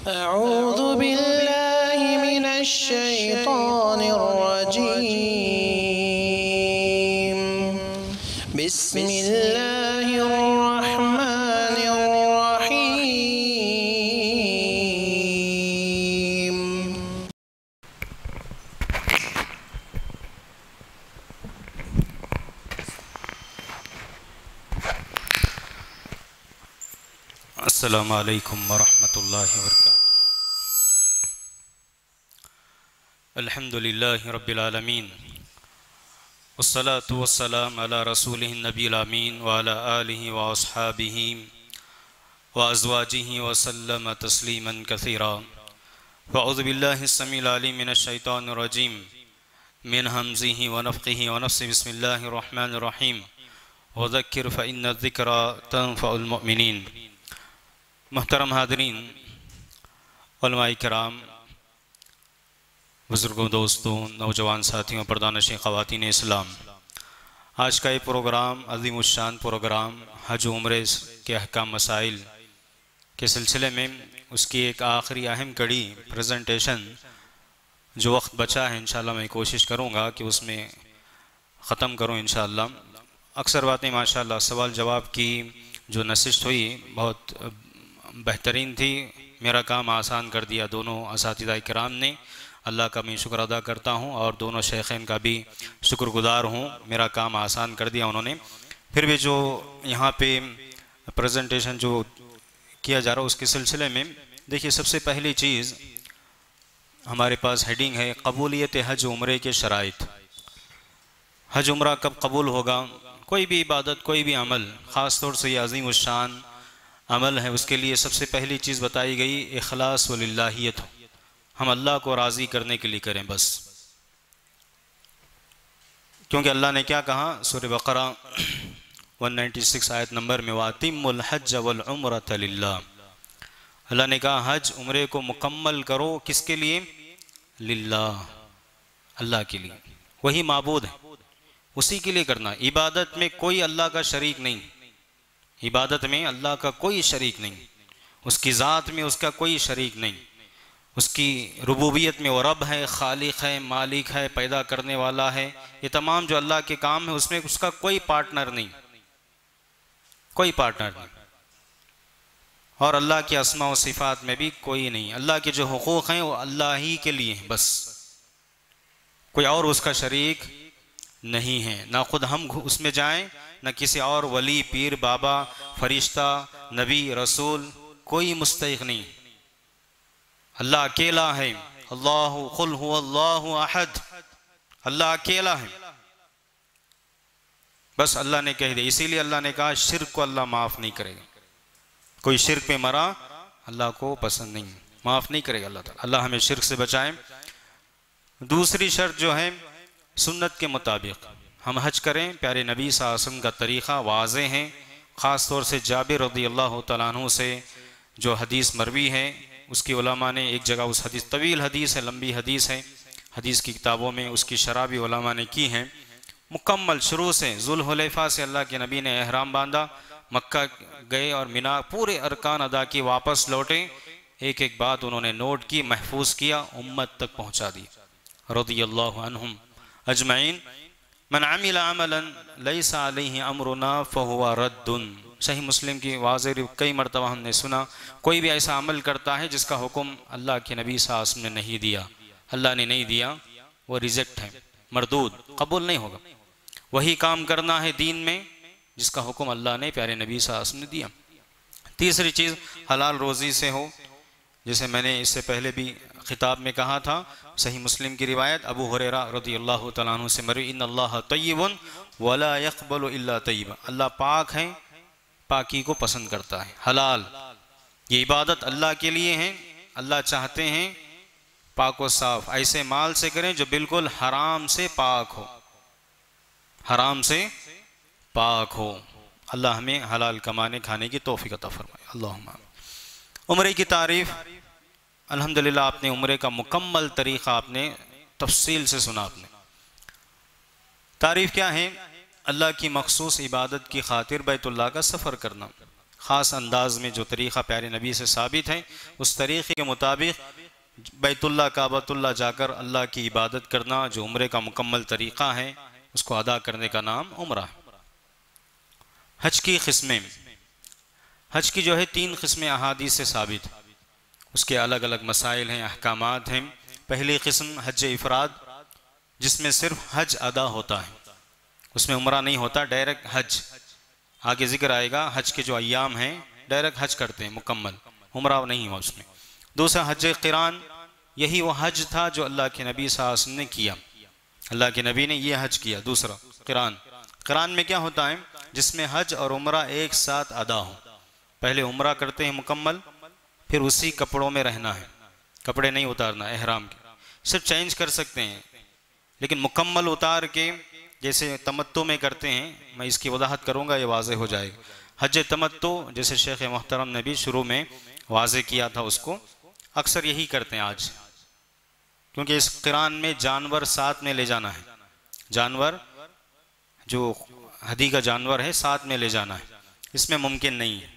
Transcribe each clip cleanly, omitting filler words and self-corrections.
أعوذ بالله من الشيطان الرجيم بسم الله الرحمن الرحيم السلام علیکم ورحمۃ اللہ وبرکاتہ۔ الحمد للہ رب العالمین والصلاة والسلام علی رسولہ النبی الامین وعلی آلہ واصحابہ وازواجہ وسلم تسلیما کثیرا۔ فاعوذ باللہ السمیع العلیم من الشیطان الرجیم من ہمزہ ونفخہ ونفثہ۔ بسم اللہ الرحمن الرحیم وذکر فإن الذکرى تنفع المؤمنین۔ محترم حاضرین، علماء کرام، بزرگوں، دوستوں، نوجوان ساتھیوں، پردانشیں، خواتین اسلام، آج کا یہ پروگرام عظیم الشان پروگرام حج و عمرے کے احکام مسائل کے سلسلے میں اس کی ایک آخری اہم کڑی پریزنٹیشن جو وقت بچا ہے انشاءاللہ میں کوشش کروں گا کہ اس میں ختم کروں انشاءاللہ۔ اکثر باتیں ماشاءاللہ سوال جواب کی جو نشست ہوئی بہت بہترین تھی، میرا کام آسان کر دیا دونوں اساتذہ کرام نے، اللہ کا میں شکر ادا کرتا ہوں اور دونوں شیخین کا بھی شکر گزار ہوں، میرا کام آسان کر دیا انہوں نے۔ پھر بھی جو یہاں پہ پریزنٹیشن جو کیا جا رہا ہے اس کے سلسلے میں دیکھیے، سب سے پہلی چیز ہمارے پاس ہیڈنگ ہے قبولیت حج عمرے کے شرائط۔ حج عمرہ کب قبول ہوگا؟ کوئی بھی عبادت، کوئی بھی عمل، خاص طور سے یہ عظیم الشان عمل ہے، اس کے لیے سب سے پہلی چیز بتائی گئی اخلاص و للہیت، ہم اللہ کو راضی کرنے کے لیے کریں بس۔ کیونکہ اللہ نے کیا کہا سورہ بقرہ 196 آیت نمبر میں وَأَتِمُّ الْحَجَّ وَالْعُمْرَةَ لِلَّهِ، اللہ نے کہا حج عمرے کو مکمل کرو، کس کے لیے؟ للہ، اللہ کے لیے، وہی معبود ہے، اسی کے لیے کرنا۔ عبادت میں کوئی اللہ کا شریک نہیں، عبادت میں اللہ کا کوئی شریک نہیں، اس کی ذات میں اس کا کوئی شریک نہیں، اس کی ربوبیت میں وہ رب ہے، خالق ہے، مالک ہے، پیدا کرنے والا ہے، یہ تمام جو اللہ کے کام ہے اس میں اس کا کوئی پارٹنر نہیں، کوئی پارٹنر نہیں۔ اور اللہ کے اسماء و صفات میں بھی کوئی نہیں، اللہ کے جو حقوق ہیں وہ اللہ ہی کے لیے ہیں بس، کوئی اور اس کا شریک نہیں ہے، نہ خود ہم اس میں جائیں، نہ کسی اور ولی، پیر، بابا، فرشتہ، نبی، رسول، کوئی مستحق نہیں، اللہ اکیلا ہے۔ اللہ قل هو اللہ احد، اللہ اکیلا ہے بس، اللہ نے کہہ دیا۔ اسی لیے اللہ نے کہا شرک کو اللہ معاف نہیں کرے گا، کوئی شرک پہ مرا اللہ کو پسند نہیں، معاف نہیں کرے گا اللہ تعالیٰ، اللہ ہمیں شرک سے بچائے۔ دوسری شرط جو ہے سنت کے مطابق ہم حج کریں، پیارے نبی صلی اللہ علیہ وسلم کا طریقہ واضح ہے، خاص طور سے جابر رضی اللہ تعالیٰ عنہ سے جو حدیث مروی ہے، اس کی علماء نے ایک جگہ اس حدیث، طویل حدیث ہے، لمبی حدیث ہے، حدیث کی کتابوں میں اس کی شرح بھی علماء نے کی ہیں، مکمل شروع سے ذوالحلیفہ سے اللہ کے نبی نے احرام باندھا، مکہ گئے اور مینا پورے ارکان ادا کی، واپس لوٹے، ایک ایک بات انہوں نے نوٹ کی، محفوظ کیا، امت تک پہنچا دی رضی اللہ عنہم اجمعین۔ من عمل عملا لیس علیہ امرنا فہو رد، صحیح مسلم کی واضح کئی مرتبہ ہم نے سنا، کوئی بھی ایسا عمل کرتا ہے جس کا حکم اللہ کے نبی صلی اللہ علیہ وسلم نے نہیں دیا، اللہ نے نہیں دیا، وہ ریجیکٹ ہے، مردود، قبول نہیں ہوگا۔ وہی کام کرنا ہے دین میں جس کا حکم اللہ نے پیارے نبی صلی اللہ علیہ وسلم نے دیا۔ تیسری چیز حلال روزی سے ہو، جیسے میں نے اس سے پہلے بھی خطاب میں کہا تھا، صحیح مسلم کی روایت ابو ہریرہ رضی اللہ تعالیٰ عنہ سے مروی، ان اللہ طیب ولا يقبل الا طیبا، اللہ پاک ہے، پاکی کو پسند کرتا ہے، حلال، یہ عبادت اللہ کے لیے ہیں، اللہ چاہتے ہیں پاک و صاف، ایسے مال سے کریں جو بالکل حرام سے پاک ہو، حرام سے پاک ہو۔ اللہ ہمیں حلال کمانے کھانے کی توفیق عطا فرمائے، اللہم آمین۔ عمرے کی تعریف، الحمدللہ آپ نے عمرے کا مکمل طریقہ آپ نے تفصیل سے سنا۔ آپ نے تعریف کیا ہے؟ اللہ کی مخصوص عبادت کی خاطر بیت اللہ کا سفر کرنا، خاص انداز میں جو طریقہ پیارے نبی سے ثابت ہے، اس طریقے کے مطابق بیت اللہ کعبۃ اللہ جا کر اللہ کی عبادت کرنا جو عمرے کا مکمل طریقہ ہے، اس کو ادا کرنے کا نام عمرہ ہے۔ حج کی قسمیں، حج کی جو ہے 3 قسمیں احادیث سے ثابت، اس کے الگ الگ مسائل ہیں، احکامات ہیں۔ پہلی قسم حج افراد، جس میں صرف حج ادا ہوتا ہے، اس میں عمرہ نہیں ہوتا، ڈائریکٹ حج۔ آگے ذکر آئے گا حج کے جو ایام ہیں ڈائریکٹ حج کرتے ہیں مکمل، عمرہ نہیں ہوا اس میں۔ دوسرا حج قران، یہی وہ حج تھا جو اللہ کے نبی صلی اللہ علیہ وسلم نے کیا، اللہ کے نبی نے یہ حج کیا۔ دوسرا قران، قران میں کیا ہوتا ہے؟ جس میں حج اور عمرہ ایک ساتھ ادا ہو۔ پہلے عمرہ کرتے ہیں مکمل، پھر اسی کپڑوں میں رہنا ہے، کپڑے نہیں اتارنا احرام کے، صرف چینج کر سکتے ہیں، لیکن مکمل اتار کے جیسے تمتع میں کرتے ہیں، میں اس کی وضاحت کروں گا، یہ واضح ہو جائے گا۔ حج تمتع جیسے شیخ محترم نے بھی شروع میں واضح کیا تھا، اس کو اکثر یہی کرتے ہیں آج، کیونکہ اس قران میں جانور ساتھ میں لے جانا ہے، جانور جو ہدی کا جانور ہے ساتھ میں لے جانا ہے، اس میں ممکن نہیں ہے۔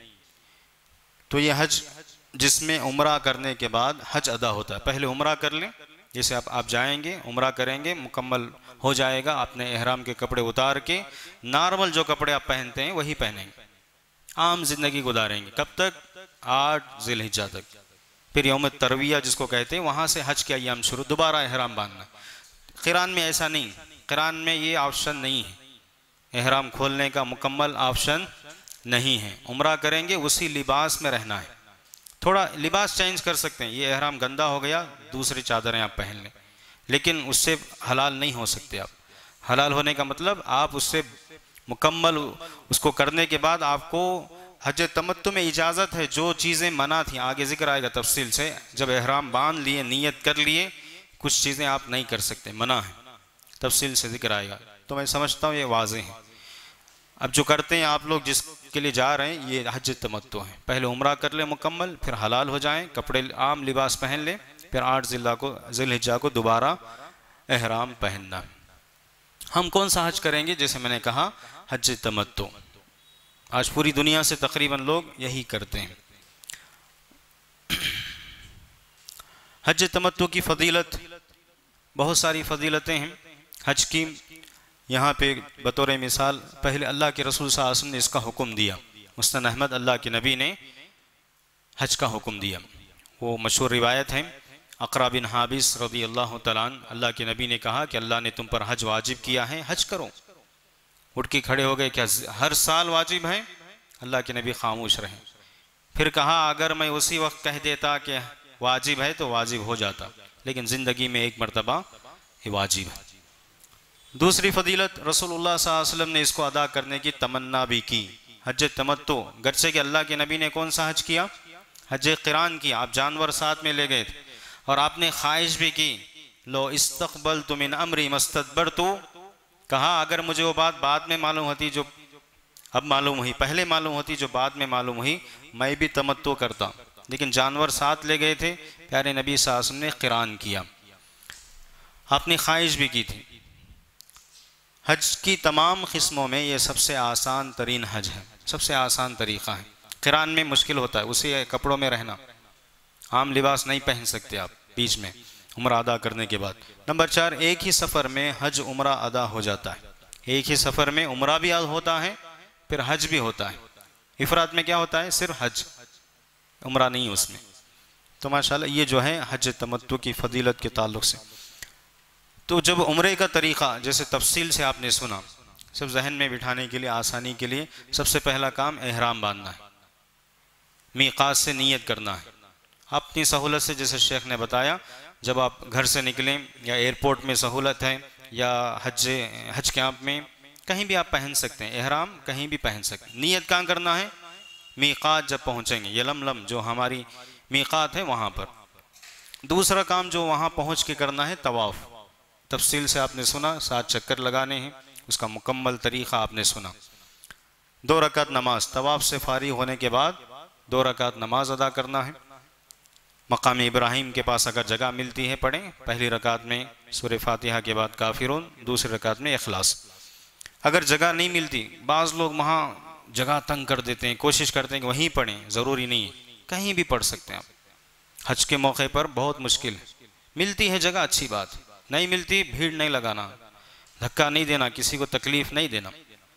تو یہ حج جس میں عمرہ کرنے کے بعد حج ادا ہوتا ہے، پہلے عمرہ کر لیں، جیسے آپ جائیں گے عمرہ کریں گے، مکمل ہو جائے گا، آپ نے احرام کے کپڑے اتار کے نارمل جو کپڑے آپ پہنتے ہیں وہی پہنیں گے، عام زندگی گزاریں گے۔ کب تک؟ 8 ذی الحجہ تک۔ پھر یوم ترویہ جس کو کہتے ہیں، وہاں سے حج کے ایام شروع، دوبارہ احرام باندھنا۔ قران میں ایسا نہیں، قران میں یہ آپشن نہیں ہے، احرام کھولنے کا مکمل آپشن نہیں ہے۔ عمرہ کریں گے اسی لباس میں رہنا ہے، تھوڑا لباس چینج کر سکتے ہیں، یہ احرام گندا ہو گیا دوسری چادریں آپ پہن لیں، لیکن اس سے حلال نہیں ہو سکتے آپ۔ حلال ہونے کا مطلب آپ اس سے مکمل اس کو کرنے کے بعد آپ کو حج تمتع میں اجازت ہے، جو چیزیں منع تھیں آگے ذکر آئے گا تفصیل سے، جب احرام باندھ لیے نیت کر لیے کچھ چیزیں آپ نہیں کر سکتے، منع ہے، تفصیل سے ذکر آئے گا، تو میں سمجھتا ہوں یہ واضح ہے۔ اب جو کرتے ہیں آپ لوگ جس کے لیے جا رہے ہیں، یہ حج تمتع ہے، پہلے عمرہ کر لیں مکمل، پھر حلال ہو جائیں، کپڑے عام لباس پہن لیں، پھر 8 ذی الحجہ کو دوبارہ احرام پہننا۔ ہم کون سا حج کریں گے؟ جیسے میں نے کہا حج تمتع، آج پوری دنیا سے تقریباً لوگ یہی کرتے ہیں۔ حج تمتع کی فضیلت، بہت ساری فضیلتیں ہیں حج کی۔ یہاں پہ بطور مثال پہلے اللہ کے رسول صلی اللہ علیہ وسلم نے اس کا حکم دیا، مسند احمد اللہ کے نبی نے حج کا حکم دیا، وہ مشہور روایت ہے، اقرا بن حابس رضی اللہ تعالیٰ عنہ، اللہ کے نبی نے کہا کہ اللہ نے تم پر حج واجب کیا ہے، حج کرو۔ اٹھ کے کھڑے ہو گئے، کیا ہر سال واجب ہے؟ اللہ کے نبی خاموش رہے۔ پھر کہا اگر میں اسی وقت کہہ دیتا کہ واجب ہے تو واجب ہو جاتا، لیکن زندگی میں ایک مرتبہ یہ واجب ہے۔ دوسری فضیلت، رسول اللہ صلی اللہ علیہ وسلم نے اس کو ادا کرنے کی تمنا بھی کی، حج تمتع، گرچہ کہ اللہ کے نبی نے کون سا حج کیا؟ حج قران کیا، آپ جانور ساتھ میں لے گئے تھے، اور آپ نے خواہش بھی کی، لو استقبلت من امری مستدبرت، کہا اگر مجھے وہ بات بعد میں معلوم ہوتی جو اب معلوم ہوئی، پہلے معلوم ہوتی جو بعد میں معلوم ہوئی، میں بھی تمتع کرتا، لیکن جانور ساتھ لے گئے تھے، پیارے نبی صلی اللہ علیہ وسلم نے قران کیا، آپ نے خواہش بھی کی تھی۔ حج کی تمام قسموں میں یہ سب سے آسان ترین حج ہے، سب سے آسان طریقہ ہے۔ قران میں مشکل ہوتا ہے اسی کپڑوں میں رہنا، عام لباس نہیں پہن سکتے آپ بیچ میں عمرہ ادا کرنے کے بعد۔ نمبر 4، ایک ہی سفر میں حج عمرہ ادا ہو جاتا ہے، ایک ہی سفر میں عمرہ بھی ہوتا ہے پھر حج بھی ہوتا ہے۔ افراد میں کیا ہوتا ہے؟ صرف حج، عمرہ نہیں اس میں۔ تو ماشاءاللہ یہ جو ہے حج تمتع کی فضیلت کے تعلق سے۔ تو جب عمرے کا طریقہ جیسے تفصیل سے آپ نے سنا، سب ذہن میں بٹھانے کے لیے، آسانی کے لیے، سب سے پہلا کام احرام باندھنا ہے، میقات سے نیت کرنا ہے، اپنی سہولت سے، جیسے شیخ نے بتایا، جب آپ گھر سے نکلیں یا ایئرپورٹ میں سہولت ہے یا حج کیمپ میں، کہیں بھی آپ پہن سکتے ہیں احرام، کہیں بھی پہن سکتے ہیں۔ نیت کہاں کرنا ہے؟ میقات جب پہنچیں گے، یلملم جو ہماری میقات ہے وہاں پر۔ دوسرا کام جو وہاں پہنچ کے کرنا ہے طواف، تفصیل سے آپ نے سنا، 7 چکر لگانے ہیں، اس کا مکمل طریقہ آپ نے سنا۔ 2 رکعت نماز، طواف سے فارغ ہونے کے بعد 2 رکعت نماز ادا کرنا ہے۔ مقام ابراہیم کے پاس اگر جگہ ملتی ہے پڑھیں، پہلی رکعت میں سورہ فاتحہ کے بعد کافرون، دوسری رکعت میں اخلاص۔ اگر جگہ نہیں ملتی، بعض لوگ وہاں جگہ تنگ کر دیتے ہیں، کوشش کرتے ہیں کہ وہیں پڑھیں، ضروری نہیں ہے، کہیں بھی پڑھ سکتے ہیں آپ۔ حج کے موقع پر بہت مشکل ہے، ملتی ہے جگہ اچھی بات، نہیں ملتی بھیڑ نہیں لگانا، دھکا نہیں دینا، کسی کو تکلیف نہیں دینا۔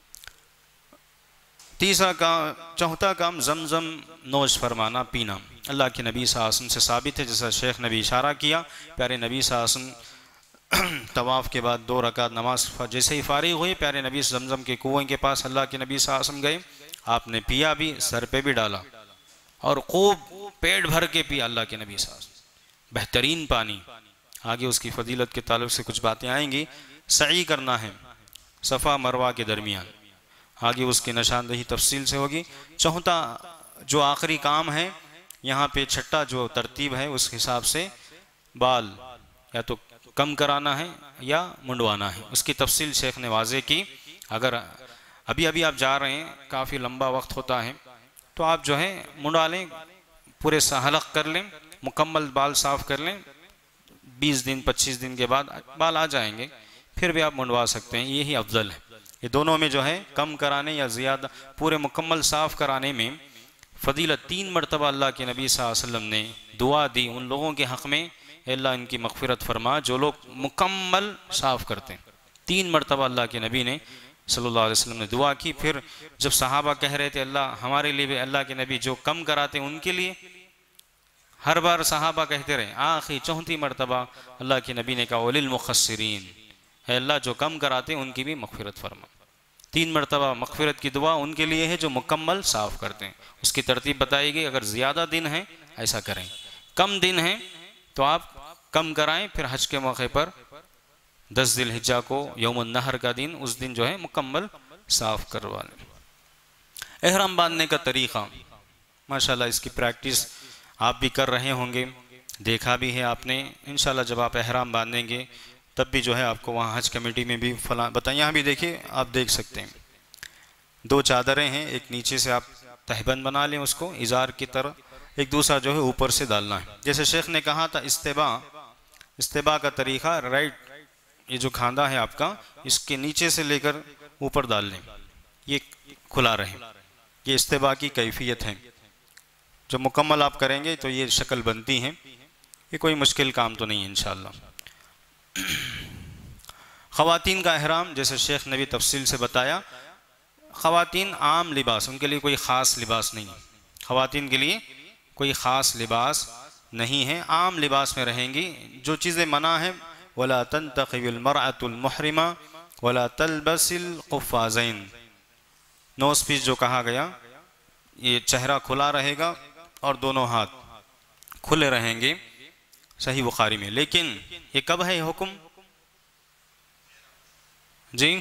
تیسرا کام، چوتھا کام، زمزم نوش فرمانا، پینا۔ اللہ کے نبی صلی اللہ علیہ وسلم سے ثابت ہے، جیسا شیخ نے بھی اشارہ کیا، پیارے نبی صلی اللہ علیہ وسلم طواف کے بعد 2 رکعت نماز جیسے ہی فارغ ہوئے، پیارے نبی زمزم کے کنویں کے پاس اللہ کے نبی صلی اللہ علیہ وسلم گئے، آپ نے پیا بھی، سر پہ بھی ڈالا اور خوب پیٹ بھر کے پیا اللہ کے نبی صلی اللہ علیہ وسلم، بہترین پانی۔ آگے اس کی فضیلت کے تعلق سے کچھ باتیں آئیں گی۔ سعی کرنا ہے صفا مروہ کے درمیان، آگے اس کی نشاندہی تفصیل سے ہوگی۔ چوتھا جو آخری کام ہے یہاں پہ، چھٹا جو ترتیب ہے اس حساب سے بال یا تو کم کرانا ہے یا منڈوانا ہے، اس کی تفصیل شیخ نے واضح کی۔ اگر ابھی آپ جا رہے ہیں، کافی لمبا وقت ہوتا ہے، تو آپ جو ہے منڈوا لیں، پورے حلق کر لیں، مکمل بال صاف کر لیں، 20 دن 25 دن کے بعد بال آ جائیں گے، پھر بھی آپ منڈوا سکتے ہیں، یہی افضل ہے۔ یہ دونوں میں جو ہے کم کرانے یا زیادہ پورے مکمل صاف کرانے میں فضیلت 3 مرتبہ اللہ کے نبی صلی اللہ علیہ وسلم نے دعا دی ان لوگوں کے حق میں، اے اللہ ان کی مغفرت فرما جو لوگ مکمل صاف کرتے ہیں۔ 3 مرتبہ اللہ کے نبی نے صلی اللہ علیہ وسلم نے دعا کی۔ پھر جب صحابہ کہہ رہے تھے اللہ ہمارے لیے بھی، اللہ کے نبی جو کم کراتے ہیں ان کے لیے، ہر بار صحابہ کہتے رہے، آخری 34 مرتبہ اللہ کے نبی نے کہا وَلِلْمُخَسِّرِينَ، اے اللہ جو کم کراتے ہیں ان کی بھی مغفرت فرما۔ 3 مرتبہ مغفرت کی دعا ان کے لیے ہے جو مکمل صاف کرتے ہیں۔ اس کی ترتیب بتائی گئی، اگر زیادہ دن ہیں ایسا کریں، کم دن ہیں تو آپ کم کرائیں، پھر حج کے موقع پر 10 ذی الحجہ کو یوم النحر کا دن، اس دن جو ہے مکمل صاف کروا لیں۔ احرام باندھنے کا طریقہ، ماشاءاللہ اس کی پریکٹس آپ بھی کر رہے ہوں گے، دیکھا بھی ہے آپ نے۔ انشاءاللہ جب آپ احرام باندھیں گے تب بھی جو ہے آپ کو وہاں حج کمیٹی میں بھی بتائیں، یہاں بھی دیکھیے آپ دیکھ سکتے ہیں 2 چادریں ہیں، ایک نیچے سے آپ تہبند بنا لیں اس کو ازار کی طرح، ایک دوسرا جو ہے اوپر سے ڈالنا ہے۔ جیسے شیخ نے کہا تھا استباء کا طریقہ، رائٹ، یہ جو کھاندہ ہے آپ کا، اس کے نیچے سے لے کر اوپر ڈال لیں، یہ کھلا رہے، یہ استباء کی کیفیت ہے۔ جو مکمل آپ کریں گے تو یہ شکل بنتی ہے، یہ کوئی مشکل کام تو نہیں ہے انشاءاللہ۔ خواتین کا احرام، جیسے شیخ نے بھی تفصیل سے بتایا، خواتین عام لباس، ان کے لیے کوئی خاص لباس نہیں ہے، خواتین کے لیے کوئی خاص لباس نہیں ہے، عام لباس میں رہیں گی۔ جو چیزیں منع ہیں، وَلَا تَنْتَقِبِ الْمَرْأَةُ الْمُحْرِمَةُ وَلَا تَلْبَسِ الْقُفَّازَيْنِ، نوز پیس جو کہا گیا، یہ چہرہ کھلا رہے گا اور دونوں ہاتھ کھلے رہیں گے، صحیح بخاری میں۔ لیکن یہ کب ہے یہ حکم؟ جی،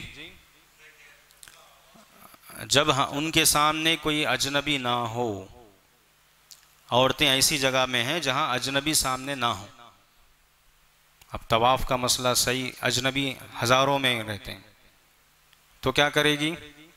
جب ان کے سامنے کوئی اجنبی نہ ہو، عورتیں ایسی جگہ میں ہیں جہاں اجنبی سامنے نہ ہو۔ اب طواف کا مسئلہ صحیح، اجنبی ہزاروں میں رہتے ہیں تو کیا کرے گی؟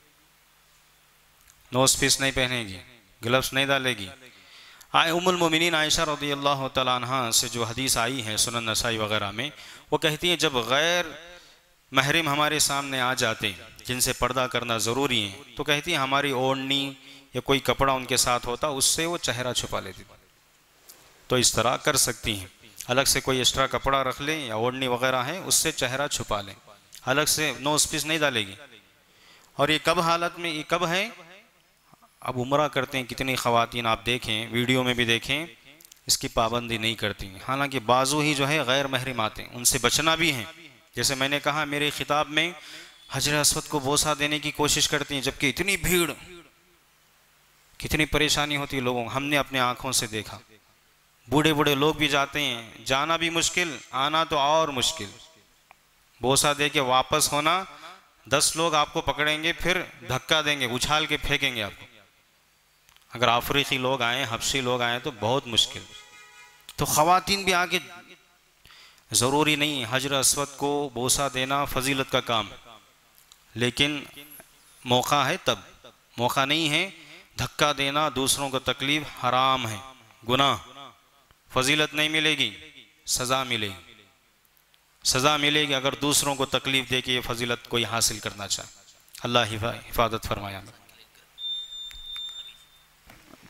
نوز پیس نہیں پہنے گی، گلفز نہیں ڈالے گی۔ ام المومنین عائشہ رضی اللہ تعالیٰ عنہ سے جو حدیث آئی ہے سنن نسائی وغیرہ میں، وہ کہتی ہیں جب غیر محرم ہمارے سامنے آ جاتے جن سے پردہ کرنا ضروری ہے تو کہتی ہیں ہماری اوڑھنی یا کوئی کپڑا ان کے ساتھ ہوتا، اس سے وہ چہرہ چھپا لیتی، تو اس طرح کر سکتی ہیں، الگ سے کوئی ایکسٹرا کپڑا رکھ لیں یا اوڑھنی وغیرہ ہے اس سے چہرہ چھپا لیں، الگ سے نوز پیس نہیں ڈالے گی۔ اور یہ کب حالت میں، یہ کب ہے؟ اب عمرہ کرتے ہیں کتنی خواتین آپ دیکھیں، ویڈیو میں بھی دیکھیں، اس کی پابندی نہیں کرتی، حالانکہ بعضو ہی جو ہے غیر محرم آتے ہیں، ان سے بچنا بھی ہے۔ جیسے میں نے کہا میرے خطاب میں حجر اسود کو بوسہ دینے کی کوشش کرتی ہیں، جبکہ اتنی بھیڑ، کتنی پریشانی ہوتی ہے لوگوں، ہم نے اپنے آنکھوں سے دیکھا، بوڑھے بوڑھے لوگ بھی جاتے ہیں، جانا بھی مشکل، آنا تو اور مشکل، بوسہ دے کے واپس ہونا، 10 لوگ آپ کو پکڑیں گے، پھر دھکا دیں گے، اچھال کے پھینکیں گے آپ کو۔ اگر افریقی لوگ آئیں، حبشی لوگ آئیں تو بہت مشکل۔ تو خواتین بھی آگے، ضروری نہیں حجر اسود کو بوسہ دینا فضیلت کا کام، لیکن موقع ہے تب، موقع نہیں ہے دھکا دینا، دوسروں کو تکلیف حرام ہے، گناہ، فضیلت نہیں ملے گی، سزا ملے گی، سزا ملے گی اگر دوسروں کو تکلیف دے کے یہ فضیلت کوئی حاصل کرنا چاہے۔ اللہ حفاظت فرمایا۔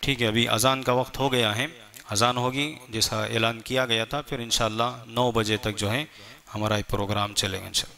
ٹھیک ہے، ابھی اذان کا وقت ہو گیا ہے، اذان ہوگی جیسا اعلان کیا گیا تھا، پھر انشاءاللہ 9 بجے تک جو ہے ہمارا یہ پروگرام چلے گا انشاءاللہ۔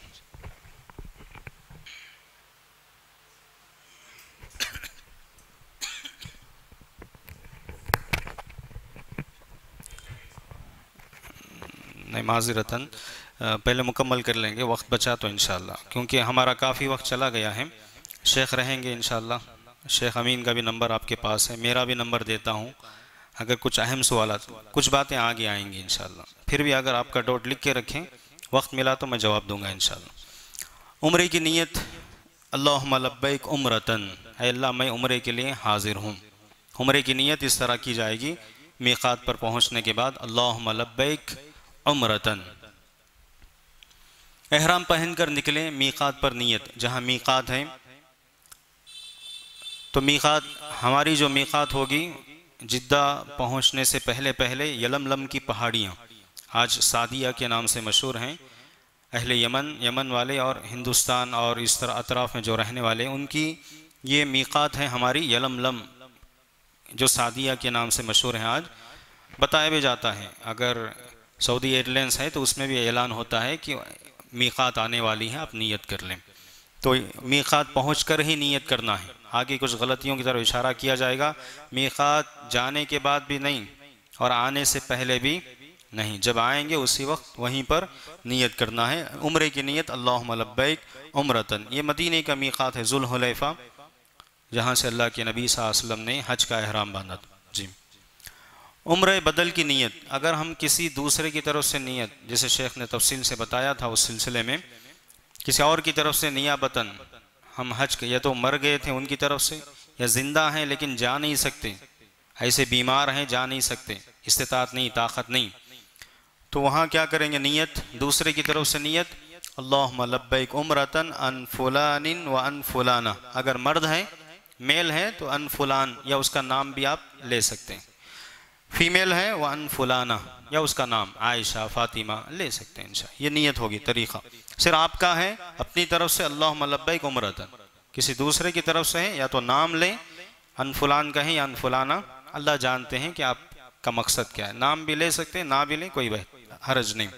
نہیں، معذرتاً پہلے مکمل کر لیں گے، وقت بچا تو انشاءاللہ، کیونکہ ہمارا کافی وقت چلا گیا ہے۔ شیخ رہیں گے انشاءاللہ، شیخ امین کا بھی نمبر آپ کے پاس ہے، میرا بھی نمبر دیتا ہوں، اگر کچھ اہم سوالات، کچھ باتیں آگے آئیں گی انشاءاللہ، پھر بھی اگر آپ کا ڈاؤٹ لکھ کے رکھیں، وقت ملا تو میں جواب دوں گا انشاءاللہ۔ عمرے کی نیت، اللہم لبیک عمرتن، اے اللہ میں عمرے کے لیے حاضر ہوں۔ عمرے کی نیت اس طرح کی جائے گی، میقات پر پہنچنے کے بعد اللہم لبیک عمرتن، احرام پہن کر نکلیں، میقات پر نیت، جہاں میقات ہے تو میقات، ہماری جو میقات ہوگی جدہ پہنچنے سے پہلے یلملم کی پہاڑیاں آج سعدیہ کے نام سے مشہور ہیں، اہل یمن والے اور ہندوستان اور اس طرح اطراف میں جو رہنے والے، ان کی یہ میقات ہے ہماری یلملم، جو سعدیہ کے نام سے مشہور ہیں۔ آج بتایا بھی جاتا ہے، اگر سعودی ایئر لائنز ہے تو اس میں بھی اعلان ہوتا ہے کہ میقات آنے والی ہیں، آپ نیت کر لیں، تو میقات پہنچ کر ہی نیت کرنا ہے۔ آگے کچھ غلطیوں کی طرف اشارہ کیا جائے گا، میقات جانے کے بعد بھی نہیں اور آنے سے پہلے بھی نہیں، جب آئیں گے اسی وقت وہیں پر نیت کرنا ہے۔ عمرے کی نیت اللہم لبیک عمرتن، یہ مدینہ کا میقات ہے، ذوالحلیفہ، جہاں سے اللہ کے نبی صلی اللہ علیہ وسلم نے حج کا احرام باندھا تھا۔ جی، عمرہ بدل کی نیت، اگر ہم کسی دوسرے کی طرف سے نیت، جیسے شیخ نے تفصیل سے بتایا تھا اس سلسلے میں، کسی اور کی طرف سے نیابتاً ہم حج یا تو مر گئے تھے ان کی طرف سے، یا زندہ ہیں لیکن جا نہیں سکتے، ایسے بیمار ہیں جا نہیں سکتے، استطاعت نہیں، طاقت نہیں، تو وہاں کیا کریں گے؟ نیت دوسرے کی طرف سے نیت، اللہم لبیک عمرتن ان فلان و ان فلانہ، اگر مرد ہے میل ہے تو ان فلان یا اس کا نام بھی آپ لے سکتے ہیں، فیمیل ہے وہ ان فلانہ یا اس کا نام عائشہ، فاطمہ لے سکتے ہیں انشاءاللہ۔ یہ نیت ہوگی، طریقہ صرف آپ کا ہے اپنی طرف سے اللہم لبیک عمرتن، کسی دوسرے کی طرف سے ہے یا تو نام لیں، ان فلان کہیں یا ان فلانہ، اللہ جانتے ہیں کہ آپ کا مقصد کیا ہے، نام بھی لے سکتے ہیں، نہ بھی لیں، کوئی حرج نہیں۔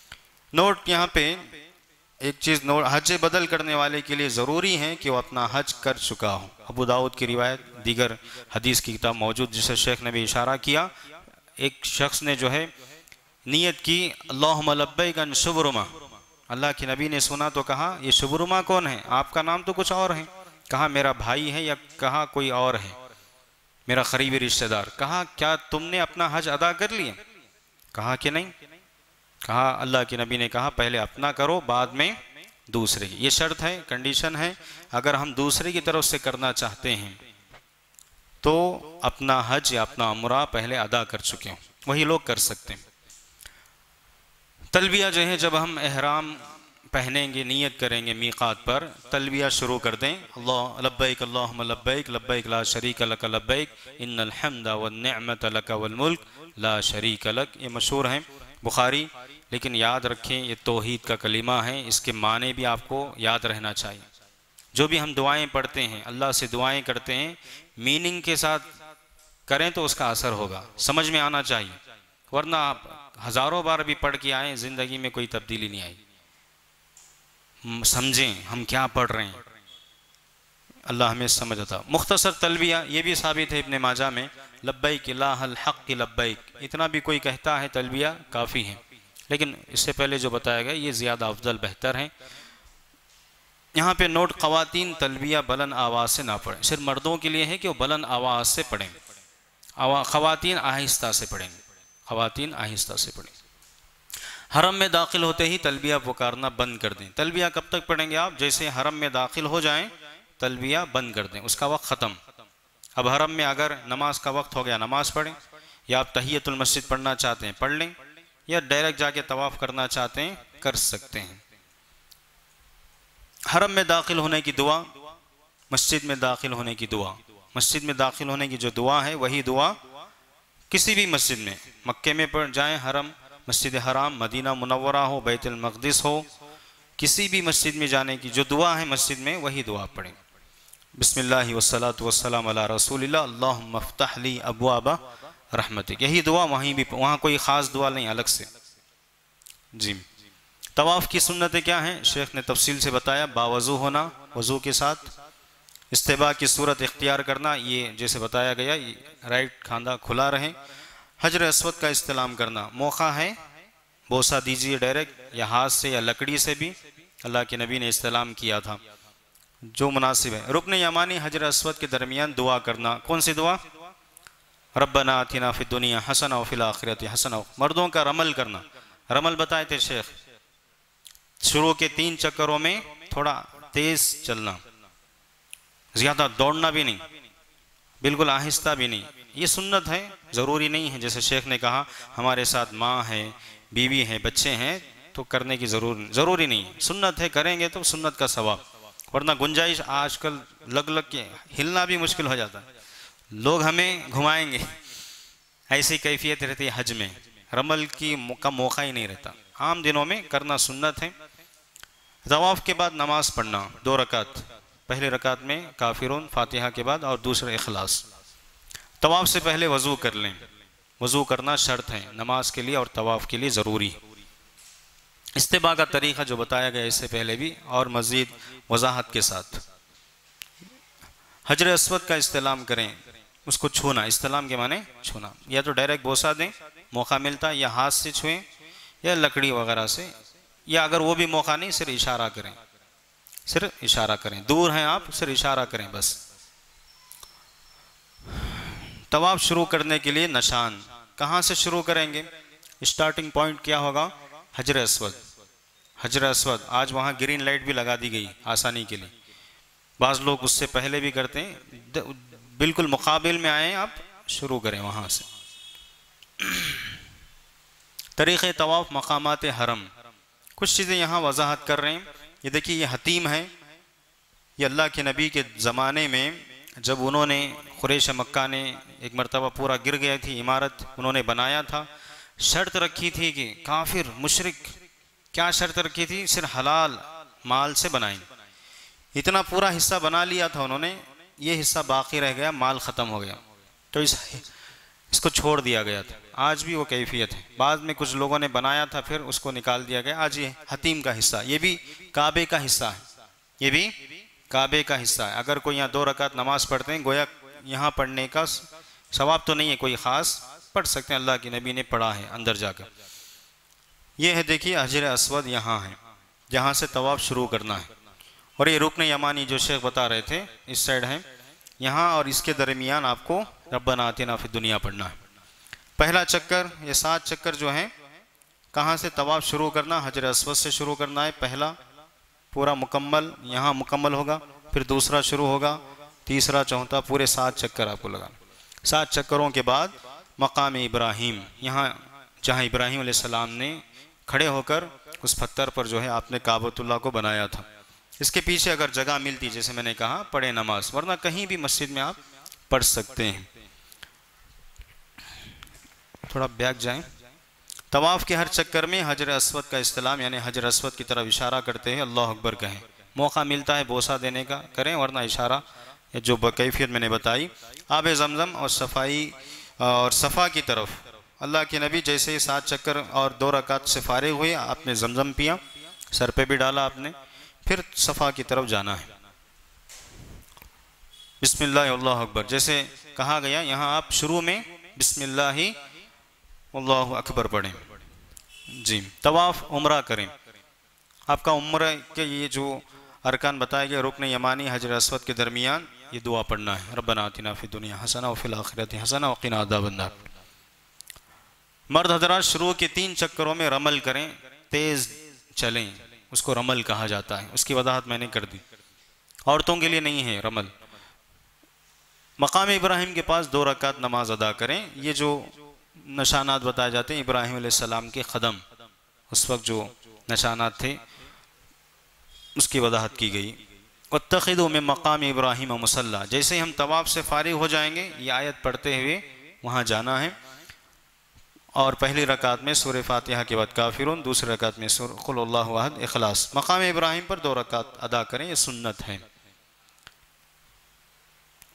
نوٹ یہاں پہ ایک چیز، حج بدل کرنے والے کے لیے ضروری ہے کہ وہ اپنا حج کر چکا ہو۔ ابو داؤد کی روایت، دیگر حدیث کی کتاب موجود، جسے شیخ نے بھی اشارہ کیا، ایک شخص نے جو ہے نیت کی اللہم لبیک ان شبرمہ، اللہ کے نبی نے سنا تو کہا یہ شبرمہ کون ہے؟ آپ کا نام تو کچھ اور ہے، کہا میرا بھائی ہے، یا کہا کوئی اور ہے میرا قریبی رشتہ دار، کہا کیا تم نے اپنا حج ادا کر لیا؟ کہا کہ نہیں، کہا اللہ کے نبی نے کہا پہلے اپنا کرو بعد میں دوسرے کی، یہ شرط ہے، کنڈیشن ہے، اگر ہم دوسرے کی طرف سے کرنا چاہتے ہیں تو اپنا حج یا اپنا عمرہ پہلے ادا کر چکے ہوں، وہی لوگ کر سکتے ہیں۔ تلبیہ جو ہے، جب ہم احرام پہنیں گے، نیت کریں گے میقات پر، تلبیہ شروع کر دیں، اللہ لبیک اللہم لبیک لبیک لا شریک لک لبیک ان الحمد والنعمت لک والملک لا شریک لک، یہ مشہور ہیں بخاری، لیکن یاد رکھیں یہ توحید کا کلمہ ہے، اس کے معنی بھی آپ کو یاد رہنا چاہیے۔ جو بھی ہم دعائیں پڑھتے ہیں، اللہ سے دعائیں کرتے ہیں، میننگ کے ساتھ کریں تو اس کا اثر ہوگا، سمجھ میں آنا چاہیے، ورنہ آپ ہزاروں بار بھی پڑھ کے آئیں، زندگی میں کوئی تبدیلی نہیں آئی۔ سمجھیں ہم کیا پڑھ رہے ہیں، اللہ ہمیں سمجھ آتا۔ مختصر تلبیہ یہ بھی ثابت ہے ابن ماجہ میں، لبیک الہ الحق لبیک، اتنا بھی کوئی کہتا ہے تلبیہ کافی ہے، لیکن اس سے پہلے جو بتایا گیا یہ زیادہ افضل بہتر ہے۔ یہاں پہ نوٹ، خواتین تلبیہ بلند آواز سے نہ پڑھیں، صرف مردوں کے لیے ہے کہ وہ بلند آواز سے پڑھیں، خواتین آہستہ سے پڑھیں، خواتین آہستہ سے پڑھیں۔ حرم میں داخل ہوتے ہی تلبیہ پکارنا بند کر دیں۔ تلبیہ کب تک پڑھیں گے آپ؟ جیسے حرم میں داخل ہو جائیں تلبیہ بند کر دیں، اس کا وقت ختم۔ اب حرم میں اگر نماز کا وقت ہو گیا نماز پڑھیں، یا آپ تحیۃ المسجد پڑھنا چاہتے ہیں پڑھ لیں، یا ڈائریکٹ جا کے طواف کرنا چاہتے ہیں کر سکتے ہیں۔ حرم میں داخل ہونے کی دعا، مسجد میں داخل ہونے کی دعا، مسجد میں داخل ہونے کی جو دعا ہے وہی دعا کسی بھی مسجد میں، مکے میں پڑھ جائیں، حرم، مسجد حرام، مدینہ منورہ ہو، بیت المقدس ہو، کسی بھی مسجد میں جانے کی جو دعا ہے مسجد میں وہی دعا پڑھیں۔ بسم اللہ والصلاۃ والسلام علی رسول اللہ اللہم افتح لی ابواب رحمتک، یہی دعا وہاں کوئی خاص دعا نہیں الگ سے۔ جی طواف کی سنتیں کیا ہیں؟ شیخ نے تفصیل سے بتایا، باوضو ہونا، وضو کے ساتھ، استباء کی صورت اختیار کرنا، یہ جیسے بتایا گیا رائٹ کھاندہ کھلا رہے، حجر اسود کا استلام کرنا، موقع ہے بوسہ دیجئے ڈائریکٹ یا ہاتھ سے یا لکڑی سے بھی، اللہ کے نبی نے استلام کیا تھا، جو مناسب ہے۔ رکن یمانی حجر اسود کے درمیان دعا کرنا، کون سی دعا؟ ربنا آتنا فی الدنیا حسنہ وفی الآخرۃ حسنہ، مردوں کا رمل کرنا، رمل بتائے تھے شیخ، شروع کے 3 چکروں میں تھوڑا تیز چلنا، زیادہ دوڑنا بھی نہیں، بالکل آہستہ بھی نہیں، یہ سنت ہے، ضروری نہیں ہے، جیسے شیخ نے کہا ہمارے ساتھ ماں ہے، بیوی ہے، بچے ہیں تو کرنے کی ضروری نہیں ہے، سنت ہے، کریں گے تو سنت کا ثواب، ورنہ گنجائش آج کل لگ کے ہلنا بھی مشکل ہو جاتا ہے، لوگ ہمیں گھمائیں گے، ایسی کیفیت رہتی ہے حج میں، رمل کا موقع ہی نہیں رہتا، عام دنوں میں کرنا سنت ہے۔ طواف کے بعد نماز پڑھنا 2 رکعت، پہلے رکعت میں کافرون فاتحہ کے بعد اور دوسرے اخلاص۔ طواف سے پہلے وضو کر لیں، وضو کرنا شرط ہے نماز کے لیے اور طواف کے لیے ضروری۔ استباء کا طریقہ جو بتایا گیا اس سے پہلے بھی اور مزید وضاحت کے ساتھ، حجر اسود کا استلام کریں، اس کو چھونا، استلام کے معنی چھونا، یا تو ڈائریکٹ بوسہ دیں موقع ملتا، یا ہاتھ سے چھوئیں یا لکڑی وغیرہ سے، یا اگر وہ بھی موقع نہیں صرف اشارہ کریں، صرف اشارہ کریں، دور ہیں آپ صرف اشارہ کریں بس۔ طواف شروع کرنے کے لیے نشان، کہاں سے شروع کریں گے؟ اسٹارٹنگ پوائنٹ کیا ہوگا؟ حجر اسود، حجر اسود، آج وہاں گرین لائٹ بھی لگا دی گئی آسانی کے لیے، بعض لوگ اس سے پہلے بھی کرتے ہیں، بالکل مقابل میں آئیں آپ شروع کریں وہاں سے۔ طریقہ طواف مقامات حرم، کچھ چیزیں یہاں وضاحت کر رہے ہیں، یہ دیکھیے یہ حتیم ہے، یہ اللہ کے نبی کے زمانے میں جب انہوں نے قریش مکہ نے ایک مرتبہ پورا گر گیا تھی عمارت، انہوں نے بنایا تھا، شرط رکھی تھی کہ کافر مشرک، کیا شرط رکھی تھی؟ صرف حلال مال سے بنائیں، اتنا پورا حصہ بنا لیا تھا انہوں نے، یہ حصہ باقی رہ گیا، مال ختم ہو گیا تو اس کو چھوڑ دیا گیا تھا۔ آج بھی وہ کیفیت ہے، بعد میں کچھ لوگوں نے بنایا تھا پھر اس کو نکال دیا گیا، آج یہ حتیم کا حصہ، یہ بھی کعبے کا حصہ ہے، یہ بھی کعبے کا حصہ ہے۔ اگر کوئی یہاں 2 رکعت نماز پڑھتے ہیں، گویا یہاں پڑھنے کا ثواب تو نہیں ہے کوئی خاص، پڑھ سکتے ہیں، اللہ کے نبی نے پڑھا ہے اندر جا کر۔ یہ ہے دیکھیے حجر اسود یہاں ہے جہاں سے طواف شروع کرنا ہے، اور یہ رکن یمانی جو شیخ بتا رہے تھے اس سائڈ ہے، یہاں اور اس کے درمیان آپ کو ربنا آتنا فی الدنیا پڑھنا ہے۔ پہلا چکر، یہ 7 چکر جو ہیں، کہاں سے طواف شروع کرنا؟ حجر اسود سے شروع کرنا ہے، پہلا پورا مکمل یہاں مکمل ہوگا، پھر دوسرا شروع ہوگا، تیسرا، چوتھا، پورے 7 چکر آپ کو لگانا۔ 7 چکروں کے بعد مقام ابراہیم، یہاں جہاں ابراہیم علیہ السلام نے کھڑے ہو کر اس پتھر پر جو ہے آپ نے کعبۃ اللہ کو بنایا تھا، اس کے پیچھے اگر جگہ ملتی جیسے میں نے کہا پڑھے نماز، ورنہ کہیں بھی مسجد میں آپ پڑھ سکتے ہیں۔ تھوڑا بیک جائیں۔ طواف کے ہر چکر میں حجر اسود کا استلام، یعنی حجر اسود کی طرف اشارہ کرتے ہیں، اللہ اکبر کہیں، موقع ملتا ہے بوسہ دینے کا کریں، ورنہ اشارہ جو بکیفیت میں نے بتائی۔ آب زمزم اور صفائی اور صفا کی طرف، اللہ کے نبی جیسے 7 چکر اور 2 رکعت سے فارغ ہوئے، آپ نے زمزم پیا، سر پہ بھی ڈالا آپ نے، پھر صفا کی طرف جانا ہے۔ بسم اللہ اللہ اکبر جیسے کہا گیا، یہاں آپ شروع میں بسم اللہ اللہ اکبر پڑھیں۔ جی طواف عمرہ کریں، آپ کا عمرہ کے یہ جو ارکان بتائے گئے، رکن یمانی حجر اسود کے درمیان یہ دعا پڑھنا ہے، ربنا آتنا فی الدنیا حسنہ وفی الآخرۃ حسنہ وقنا عذاب النار۔ مرد حضرات شروع کے 3 چکروں میں رمل کریں، تیز چلیں، اس کو رمل کہا جاتا ہے، اس کی وضاحت میں نے کر دی، عورتوں کے لیے نہیں ہے رمل۔ مقام ابراہیم کے پاس 2 رکعت نماز ادا کریں، یہ جو نشانات بتائے جاتے ہیں ابراہیم علیہ السلام کے قدم، اس وقت جو نشانات تھے اس کی وضاحت کی گئی۔ وَاتَّخِذُوا مِن مَقَامِ ابراہیم مُصَلَّى، جیسے ہم طواف سے فارغ ہو جائیں گے یہ آیت پڑھتے ہوئے وہاں جانا ہے، اور پہلی رکعت میں سورہ فاتحہ کے بعد کافرون، دوسری رکعت میں سورہ قل اللہ احد اخلاص۔ مقام ابراہیم پر 2 رکعت ادا کریں، یہ سنت ہے۔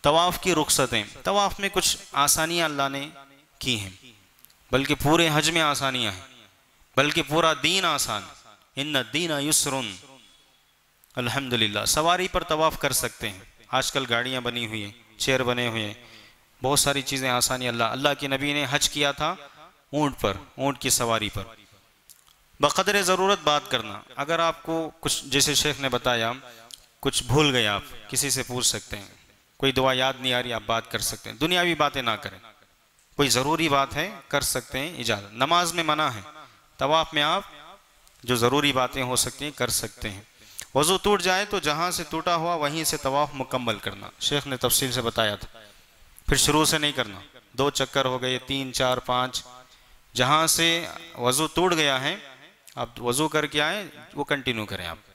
طواف کی رخصتیں، طواف میں کچھ آسانیاں اللہ نے کی ہیں، بلکہ پورے حج میں آسانیاں ہیں، بلکہ پورا دین آسان، ان الدین یسر، الحمدللہ۔ سواری پر طواف کر سکتے ہیں، آج کل گاڑیاں بنی ہوئی ہیں، چیئر بنے ہوئے ہیں، بہت ساری چیزیں آسانی اللہ کے نبی نے حج کیا تھا اونٹ پر، اونٹ کی سواری پر۔ بقدر ضرورت بات کرنا، اگر آپ کو کچھ جیسے شیخ نے بتایا کچھ بھول گئے آپ کسی سے پوچھ سکتے ہیں، کوئی دعا یاد نہیں آ رہی آپ بات کر سکتے ہیں، دنیاوی باتیں نہ کریں، کوئی ضروری بات ہے کر سکتے ہیں اجازت۔ نماز میں منع ہے، طواف میں آپ جو ضروری باتیں ہو سکتی ہیں کر سکتے ہیں۔ وضو ٹوٹ جائے تو جہاں سے ٹوٹا ہوا وہیں سے طواف مکمل کرنا، شیخ نے تفصیل سے بتایا تھا، پھر شروع سے نہیں کرنا، 2 چکر ہو گئے، 3 4 5، جہاں سے وضو ٹوٹ گیا ہے آپ وضو کر کے آئیں وہ کنٹینیو کریں آپ۔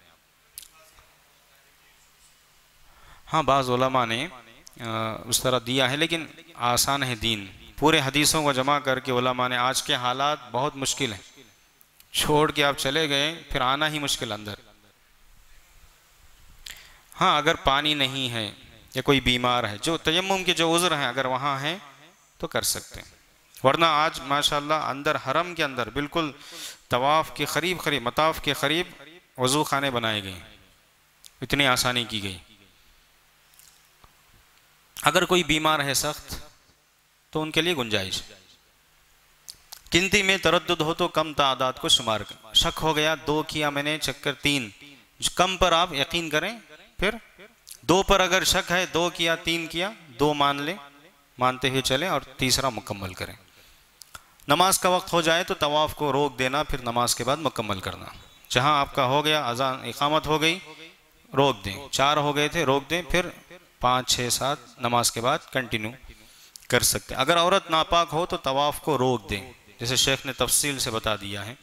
ہاں بعض علماء نے اس طرح دیا ہے، لیکن آسان ہے دین، پورے حدیثوں کو جمع کر کے علماء نے، آج کے حالات بہت مشکل ہیں، چھوڑ کے آپ چلے گئے پھر آنا ہی مشکل اندر۔ ہاں اگر پانی نہیں ہے یا کوئی بیمار ہے، جو تیمم کے جو عذر ہیں اگر وہاں ہیں تو کر سکتے ہیں، ورنہ آج ماشاءاللہ اندر حرم کے اندر بالکل طواف کے قریب مطاف کے قریب وضو خانے بنائے گئے، اتنی آسانی کی گئی۔ اگر کوئی بیمار ہے سخت تو ان کے لیے گنجائش، گنتی میں تردد ہو تو کم تعداد کو شمار کر، شک ہو گیا 2 کیا میں نے چکر 3، کم پر آپ یقین کریں، پھر 2 پر اگر شک ہے 2 کیا 3 کیا 2 مان لیں، مانتے ہوئے چلیں اور تیسرا مکمل کریں۔ نماز کا وقت ہو جائے تو طواف کو روک دینا، پھر نماز کے بعد مکمل کرنا، جہاں آپ کا ہو گیا اذان اقامت ہو گئی روک دیں، 4 ہو گئے تھے روک دیں، پھر 5 6 7 نماز کے بعد کنٹینیو کر سکتے ہیں۔ اگر عورت ناپاک ہو تو طواف کو روک دیں، جیسے شیخ نے تفصیل سے بتا دیا ہے۔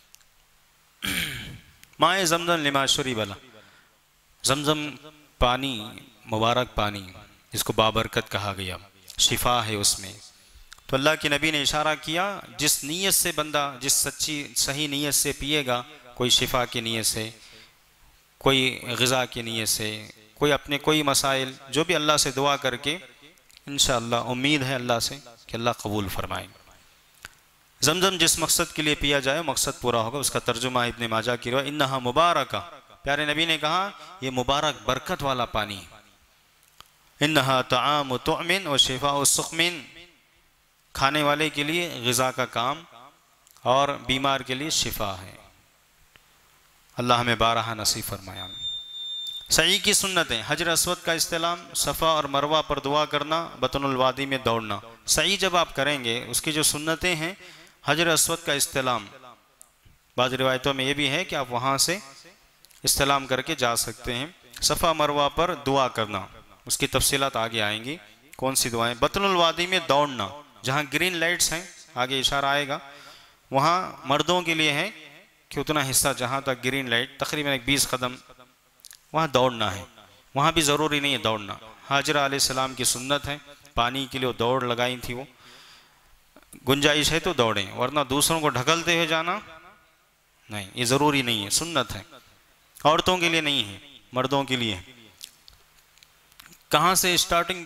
مائے زمزم لما شرب لہ، زمزم پانی مبارک پانی جس کو بابرکت کہا گیا، شفا ہے اس میں، تو اللہ کے نبی نے اشارہ کیا جس نیت سے بندہ، جس سچی صحیح نیت سے پیے گا، کوئی شفا کی نیت سے، کوئی غذا کی نیت سے، کوئی اپنے کوئی مسائل، جو بھی اللہ سے دعا کر کے انشاءاللہ امید ہے اللہ سے کہ اللہ قبول فرمائیں۔ زمزم جس مقصد کے لیے پیا جائے مقصد پورا ہوگا، اس کا ترجمہ ابن ماجہ کی روایت انہا مبارکہ، پیارے نبی نے کہا یہ مبارک برکت والا پانی، انہا طعام طعم و شفاء سقم، کھانے والے کے لیے غذا کا کام اور بیمار کے لیے شفا ہے۔ اللہ ہمیں بارہا نصیب فرمایا۔ سعی کی سنتیں، حجر اسود کا استلام، صفا اور مروہ پر دعا کرنا، بطن الوادی میں دوڑنا۔ سعی جب آپ کریں گے اس کی جو سنتیں ہیں، حجر اسود کا استلام، بعض روایتوں میں یہ بھی ہے کہ آپ وہاں سے استلام کر کے جا سکتے ہیں۔ صفا مروہ پر دعا کرنا، اس کی تفصیلات آگے آئیں گی، کون سی دعائیں۔ بطن الوادی میں دوڑنا، جہاں گرین لائٹس ہیں آگے اشارہ آئے گا، وہاں مردوں کے لیے ہے کہ اتنا حصہ جہاں تک گرین لائٹ تقریباً 20 قدم وہاں دوڑنا ہے، وہاں بھی ضروری نہیں ہے دوڑنا، حاجرہ علیہ السلام کی سنت ہے، پانی کے لیے دوڑ لگائی تھی، وہ گنجائش ہے تو دوڑیں، ورنہ دوسروں کو ڈھکلتے ہوئے جانا نہیں، یہ ضروری نہیں ہے، سنت ہے، عورتوں کے لیے نہیں ہے، مردوں کے لیے۔ کہاں سے اسٹارٹنگ؟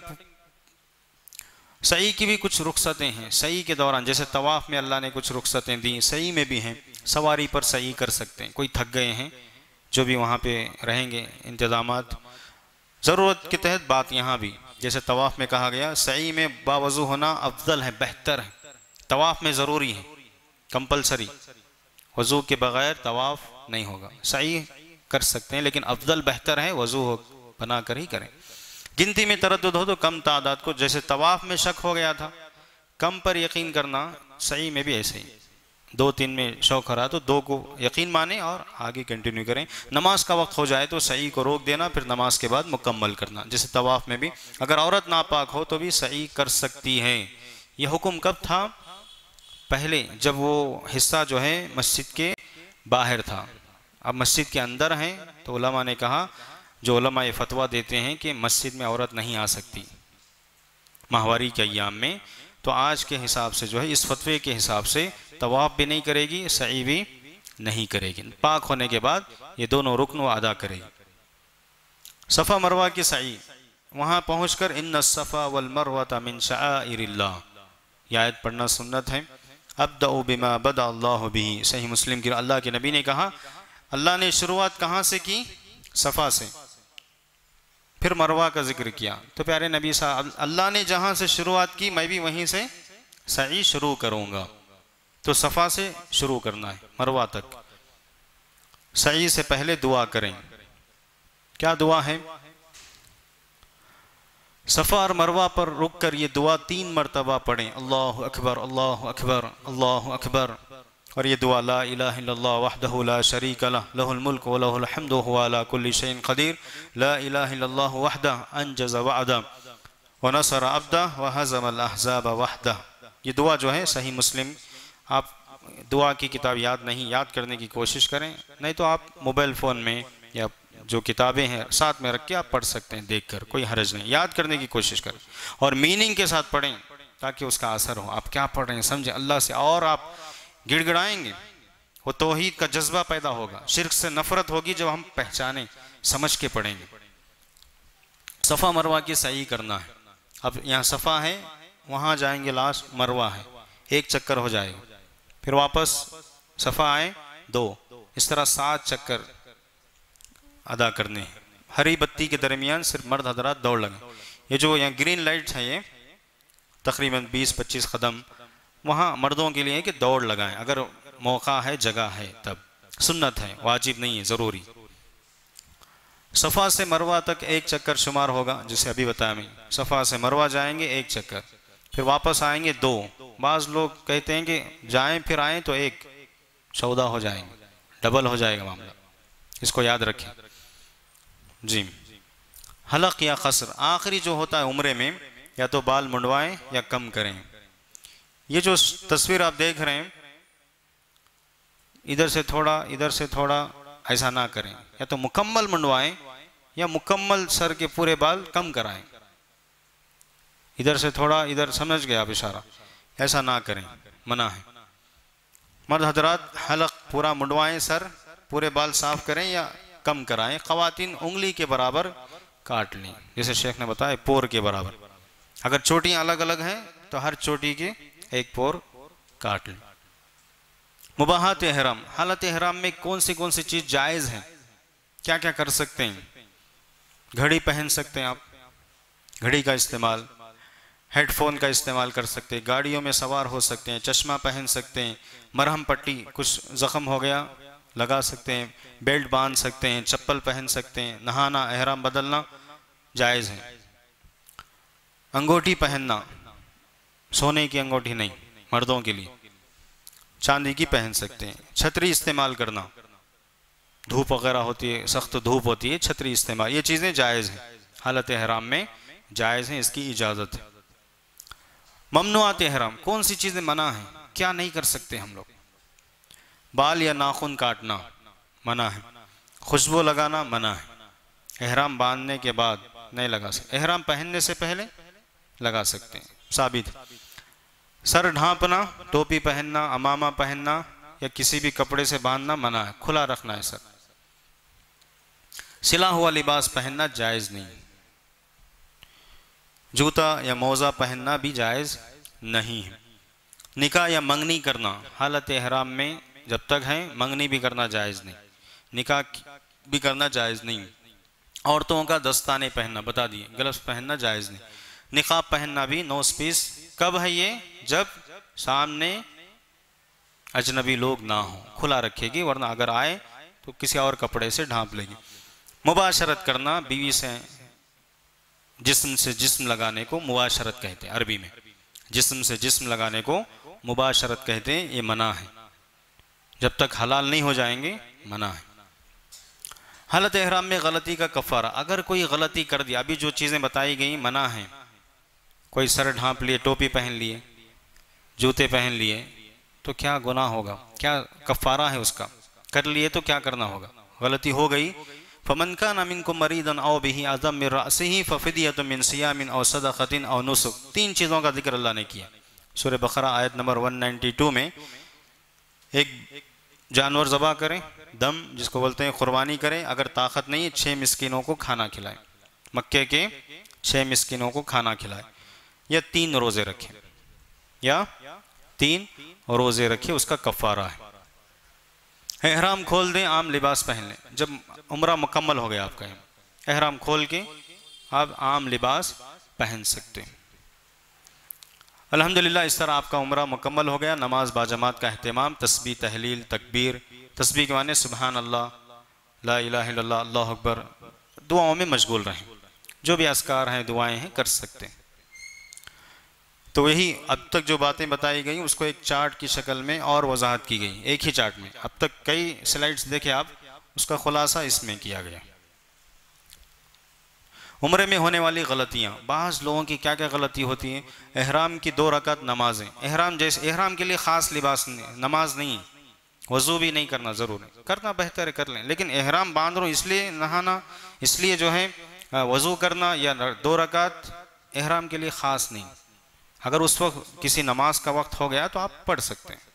سعی کی بھی کچھ رخصتیں ہیں، سعی کے دوران جیسے طواف میں اللہ نے کچھ رخصتیں دیں، سعی میں بھی ہیں، سواری پر سعی کر سکتے ہیں، کوئی تھک گئے ہیں جو بھی وہاں پہ رہیں گے انتظامات، ضرورت کے تحت بات یہاں بھی، جیسے طواف میں کہا گیا سعی میں باوضو ہونا افضل ہے، بہتر ہے، طواف میں ضروری ہے، کمپلسری، وضو کے بغیر طواف نہیں ہوگا، سعی کر سکتے ہیں لیکن افضل بہتر ہے وضو بنا کر ہی کریں۔ گنتی میں تردد ہو تو کم تعداد کو، جیسے طواف میں شک ہو گیا تھا، کم پر یقین کرنا، سعی میں بھی ایسے ہی 2 3 میں شوق ہو رہا تو 2 کو یقین مانیں اور آگے کنٹینیو کریں۔ نماز کا وقت ہو جائے تو سعی کو روک دینا، پھر نماز کے بعد مکمل کرنا، جیسے طواف میں بھی اگر عورت ناپاک ہو تو بھی سعی کر سکتی ہے۔ یہ حکم کب تھا؟ پہلے جب وہ حصہ جو ہے مسجد کے باہر تھا، اب مسجد کے اندر ہیں تو علماء نے کہا، جو علماء یہ فتویٰ دیتے ہیں کہ مسجد میں عورت نہیں آ سکتی ماہواری کے ایام میں، تو آج کے حساب سے جو ہے اس فتوے کے حساب سے طواف بھی نہیں کرے گی، سعی بھی نہیں کرے گی، پاک ہونے کے بعد یہ دونوں رکن وہ ادا کرے گی۔ صفا مروہ کی سعی، وہاں پہنچ کر ان الصفا والمروۃ من شعائر اللہ، یہ آیت پڑھنا سنت ہے۔ ابدأ بما بدأ اللہ به، صحیح مسلم کی اللہ کے نبی نے کہا اللہ نے شروعات کہاں سے کی؟ صفا سے، پھر مروہ کا ذکر کیا۔ تو پیارے نبی صاحب اللہ نے جہاں سے شروعات کی میں بھی وہیں سے سعی شروع کروں گا، تو صفا سے شروع کرنا ہے مروہ تک۔ سعی سے پہلے دعا کریں، کیا دعا ہے؟ صفا اور مروہ پر رک کر یہ دعا 3 مرتبہ پڑھیں، اللہ اکبر اللہ اکبر اللہ اکبر، اور یہ دعا لا الہ الا اللہ وحدہ لا شریک لہ لہ الملک ولہ الحمد وہو علی کل شیء قدیر، لا الہ الا اللہ وحدہ انجز وعدہ ونصر عبدہ وہزم الاحزاب وحدہ۔ یہ دعا جو ہے صحیح مسلم، آپ دعا کی کتاب یاد نہیں، یاد کرنے کی کوشش کریں، نہیں تو آپ موبائل فون میں یا جو کتابیں ہیں ساتھ میں رکھ کے آپ پڑھ سکتے ہیں، دیکھ کر کوئی حرج نہیں، یاد کرنے کی کوشش کریں اور میننگ کے ساتھ پڑھیں تاکہ اس کا اثر ہو، آپ کیا پڑھ رہے ہیں سمجھیں اللہ سے، اور آپ گڑ گڑائیں گے، وہ توحید کا جذبہ پیدا ہوگا، شرک سے نفرت ہوگی جب ہم پہچانیں سمجھ کے پڑھیں گے۔ صفا مروہ کی سعی کرنا ہے، اب یہاں صفا ہے وہاں جائیں گے لاسٹ مروہ ہے، 1 چکر ہو جائے گا، پھر واپس صفا آئے 2، اس طرح 7 چکر ادا کرنے ہیں۔ ہری بتی کے درمیان صرف مرد حضرات دوڑ لگیں، یہ جو یہاں گرین لائٹ ہے یہ تقریباً 20-25 قدم، وہاں مردوں کے لیے ہے کہ دوڑ لگائیں، اگر موقع ہے جگہ ہے تب، سنت ہے واجب نہیں ہے ضروری۔ صفا سے مروہ تک 1 چکر شمار ہوگا جسے ابھی بتایا میں، صفا سے مروہ جائیں گے 1 چکر، پھر واپس آئیں گے 2، بعض لوگ کہتے ہیں کہ جائیں پھر آئیں تو 1، 14 ہو جائیں گے، ڈبل ہو جائے گا معاملہ، اس کو یاد رکھیں جی۔ حلق یا قصر، آخری جو ہوتا ہے عمرے میں، یا تو بال منڈوائیں یا کم کریں۔ یہ جو تصویر آپ دیکھ رہے ہیں ادھر سے تھوڑا ادھر سے تھوڑا ایسا نہ کریں، یا تو مکمل منڈوائیں یا مکمل سر کے پورے بال کم کرائیں، ادھر سے تھوڑا ادھر، سمجھ گئے آپ اشارہ، ایسا نہ کریں، منع ہے۔ مرد حضرات حلق پورا منڈوائیں، سر پورے بال صاف کریں یا کم کرائیں، خواتین انگلی کے برابر کاٹ لیں، جیسے شیخ نے بتایا پور کے برابر، اگر چوٹیاں الگ الگ ہیں تو ہر چوٹی کے 1 پور کاٹ لیں۔ مباحات احرام، حالت احرام میں کون سی چیز جائز ہے، کیا کیا کر سکتے ہیں؟ گھڑی پہن سکتے ہیں آپ، گھڑی کا استعمال، ہیڈ فون کا استعمال کر سکتے ہیں، گاڑیوں میں سوار ہو سکتے ہیں، چشمہ پہن سکتے ہیں، مرہم پٹی کچھ زخم ہو گیا لگا سکتے ہیں، بیلٹ باندھ سکتے ہیں، چپل پہن سکتے ہیں، نہانا احرام بدلنا جائز ہے۔ انگوٹھی پہننا، سونے کی انگوٹھی نہیں، مردوں کے لیے چاندی کی پہن سکتے ہیں۔ چھتری استعمال کرنا، دھوپ وغیرہ ہوتی ہے، سخت دھوپ ہوتی ہے، چھتری استعمال، یہ چیزیں جائز ہیں، حالت احرام میں جائز ہیں، اس کی اجازت ہے۔ ممنوعات احرام، کون سی چیزیں منع ہیں، کیا نہیں کر سکتے ہم لوگ؟ بال یا ناخن کاٹنا منع ہے، خوشبو لگانا منع ہے، احرام باندھنے کے بعد نہیں لگا سکتے، احرام پہننے سے پہلے لگا سکتے ہیں، ثابت۔ سر ڈھانپنا، ٹوپی پہننا، عمامہ پہننا یا کسی بھی کپڑے سے باندھنا منع ہے، کھلا رکھنا ہے سر۔ سلا ہوا لباس پہننا جائز نہیں، جوتا یا موزہ پہننا بھی جائز نہیں ہے۔ نکاح یا منگنی کرنا، حالت احرام میں جب تک ہیں منگنی بھی کرنا جائز نہیں، نکاح بھی کرنا جائز نہیں۔ عورتوں کا دستانے پہننا بتا دیے، گلفز پہننا جائز نہیں۔ نقاب پہننا بھی نوز پیس، کب ہے یہ؟ جب سامنے اجنبی لوگ نہ ہوں، کھلا رکھے گی، ورنہ اگر آئے تو کسی اور کپڑے سے ڈھانپ لے گی۔ مباشرت کرنا، بیوی سے جسم لگانے کو مباشرت کہتے ہیں، عربی میں جسم سے جسم لگانے کو مباشرت کہتے ہیں، یہ منع ہے، جب تک حلال نہیں ہو جائیں گے منع ہے۔ حالت احرام میں غلطی کا کفارہ، اگر کوئی غلطی کر دیا، ابھی جو چیزیں بتائی گئیں منع ہیں، کوئی سر ڈھانپ لیے، ٹوپی پہن لیے، جوتے پہن لیے، تو کیا گناہ ہوگا، کیا کفارہ ہے اس کا؟ کر لیے تو کیا کرنا ہوگا؟ غلطی ہو گئی، فَمَنْ كَانَ مِنْكُمْ مَرِيضًا أَوْ بِهِ أَذًى مِنْ رَأْسِهِ فَفِدْيَةٌ مِنْ صِيَامٍ أَوْ صَدَقَةٍ أَوْ نُسُكٍ، 3 چیزوں کا ذکر اللہ نے کیا سورہ بقرہ آیت نمبر 192 میں۔ ایک جانور ذبح کریں، دم جس کو بولتے ہیں قربانی کریں، اگر طاقت نہیں ہے 6 مسکینوں کو کھانا کھلائیں، مکے کے 6 مسکینوں کو کھانا کھلائے، یا 3 روزے رکھے، یا 3 روزے رکھے، اس کا کفارہ ہے۔ احرام کھول دیں، عام لباس پہن لیں۔ جب عمرہ مکمل ہو گیا آپ کا، احرام کھول کے آپ عام لباس پہن سکتے ہیں۔ الحمدللہ اس طرح آپ کا عمرہ مکمل ہو گیا۔ نماز باجماعت کا اہتمام، تسبیح، تحلیل، تکبیر، تسبیح کے معنی سبحان اللہ، لا الہ الا اللہ، اللہ اکبر، دعاؤں میں مشغول رہیں، جو بھی اذکار ہیں، دعائیں ہیں، کر سکتے ہیں۔ تو یہی اب تک جو باتیں بتائی گئیں اس کو ایک چارٹ کی شکل میں اور وضاحت کی گئی، ایک ہی چارٹ میں۔ اب تک کئی سلائیڈز دیکھیں آپ، اس کا خلاصہ اس میں کیا گیا۔ عمرے میں ہونے والی غلطیاں، بعض لوگوں کی کیا کیا غلطی ہوتی ہیں؟ احرام کی 2 رکعت نمازیں، احرام کے لیے خاص لباس نماز نہیں، وضو بھی نہیں کرنا ضرور ہے، کرنا بہتر ہے کر لیں، لیکن احرام باندھ رہو اس لیے نہانا، اس لیے جو ہے وضو کرنا یا 2 رکعت احرام کے لیے خاص نہیں۔ اگر اس وقت کسی نماز کا وقت ہو گیا تو آپ پڑھ سکتے ہیں۔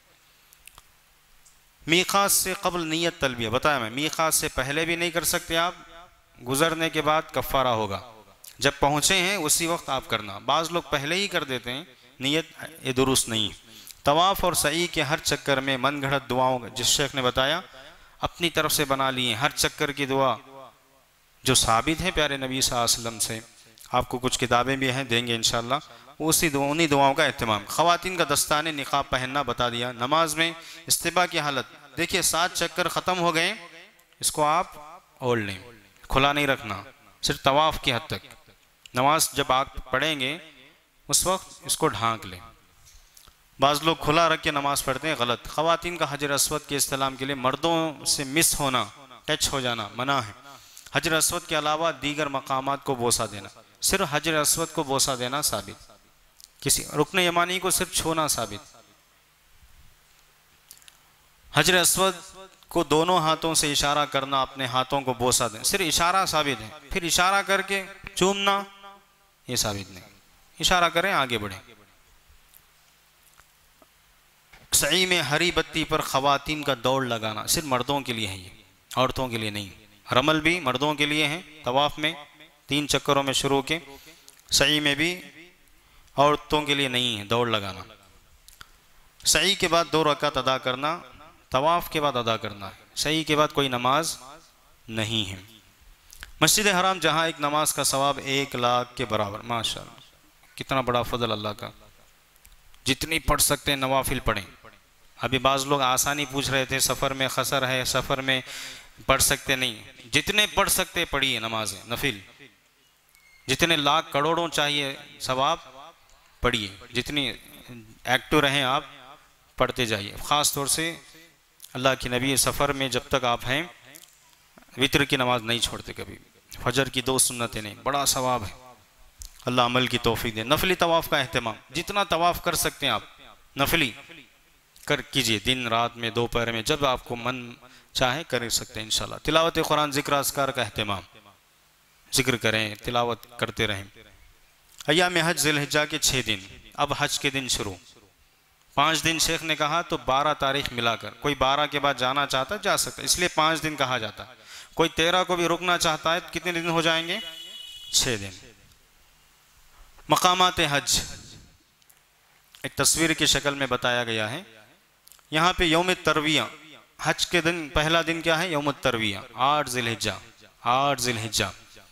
میقات سے قبل نیت تلبیہ، بتایا میں، میقات سے پہلے بھی نہیں کر سکتے آپ، گزرنے کے بعد کفارہ ہوگا، جب پہنچے ہیں اسی وقت آپ کرنا۔ بعض لوگ پہلے ہی کر دیتے ہیں، نیت یہ درست نہیں۔ طواف اور سعی کے ہر چکر میں من گھڑت دعاؤں، جس شیخ نے بتایا اپنی طرف سے بنا لیے، ہر چکر کی دعا جو ثابت ہے پیارے نبی صلی اللہ علیہ وسلم سے، آپ کو کچھ کتابیں بھی ہیں، دیں گے انشاءاللہ، انہی دعاؤں کا اہتمام۔ خواتین کا دستانے نقاب پہننا بتا دیا۔ نماز میں استباح کی حالت، دیکھیے 7 چکر ختم ہو گئے، اس کو آپ اوڑھ لیں، کھلا نہیں رکھنا، صرف طواف کی حد تک۔ نماز جب آپ پڑھیں گے اس وقت اس کو ڈھانک لیں۔ بعض لوگ کھلا رکھ کے نماز پڑھتے ہیں، غلط۔ خواتین کا حجر اسود کے استلام کے لیے مردوں سے مس ہونا، ٹچ ہو جانا منع ہے۔ حجر اسود کے علاوہ دیگر مقامات کو بوسہ دینا، صرف حجر اسود کو بوسہ دینا ثابت، کسی رکن یمانی کو صرف چھونا ثابت۔ حجر اسود کو دونوں ہاتھوں سے اشارہ کرنا، اپنے ہاتھوں کو بوسہ دیں، صرف اشارہ ثابت ہے، پھر اشارہ کر کے چومنا یہ ثابت نہیں، اشارہ کریں آگے بڑھیں۔ سعی میں ہری بتی پر خواتین کا دوڑ لگانا صرف مردوں کے لیے ہے، یہ عورتوں کے لیے نہیں۔ رمل بھی مردوں کے لیے ہیں، طواف میں 3 چکروں میں شروع کے، سعی میں بھی عورتوں کے لیے نہیں ہے دوڑ لگانا۔ سعی کے بعد 2 رکعت ادا کرنا، طواف کے بعد ادا کرنا ہے، سعی کے بعد کوئی نماز نہیں ہے۔ مسجد حرام جہاں ایک نماز کا ثواب 1 لاکھ کے برابر، ماشاءاللہ کتنا بڑا فضل اللہ کا۔ جتنی پڑھ سکتے ہیں نوافل پڑھیں۔ ابھی بعض لوگ آسانی پوچھ رہے تھے، سفر میں خسر ہے، سفر میں پڑھ سکتے نہیں، جتنے پڑھ سکتے پڑھیے نمازیں نفل، جتنے لاکھ کروڑوں چاہیے ثواب پڑھیے، جتنی ایکٹو رہیں آپ پڑھتے جائیے۔ خاص طور سے اللہ کی نبی سفر میں جب تک آپ ہیں وتر کی نماز نہیں چھوڑتے کبھی، فجر کی 2 سنتیں نہیں، بڑا ثواب ہے، اللہ عمل کی توفیق دے۔ نفلی طواف کا اہتمام، جتنا طواف کر سکتے ہیں آپ نفلی کیجئے، دن رات میں، دوپہر میں، جب آپ کو من چاہے کر سکتے ہیں انشاءاللہ۔ تلاوت قرآن، ذکر اذکار کا اہتمام، ذکر کریں، تلاوت کرتے رہیں۔ ایام حج ذی الحجہ کے 6 دن، اب حج کے دن شروع، 5 دن شیخ نے کہا تو 12 تاریخ ملا کر، کوئی 12 کے بعد جانا چاہتا ہے جا سکتا ہے، اس لیے 5 دن کہا جاتا ہے۔ کوئی 13 کو بھی رکنا چاہتا ہے، کتنے دن ہو جائیں گے؟ 6 دن۔ مقامات حج ایک تصویر کی شکل میں بتایا گیا ہے۔ یہاں پہ یوم ترویہ، حج کے دن پہلا دن کیا ہے؟ یوم ترویہ، 8 ذی الحجہ۔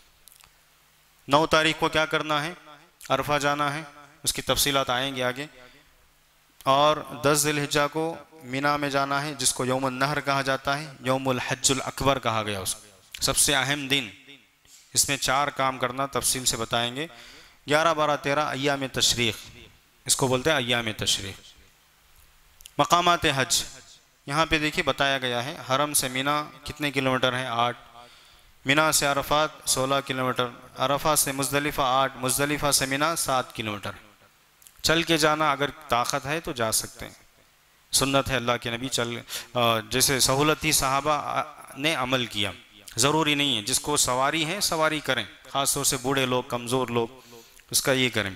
9 تاریخ کو کیا کرنا ہے؟ عرفہ جانا ہے، اس کی تفصیلات آئیں گے آگے۔ اور 10 ذی الحجہ کو مینا میں جانا ہے، جس کو یوم النحر کہا جاتا ہے، یوم الحج الاکبر کہا گیا اس کو، سب سے اہم دن۔ اس میں 4 کام کرنا، تفصیل سے بتائیں گے۔ 11، 12، 13 ایام تشریق، اس کو بولتے ہیں ایام تشریق۔ مقامات حج یہاں پہ دیکھیے بتایا گیا ہے، حرم سے مینا کتنے کلومیٹر ہیں؟ 8۔ مینا سے عرفات 16 کلومیٹر، عرفات سے مزدلفہ 8، مزدلفہ سے مینا 7 کلومیٹر۔ چل کے جانا اگر طاقت ہے تو جا سکتے ہیں، سنت ہے اللہ کے نبی، جیسے سہولت تھی صحابہ نے عمل کیا، ضروری نہیں ہے، جس کو سواری ہے سواری کریں، خاص طور سے بوڑھے لوگ، کمزور لوگ، اس کا یہ کریں۔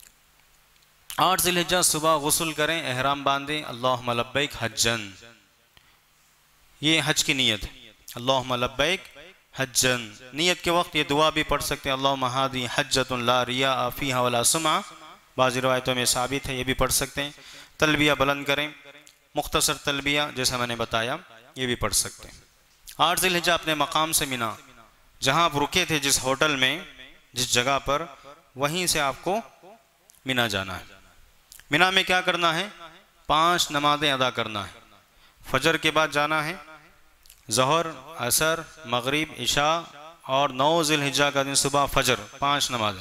8 ذی الحجہ صبح غسل کریں، احرام باندھیں، اللہم لبیک حجن، یہ حج کی نیت ہے، اللہم لبیک حجن، نیت کے وقت یہ دعا بھی پڑھ سکتے ہیں، اللہم ہادی حجۃ لا ریاء فیہا ولا سمعہ، بعض روایتوں میں ثابت ہے، یہ بھی پڑھ سکتے ہیں۔ تلبیہ بلند کریں، مختصر تلبیہ جیسا میں نے بتایا یہ بھی پڑھ سکتے ہیں۔ 8 ذی الحجہ اپنے مقام سے مینا، جہاں آپ رکے تھے جس ہوٹل میں، جس جگہ پر، وہیں سے آپ کو مینا جانا ہے۔ مینا میں کیا کرنا ہے؟ 5 نمازیں ادا کرنا ہے۔ فجر کے بعد جانا ہے، ظہر، عصر، مغرب، عشاء، اور 9 ذی الحجہ کا دن صبح فجر، 5 نمازیں۔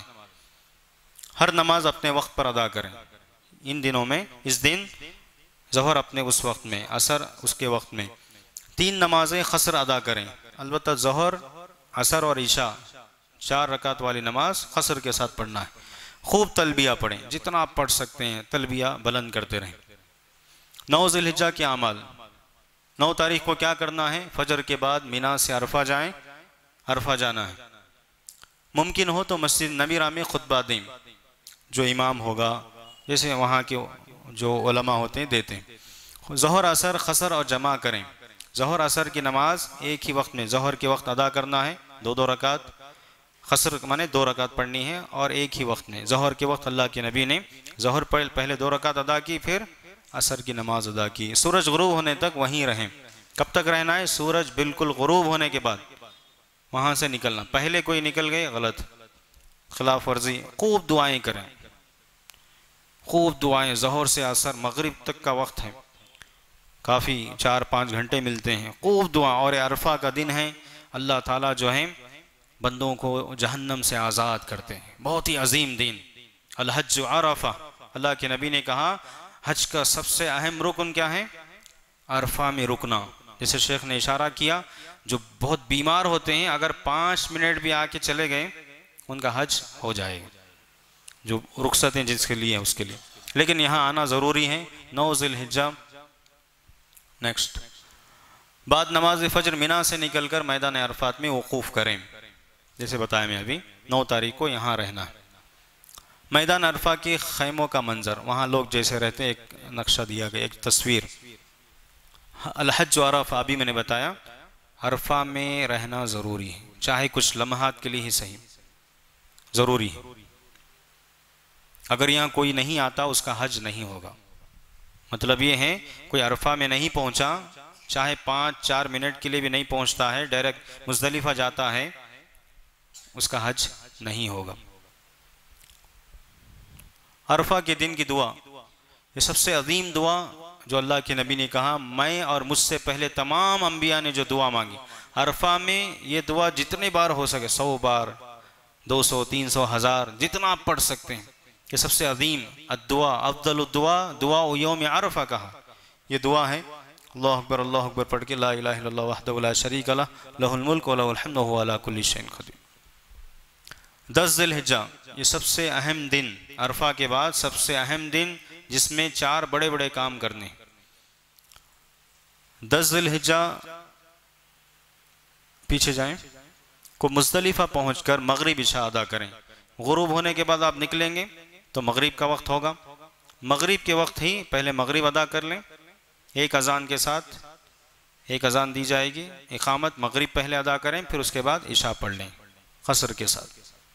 ہر نماز اپنے وقت پر ادا کریں ان دنوں میں۔ اس دن ظہر اپنے اس وقت میں، عصر اس کے وقت میں، 3 نمازیں قصر ادا کریں۔ البتہ ظہر، عصر اور عشاء 4 رکعت والی نماز قصر کے ساتھ پڑھنا ہے۔ خوب تلبیہ پڑھیں، جتنا آپ پڑھ سکتے ہیں تلبیہ بلند کرتے رہیں۔ 9 ذی الحجہ کے اعمال۔ 9 تاریخ کو کیا کرنا ہے؟ فجر کے بعد مینا سے عرفہ جائیں، عرفہ جانا ہے۔ ممکن ہو تو مسجد نمیرہ میں خطبہ دیں، جو امام ہوگا، جیسے وہاں کے جو علماء ہوتے ہیں دیتے ہیں۔ ظہر، عصر، قصر اور جمع کریں۔ ظہر عصر کی نماز ایک ہی وقت میں، ظہر کے وقت ادا کرنا ہے 2 رکعت، قصر مانے 2 رکعت پڑھنی ہے، اور ایک ہی وقت میں۔ ظہر کے وقت اللہ کے نبی نے ظہر پہلے 2 رکعت ادا کی، پھر عصر کی نماز ادا کی۔ سورج غروب ہونے تک وہیں رہیں۔ کب تک رہنا ہے؟ سورج بالکل غروب ہونے کے بعد وہاں سے نکلنا۔ پہلے کوئی نکل گئے، غلط، خلاف ورزی۔ خوب دعائیں کریں، خوب دعائیں۔ ظہر سے عصر مغرب تک کا وقت ہے، کافی 4-5 گھنٹے ملتے ہیں۔ خوب دعا، اور عرفہ کا دن ہے، اللہ تعالیٰ جو ہے بندوں کو جہنم سے آزاد کرتے ہیں۔ بہت ہی عظیم دن، الحج عرفہ۔ اللہ کے نبی نے کہا حج کا سب سے اہم رکن کیا ہے؟ عرفہ میں رکنا۔ جیسے شیخ نے اشارہ کیا، جو بہت بیمار ہوتے ہیں اگر 5 منٹ بھی آ کے چلے گئے ان کا حج ہو جائے گا، جو رخصتیں جس کے لیے اس کے لیے۔ لیکن یہاں آنا ضروری ہے۔ 9 ذی الحجہ۔ نیکسٹ، بعد نماز فجر مینا سے نکل کر میدان عرفات میں وقوف کریں، جیسے بتایا میں ابھی۔ 9 تاریخ کو یہاں رہنا ہے۔ میدان عرفہ کے خیموں کا منظر، وہاں لوگ جیسے رہتے ہیں، ایک نقشہ دیا گیا، ایک تصویر۔ الحج عرفہ، ابھی میں نے بتایا عرفہ میں رہنا ضروری ہے، چاہے کچھ لمحات کے لیے ہی صحیح، ضروری ہے۔ اگر یہاں کوئی نہیں آتا اس کا حج نہیں ہوگا۔ مطلب یہ ہے کوئی عرفہ میں نہیں پہنچا، چاہے 5-4 منٹ کے لیے بھی نہیں پہنچتا ہے، ڈائریکٹ مزدلفہ جاتا ہے، اس کا حج نہیں ہوگا۔ عرفہ کے دن کی دعا، یہ سب سے عظیم دعا جو اللہ کے نبی نے کہا، میں اور مجھ سے پہلے تمام انبیاء نے جو دعا مانگی، عرفہ میں یہ دعا جتنے بار ہو سکے، 100 بار، 200، 300، 1000، جتنا آپ پڑھ سکتے ہیں، یہ سب سے عظیم الدعا، افضل الدعا، دعا یوم عرفہ کہا۔ یہ دعا ہے، اللہ اکبر پڑھ کے لا الہ الا اللہ وحدہ لا شریک لہ لہ الملک ولہ الحمد وہو علی کل شیء قدیر۔ 10 ذی الحجہ، یہ سب سے اہم دن، عرفہ کے بعد سب سے اہم دن، جس میں 4 بڑے بڑے کام کرنے۔ 10 ذی الحجہ، پیچھے جائیں، کو مزدلفہ پہنچ کر مغرب عشاء ادا کریں۔ غروب ہونے کے بعد آپ نکلیں گے تو مغرب کا وقت ہوگا، مغرب کے وقت ہی پہلے مغرب ادا کر لیں، ایک اذان کے ساتھ، ایک اذان دی جائے گی، اقامت مغرب پہلے ادا کریں، پھر اس کے بعد عشاء پڑھ لیں قصر کے ساتھ۔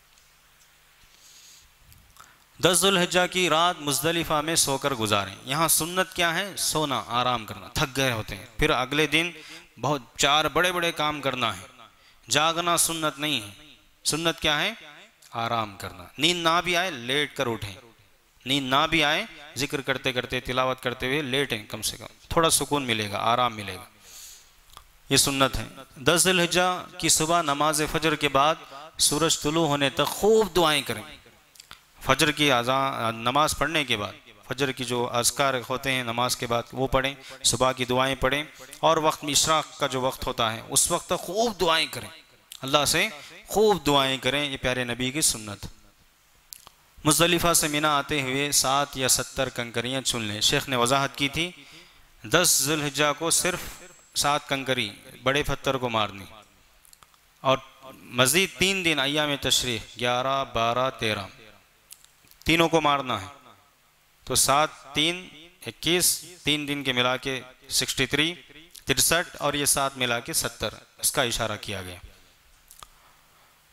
10 ذی الحجہ کی رات مزدلفہ میں سو کر گزاریں۔ یہاں سنت کیا ہے؟ سونا، آرام کرنا، تھک گئے ہوتے ہیں، پھر اگلے دن بہت 4 بڑے بڑے کام کرنا ہے۔ جاگنا سنت نہیں ہے، سنت کیا ہے؟ آرام کرنا۔ نیند نہ بھی آئے لیٹ کر اٹھیں، نیند نہ بھی آئے ذکر کرتے کرتے، تلاوت کرتے ہوئے لیٹیں، کم سے کم تھوڑا سکون ملے گا، آرام ملے گا، یہ سنت ہے۔ 10 ذی الحجہ کی صبح نماز فجر کے بعد سورج طلوع ہونے تک خوب دعائیں کریں۔ فجر کی نماز پڑھنے کے بعد، فجر کی جو اذکار ہوتے ہیں نماز کے بعد وہ پڑھیں، صبح کی دعائیں پڑھیں، اور وقت اشراق کا جو وقت ہوتا ہے اس وقت تک خوب دعائیں کریں، اللہ سے خوب دعائیں کریں، یہ پیارے نبی کی سنت۔ مزدلفہ سے مینا آتے ہوئے 7 یا 70 کنکریاں چن لیں۔ شیخ نے وضاحت کی تھی 10 ذی الحجہ کو صرف 7 کنکری بڑے پتھر کو مارنی، اور مزید 3 دن ایام تشریق 11، 12، 13 تینوں کو مارنا ہے، تو 7، 3، 21، 3 دن کے ملا کے 63، 63 اور یہ 7 ملا کے 70، اس کا اشارہ کیا گیا۔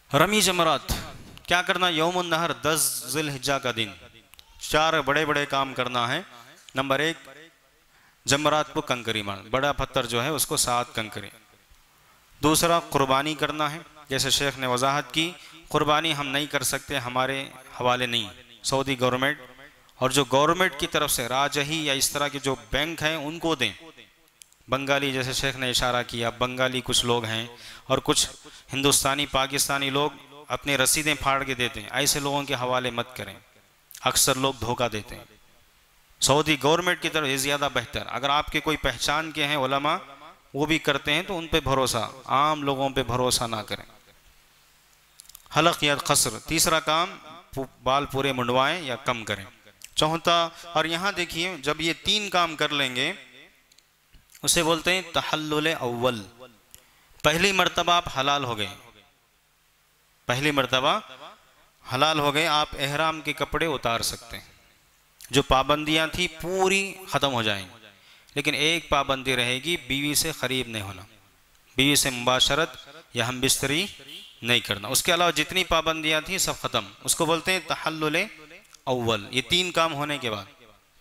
رمی جمرات کیا کرنا؟ یوم النہر 10 ذی الحجہ کا دن 4 بڑے بڑے کام کرنا ہے۔ نمبر 1 جمرات کو کنکری مار، بڑا پتھر جو ہے اس کو 7 کنکری۔ دوسرا قربانی کرنا ہے، جیسے شیخ نے وضاحت کی قربانی ہم نہیں کر سکتے، ہمارے حوالے نہیں، سعودی گورنمنٹ اور جو گورنمنٹ کی طرف سے راجہی یا اس طرح کے جو بینک ہیں ان کو دیں۔ بنگالی جیسے شیخ نے اشارہ کیا، بنگالی کچھ لوگ ہیں اور کچھ ہندوستانی پاکستانی لوگ اپنی رسیدیں پھاڑ کے دیتے ہیں، ایسے لوگوں کے حوالے مت کریں، اکثر لوگ دھوکہ دیتے ہیں۔ سعودی گورنمنٹ کی طرف یہ زیادہ بہتر، اگر آپ کے کوئی پہچان کے ہیں علماء وہ بھی کرتے ہیں تو ان پہ بھروسہ، عام لوگوں پہ بھروسہ نہ کریں۔ حلق یا قصر، تیسرا کام بال پورے منڈوائیں یا کم کریں۔ چوتھا، اور یہاں دیکھیے جب یہ 3 کام کر لیں گے اسے بولتے ہیں تحلل اول، پہلی مرتبہ آپ حلال ہو گئے، پہلی مرتبہ حلال ہو گئے، آپ احرام کے کپڑے اتار سکتے ہیں، جو پابندیاں تھیں پوری ختم ہو جائیں گی، لیکن ایک پابندی رہے گی، بیوی سے قریب نہیں ہونا، بیوی سے مباشرت یا ہم بستری نہیں کرنا، اس کے علاوہ جتنی پابندیاں تھیں سب ختم، اس کو بولتے ہیں تحلل اول۔ یہ 3 کام ہونے کے بعد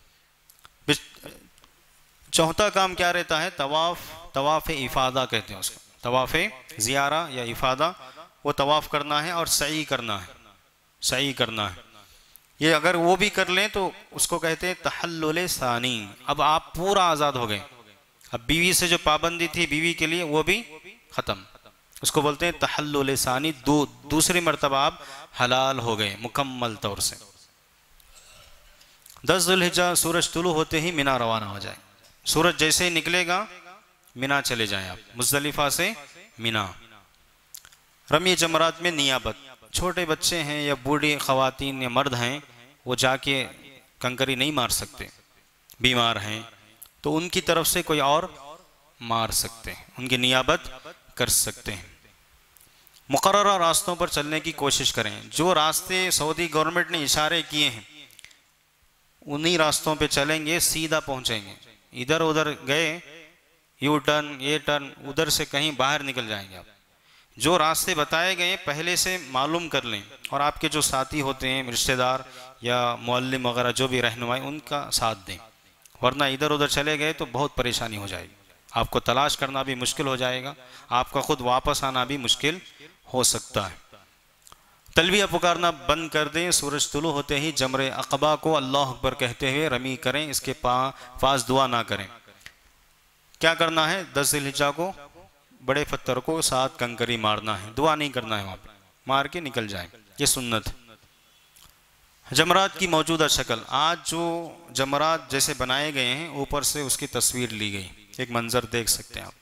چوتھا کام کیا رہتا ہے؟ طواف افادہ کہتے ہیں اس کو، طواف زیارہ یا افادہ، وہ طواف کرنا ہے اور سعی کرنا ہے، سعی کرنا ہے۔ یہ اگر وہ بھی کر لیں تو اس کو کہتے ہیں تحلل ثانی، اب آپ پورا آزاد ہو گئے، اب بیوی سے جو پابندی تھی بیوی کے لیے وہ بھی ختم، اس کو بولتے ہیں تحلل ثانی، دوسری مرتبہ آپ حلال ہو گئے مکمل طور سے۔ 10 ذی الحجہ سورج طلوع ہوتے ہی مینا روانہ ہو جائے، سورج جیسے ہی نکلے گا مینا چلے جائیں آپ، مزدلفہ سے مینا۔ رمی جمرات میں نیابت، چھوٹے بچے ہیں یا بوڑھی خواتین یا مرد ہیں وہ جا کے کنکری نہیں مار سکتے، بیمار ہیں تو ان کی طرف سے کوئی اور مار سکتے ہیں، ان کی نیابت کر سکتے ہیں۔ مقررہ راستوں پر چلنے کی کوشش کریں، جو راستے سعودی گورنمنٹ نے اشارے کیے ہیں انہی راستوں پہ چلیں گے، سیدھا پہنچیں گے، ادھر ادھر گئے یو ٹرن یہ ٹرن ادھر سے کہیں باہر نکل جائیں گے آپ۔ جو راستے بتائے گئے پہلے سے معلوم کر لیں، اور آپ کے جو ساتھی ہوتے ہیں رشتہ دار یا معلم وغیرہ جو بھی رہنمائی ان کا ساتھ دیں، ورنہ ادھر ادھر چلے گئے تو بہت پریشانی ہو جائے گی، آپ کو تلاش کرنا بھی مشکل ہو جائے گا، آپ کا خود واپس آنا بھی مشکل ہو سکتا ہے۔ تلبیہ پکارنا بند کر دیں، سورج طلوع ہوتے ہی جمرہ عقبہ کو اللہ اکبر کہتے ہوئے رمی کریں، اس کے پاس دعا نہ کریں۔ کیا کرنا ہے؟ 10 ذی الحجہ کو بڑے پتھر کو 7 کنکری مارنا ہے، دعا نہیں کرنا ہے، وہاں پہ مار کے نکل جائیں، یہ سنت۔ جمرات کی موجودہ شکل، آج جو جمرات جیسے بنائے گئے ہیں اوپر سے اس کی تصویر لی گئی، ایک منظر دیکھ سکتے ہیں آپ۔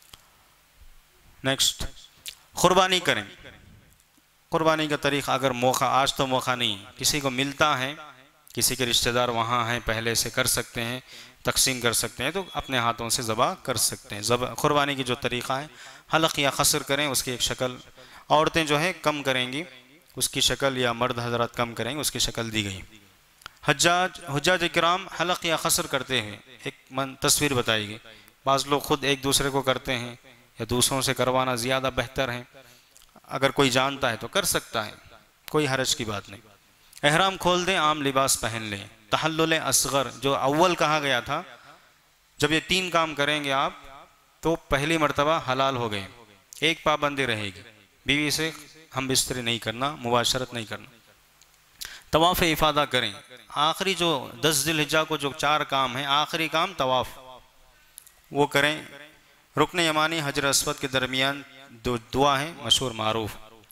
نیکسٹ، قربانی کریں۔ قربانی کا طریقہ، اگر موقع، آج تو موقع نہیں، کسی کو ملتا ہے، کسی کے رشتہ دار وہاں ہیں پہلے سے کر سکتے ہیں، تقسیم کر سکتے ہیں تو اپنے ہاتھوں سے ذبح کر سکتے ہیں۔ قربانی کی جو طریقہ ہے، حلق یا قصر کریں، اس کی ایک شکل، عورتیں جو ہے کم کریں گی اس کی شکل، یا مرد حضرات کم کریں گے اس کی شکل دی گئی۔ حجاج کرام حلق یا قصر کرتے ہیں، ایک تصویر بتائی گئی، بعض لوگ خود ایک دوسرے کو کرتے ہیں یا دوسروں سے کروانا زیادہ بہتر ہے، اگر کوئی جانتا ہے تو کر سکتا ہے، کوئی حرج کی بات نہیں۔ احرام کھول دیں، عام لباس پہن لیں۔ تحلل اصغر جو اول کہا گیا تھا، جب یہ 3 کام کریں گے آپ تو پہلی مرتبہ حلال ہو گئے، ایک پابندی رہے گی، بیوی سے ہم بستری نہیں کرنا، مباشرت نہیں کرنا۔ طواف افادہ کریں، آخری جو 10 ذی الحجہ کو جو 4 کام ہیں، آخری کام طواف وہ کریں۔ رکن یمانی حجر اسود کے درمیان دعا ہے مشہور معروف۔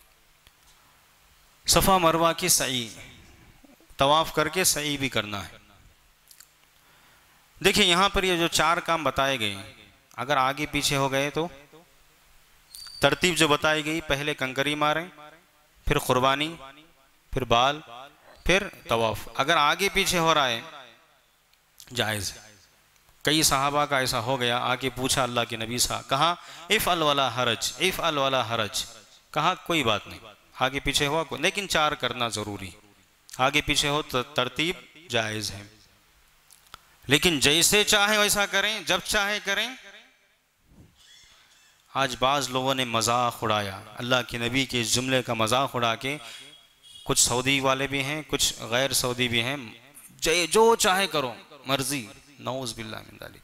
صفا مروہ کی سعی، طواف کر کے سعی بھی کرنا ہے۔ دیکھیں یہاں پر یہ جو 4 کام بتائے گئے، اگر آگے پیچھے ہو گئے تو ترتیب جو بتائی گئی، پہلے کنکری ماریں، پھر قربانی، پھر بال، پھر طواف، اگر آگے پیچھے ہو رہا ہے جائز ہے۔ کئی صحابہ کا ایسا ہو گیا، آگے پوچھا اللہ کے نبی صاحب، کہا افعل ولا حرج، افعل ولا حرج، کہا کوئی بات نہیں، آگے پیچھے ہوا لیکن 4 کرنا ضروری، آگے پیچھے ہو تو ترتیب جائز ہے، لیکن جیسے چاہے ویسا کریں، جب چاہے کریں، آج بعض لوگوں نے مذاق اڑایا، اللہ کے نبی کے اس جملے کا مذاق اڑا کے، کچھ سعودی والے بھی ہیں، کچھ غیر سعودی بھی ہیں، جو چاہے کرو مرضی، نعوذ باللہ من ذالک۔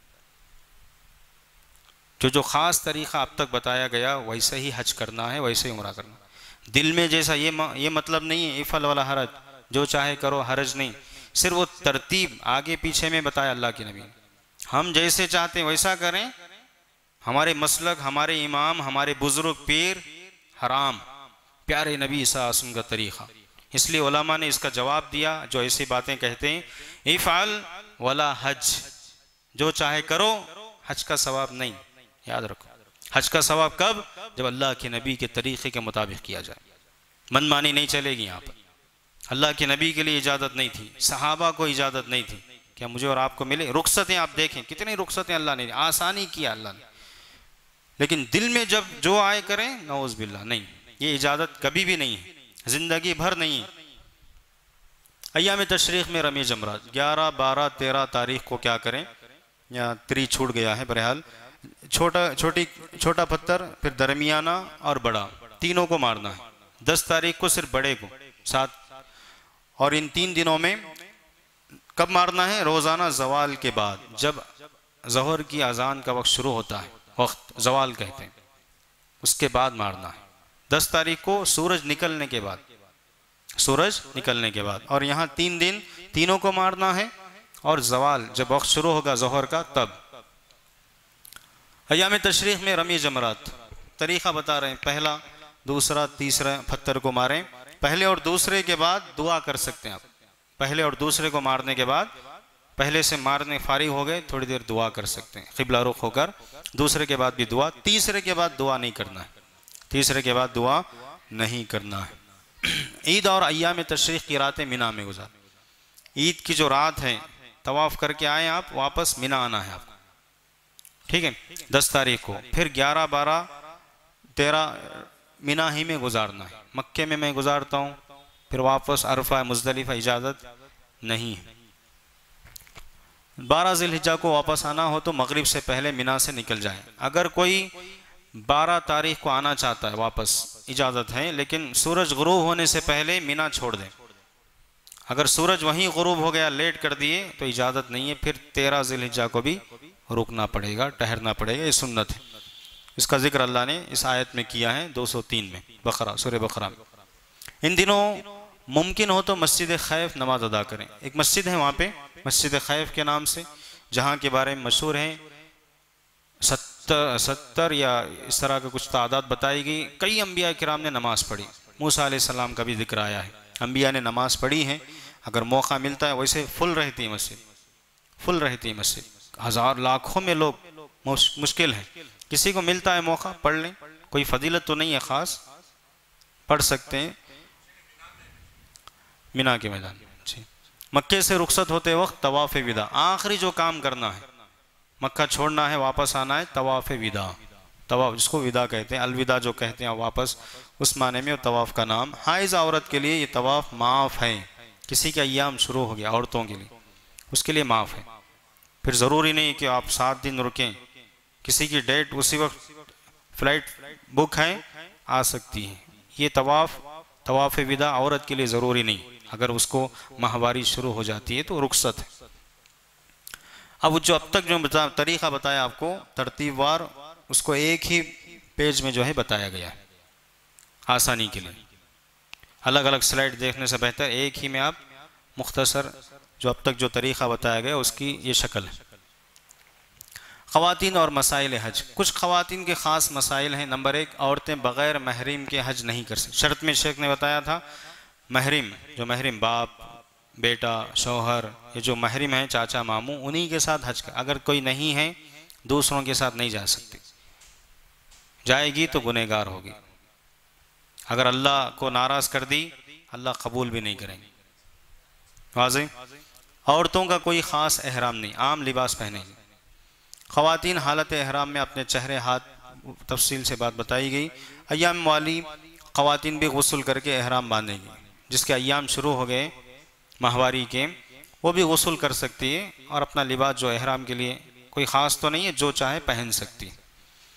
جو خاص طریقہ اب تک بتایا گیا ویسے ہی حج کرنا ہے، ویسے ہی عمرہ کرنا ہے۔ دل میں جیسا یہ مطلب نہیں ہے افعل ولا حرج، جو چاہے کرو حرج نہیں، صرف وہ ترتیب آگے پیچھے میں بتایا اللہ کے نبی نے۔ ہم جیسے چاہتے ہیں ویسا کریں، ہمارے مسلک، ہمارے امام، ہمارے بزرگ پیر حرام، پیارے نبی صلی اللہ علیہ وسلم کا طریقہ۔ اس لیے علماء نے اس کا جواب دیا جو ایسی باتیں کہتے ہیں، افعل ولا حج، جو چاہے کرو، حج کا ثواب نہیں۔ یاد رکھو، حج کا ثواب کب؟ جب اللہ کے نبی کے طریقے کے مطابق کیا جائے۔ من مانی نہیں چلے گی یہاں پر۔ اللہ کے نبی کے لیے اجازت نہیں تھی، صحابہ کو اجازت نہیں تھی، کیا مجھے اور آپ کو ملے؟ رخصتیں آپ دیکھیں کتنی رخصتیں اللہ نے، آسانی کیا اللہ نے، لیکن دل میں جب جو آئے کریں، نعوذ باللہ، نہیں، یہ اجازت کبھی بھی نہیں ہے، زندگی بھر نہیں ہے۔ ایام تشریق میں رمی جمرات 11، 12، 13 تاریخ کو کیا کریں؟ یہاں 3 چھوٹ گیا ہے، بہرحال چھوٹا پتھر، پھر درمیانہ اور بڑا، تینوں کو مارنا ہے۔ 10 تاریخ کو صرف بڑے کو 7، اور ان 3 دنوں میں کب مارنا ہے؟ روزانہ زوال کے بعد، جب ظہر کی اذان کا وقت شروع ہوتا ہے، وقت زوال کہتے ہیں، اس کے بعد مارنا ہے۔ 10 تاریخ کو سورج نکلنے کے بعد، سورج نکلنے کے بعد، اور یہاں 3 دن تینوں کو مارنا ہے، اور زوال جب وقت شروع ہوگا ظہر کا تب۔ ایام تشریق میں رمی جمرات، طریقہ بتا رہے ہیں، پہلا، دوسرا، تیسرا پتھر کو ماریں، پہلے اور دوسرے کے بعد دعا کر سکتے ہیں آپ۔ پہلے اور دوسرے کو مارنے کے بعد، پہلے سے مارنے فارغ ہو گئے، تھوڑی دیر دعا کر سکتے ہیں قبلہ رخ ہو کر، دوسرے کے بعد بھی دعا، تیسرے کے بعد دعا نہیں کرنا ہے، تیسرے کے بعد دعا نہیں کرنا ہے۔ عید اور ایام تشریق کی راتیں مینا میں گزار، عید کی جو رات ہے طواف کر کے آئیں آپ، واپس مینا آنا ہے آپ، ٹھیک ہے، 10 تاریخ کو، پھر 11، 12، 13 مینا ہی میں گزارنا ہے۔ مکے میں گزارتا ہوں، پھر واپس عرفہ مزدلفہ اجازت نہیں ہے۔ 12 ذی الحجہ کو واپس آنا ہو تو مغرب سے پہلے مینا سے نکل جائیں۔ اگر کوئی 12 تاریخ کو آنا چاہتا ہے واپس، اجازت ہے، لیکن سورج غروب ہونے سے پہلے مینا چھوڑ دیں۔ اگر سورج وہیں غروب ہو گیا، لیٹ کر دیے، تو اجازت نہیں ہے، پھر 13 ذی الحجہ کو بھی رکنا پڑے گا، ٹھہرنا پڑے گا، یہ سنت ہے۔ اس کا ذکر اللہ نے اس آیت میں کیا ہے 203 میں، بقرہ، سورہ بقرہ میں۔ ان دنوں ممکن ہو تو مسجد خیف نماز ادا کریں۔ ایک مسجد ہے وہاں پہ، مسجد خیف کے نام سے، جہاں کے بارے میں مشہور ہیں، 70 یا اس طرح کا کچھ تعداد بتائی گئی۔ کئی انبیاء کرام نے نماز پڑھی، موسیٰ علیہ السلام کا بھی ذکر آیا ہے، انبیاء نے نماز پڑھی ہے۔ اگر موقع ملتا ہے، ویسے فل رہتی ہے مسجد، فل رہتی ہے مسجد، ہزار لاکھوں میں لوگ، مشکل ہے، کسی کو ملتا ہے موقع پڑھ لیں، کوئی فضیلت تو نہیں ہے خاص، پڑھ سکتے ہیں مینا کے میدان۔ مکے سے رخصت ہوتے وقت طواف وداع، آخری جو کام کرنا ہے، مکہ چھوڑنا ہے، واپس آنا ہے، طواف وداع، طواف جس کو وداع کہتے ہیں، الوداع جو کہتے ہیں واپس، اس معنی میں طواف کا نام۔ حائض عورت کے لیے یہ طواف معاف ہے، کسی کا ایام شروع ہو گیا عورتوں کے لیے، اس کے لیے معاف ہے، پھر ضروری نہیں کہ آپ 7 دن رکیں، کسی کی ڈیٹ اسی وقت فلائٹ بک ہے، آ سکتی ہے۔ یہ طواف وداع عورت کے لیے ضروری نہیں، اگر اس کو ماہواری شروع ہو جاتی ہے تو رخصت ہے۔ اب تک جو طریقہ بتایا آپ کو ترتیب وار، اس کو ایک ہی پیج میں جو ہے بتایا گیا ہے آسانی کے لیے، الگ الگ سلائڈ دیکھنے سے بہتر ایک ہی میں آپ مختصر جو اب تک جو طریقہ بتایا گیا اس کی یہ شکل ہے۔ خواتین اور مسائل حج، کچھ خواتین کے خاص مسائل ہیں۔ نمبر 1، عورتیں بغیر محرم کے حج نہیں کر سکتی۔ شرط میں شیخ نے بتایا تھا محرم، جو محرم باپ، بیٹا، شوہر، یہ جو محرم ہیں چاچا ماموں، انہی کے ساتھ حج کر، اگر کوئی نہیں ہے دوسروں کے ساتھ نہیں جا سکتی، جائے گی تو گنہگار ہوگی، اگر اللہ کو ناراض کر دی اللہ قبول بھی نہیں کریں گے۔ واضح؟ عورتوں کا کوئی خاص احرام نہیں، عام لباس پہنے گی۔ خواتین حالت احرام میں اپنے چہرے ہاتھ، تفصیل سے بات بتائی گئی۔ ایام والی خواتین بھی غسل کر کے احرام باندھیں گی، جس کے ایام شروع ہو گئے ماہواری کے، وہ بھی غسل کر سکتی ہے، اور اپنا لباس جو احرام کے لیے کوئی خاص تو نہیں ہے، جو چاہے پہن سکتی ہے۔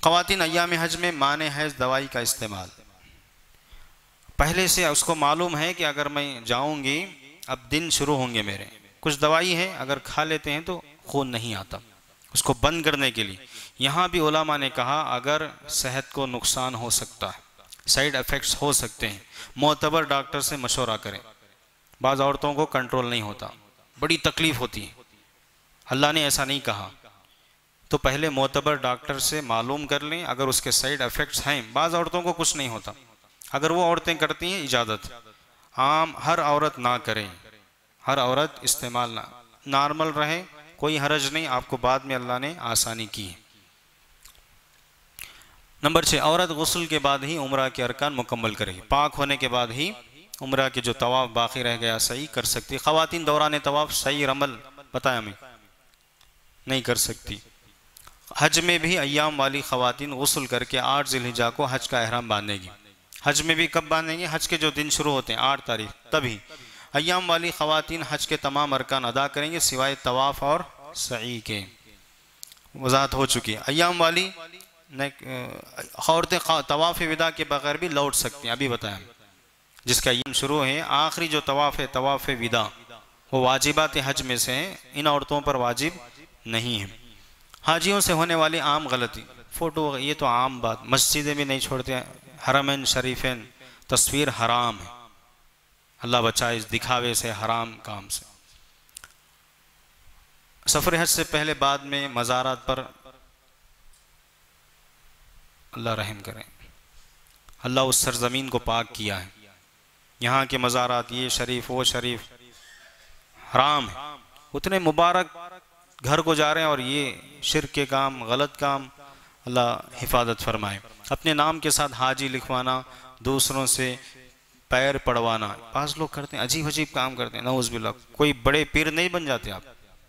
خواتین ایام حج میں مانع حیض دوائی کا استعمال، پہلے سے اس کو معلوم ہے کہ اگر میں جاؤں گی اب دن شروع ہوں گے میرے، کچھ دوائی ہے اگر کھا لیتے ہیں تو خون نہیں آتا، اس کو بند کرنے کے لیے یہاں بھی علماء نے کہا اگر صحت کو نقصان ہو سکتا ہے، سائیڈ ایفیکٹس ہو سکتے ہیں، معتبر ڈاکٹر سے مشورہ کریں۔ بعض عورتوں کو کنٹرول نہیں ہوتا، بڑی تکلیف ہوتی ہے، اللہ نے ایسا نہیں کہا، تو پہلے معتبر ڈاکٹر سے معلوم کر لیں، اگر اس کے سائیڈ ایفیکٹس ہیں، بعض عورتوں کو کچھ نہیں ہوتا، اگر وہ عورتیں کرتی ہیں اجازت، عام ہر عورت نہ کریں، ہر عورت استعمال نہ، نارمل رہے، کوئی حرج نہیں، آپ کو بعد میں اللہ نے آسانی کی ہے۔ نمبر 6، عورت غسل کے بعد ہی عمرہ کے ارکان مکمل کرے گی، پاک ہونے کے بعد ہی عمرہ کے جو طواف باقی رہ گیا صحیح کر سکتی۔ خواتین دوران طواف صحیح رمل بتایا ہمیں نہیں کر سکتی۔ حج میں بھی ایام والی خواتین غسل کر کے 8 ذی الحجہ کو حج کا احرام باندھے گی۔ حج میں بھی کب باندھیں گے؟ حج کے جو دن شروع ہوتے ہیں 8 تاریخ، تبھی ایام والی خواتین حج کے تمام ارکان ادا کریں گے سوائے طواف اور سعی کے، وضاحت ہو چکی ہے۔ ایام والی عورتیں طواف وداع کے بغیر بھی لوٹ سکتی ہیں، ابھی بتایا جس کا ایام شروع ہے، آخری جو طواف ہے طواف وداع وہ واجبات حج میں سے ہیں، ان عورتوں پر واجب نہیں ہے۔ حاجیوں سے ہونے والی عام غلطی، فوٹو، یہ تو عام بات، مسجدیں بھی نہیں چھوڑتے، حرمین شریفین، تصویر حرام ہے، اللہ بچائے اس دکھاوے سے، حرام کام سے۔ سفر حج سے پہلے بعد میں مزارات پر اللہ رحم کریں، اللہ اس سرزمین کو پاک کیا ہے، یہاں کے مزارات، یہ شریف وہ شریف حرام ہے، اتنے مبارک گھر کو جا رہے ہیں اور یہ شرک کے کام، غلط کام، اللہ حفاظت فرمائے۔ اپنے نام کے ساتھ حاجی لکھوانا، دوسروں سے پیر پڑوانا، بعض لوگ کرتے ہیں، عجیب عجیب کام کرتے ہیں، نعوذ باللہ، کوئی بڑے پیر نہیں بن جاتے آپ۔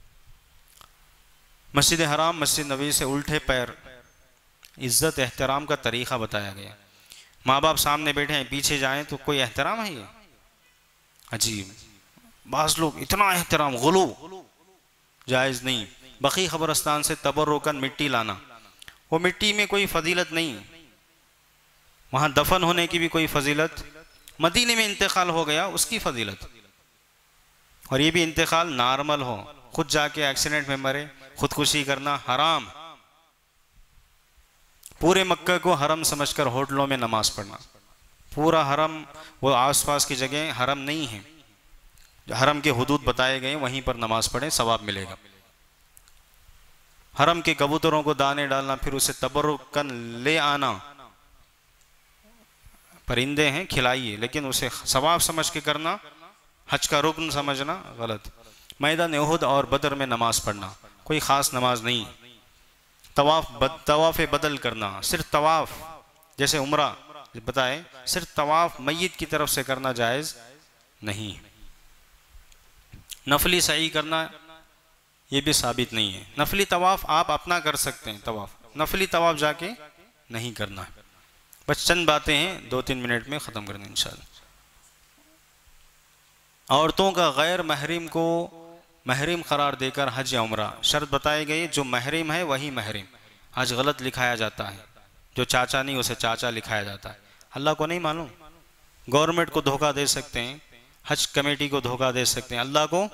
مسجد حرام، مسجد نبوی سے الٹے پیر، عزت احترام کا طریقہ بتایا گیا، ماں باپ سامنے بیٹھے ہیں پیچھے جائیں تو کوئی احترام ہے یہ؟ عجیب، بعض لوگ اتنا احترام، غلو جائز نہیں۔ بقی قبرستان سے تبرکاً مٹی لانا، وہ مٹی میں کوئی فضیلت نہیں، وہاں دفن ہونے کی بھی کوئی فضیلت، مدینے میں انتقال ہو گیا اس کی فضیلت، اور یہ بھی انتقال نارمل ہو، خود جا کے ایکسیڈنٹ میں مرے، خودکشی کرنا حرام۔ پورے مکہ کو حرم سمجھ کر ہوٹلوں میں نماز پڑھنا، پورا حرم، وہ آس پاس کی جگہیں حرم نہیں ہیں، حرم کے حدود بتائے گئے وہیں پر نماز پڑھیں، ثواب ملے گا۔ حرم کے کبوتروں کو دانے ڈالنا، پھر اسے تبرکاً لے آنا، پرندے ہیں کھلائیے، لیکن اسے ثواب سمجھ کے کرنا، حج کا رکن سمجھنا غلط۔ میدان احد اور بدر میں نماز پڑھنا، کوئی خاص نماز نہیں۔ طواف بدل کرنا، صرف طواف، جیسے عمرہ بتائے، صرف طواف میت کی طرف سے کرنا جائز نہیں۔ نفلی سعی کرنا یہ بھی ثابت نہیں ہے، نفلی طواف آپ اپنا کر سکتے ہیں، طواف نفلی طواف جا کے نہیں کرنا ہے۔ بس چند باتیں ہیں، 2-3 منٹ میں ختم کرنا انشاءاللہ۔ عورتوں کا غیر محرم کو محرم قرار دے کر حج یا عمرہ، شرط بتائے گئی، جو محرم ہے وہی محرم۔ آج غلط لکھایا جاتا ہے، جو چاچا نہیں اسے چاچا لکھایا جاتا ہے، اللہ کو نہیں معلوم، گورنمنٹ کو دھوکہ دے سکتے ہیں، حج کمیٹی کو دھوکہ دے سکتے ہیں، اللہ کو۔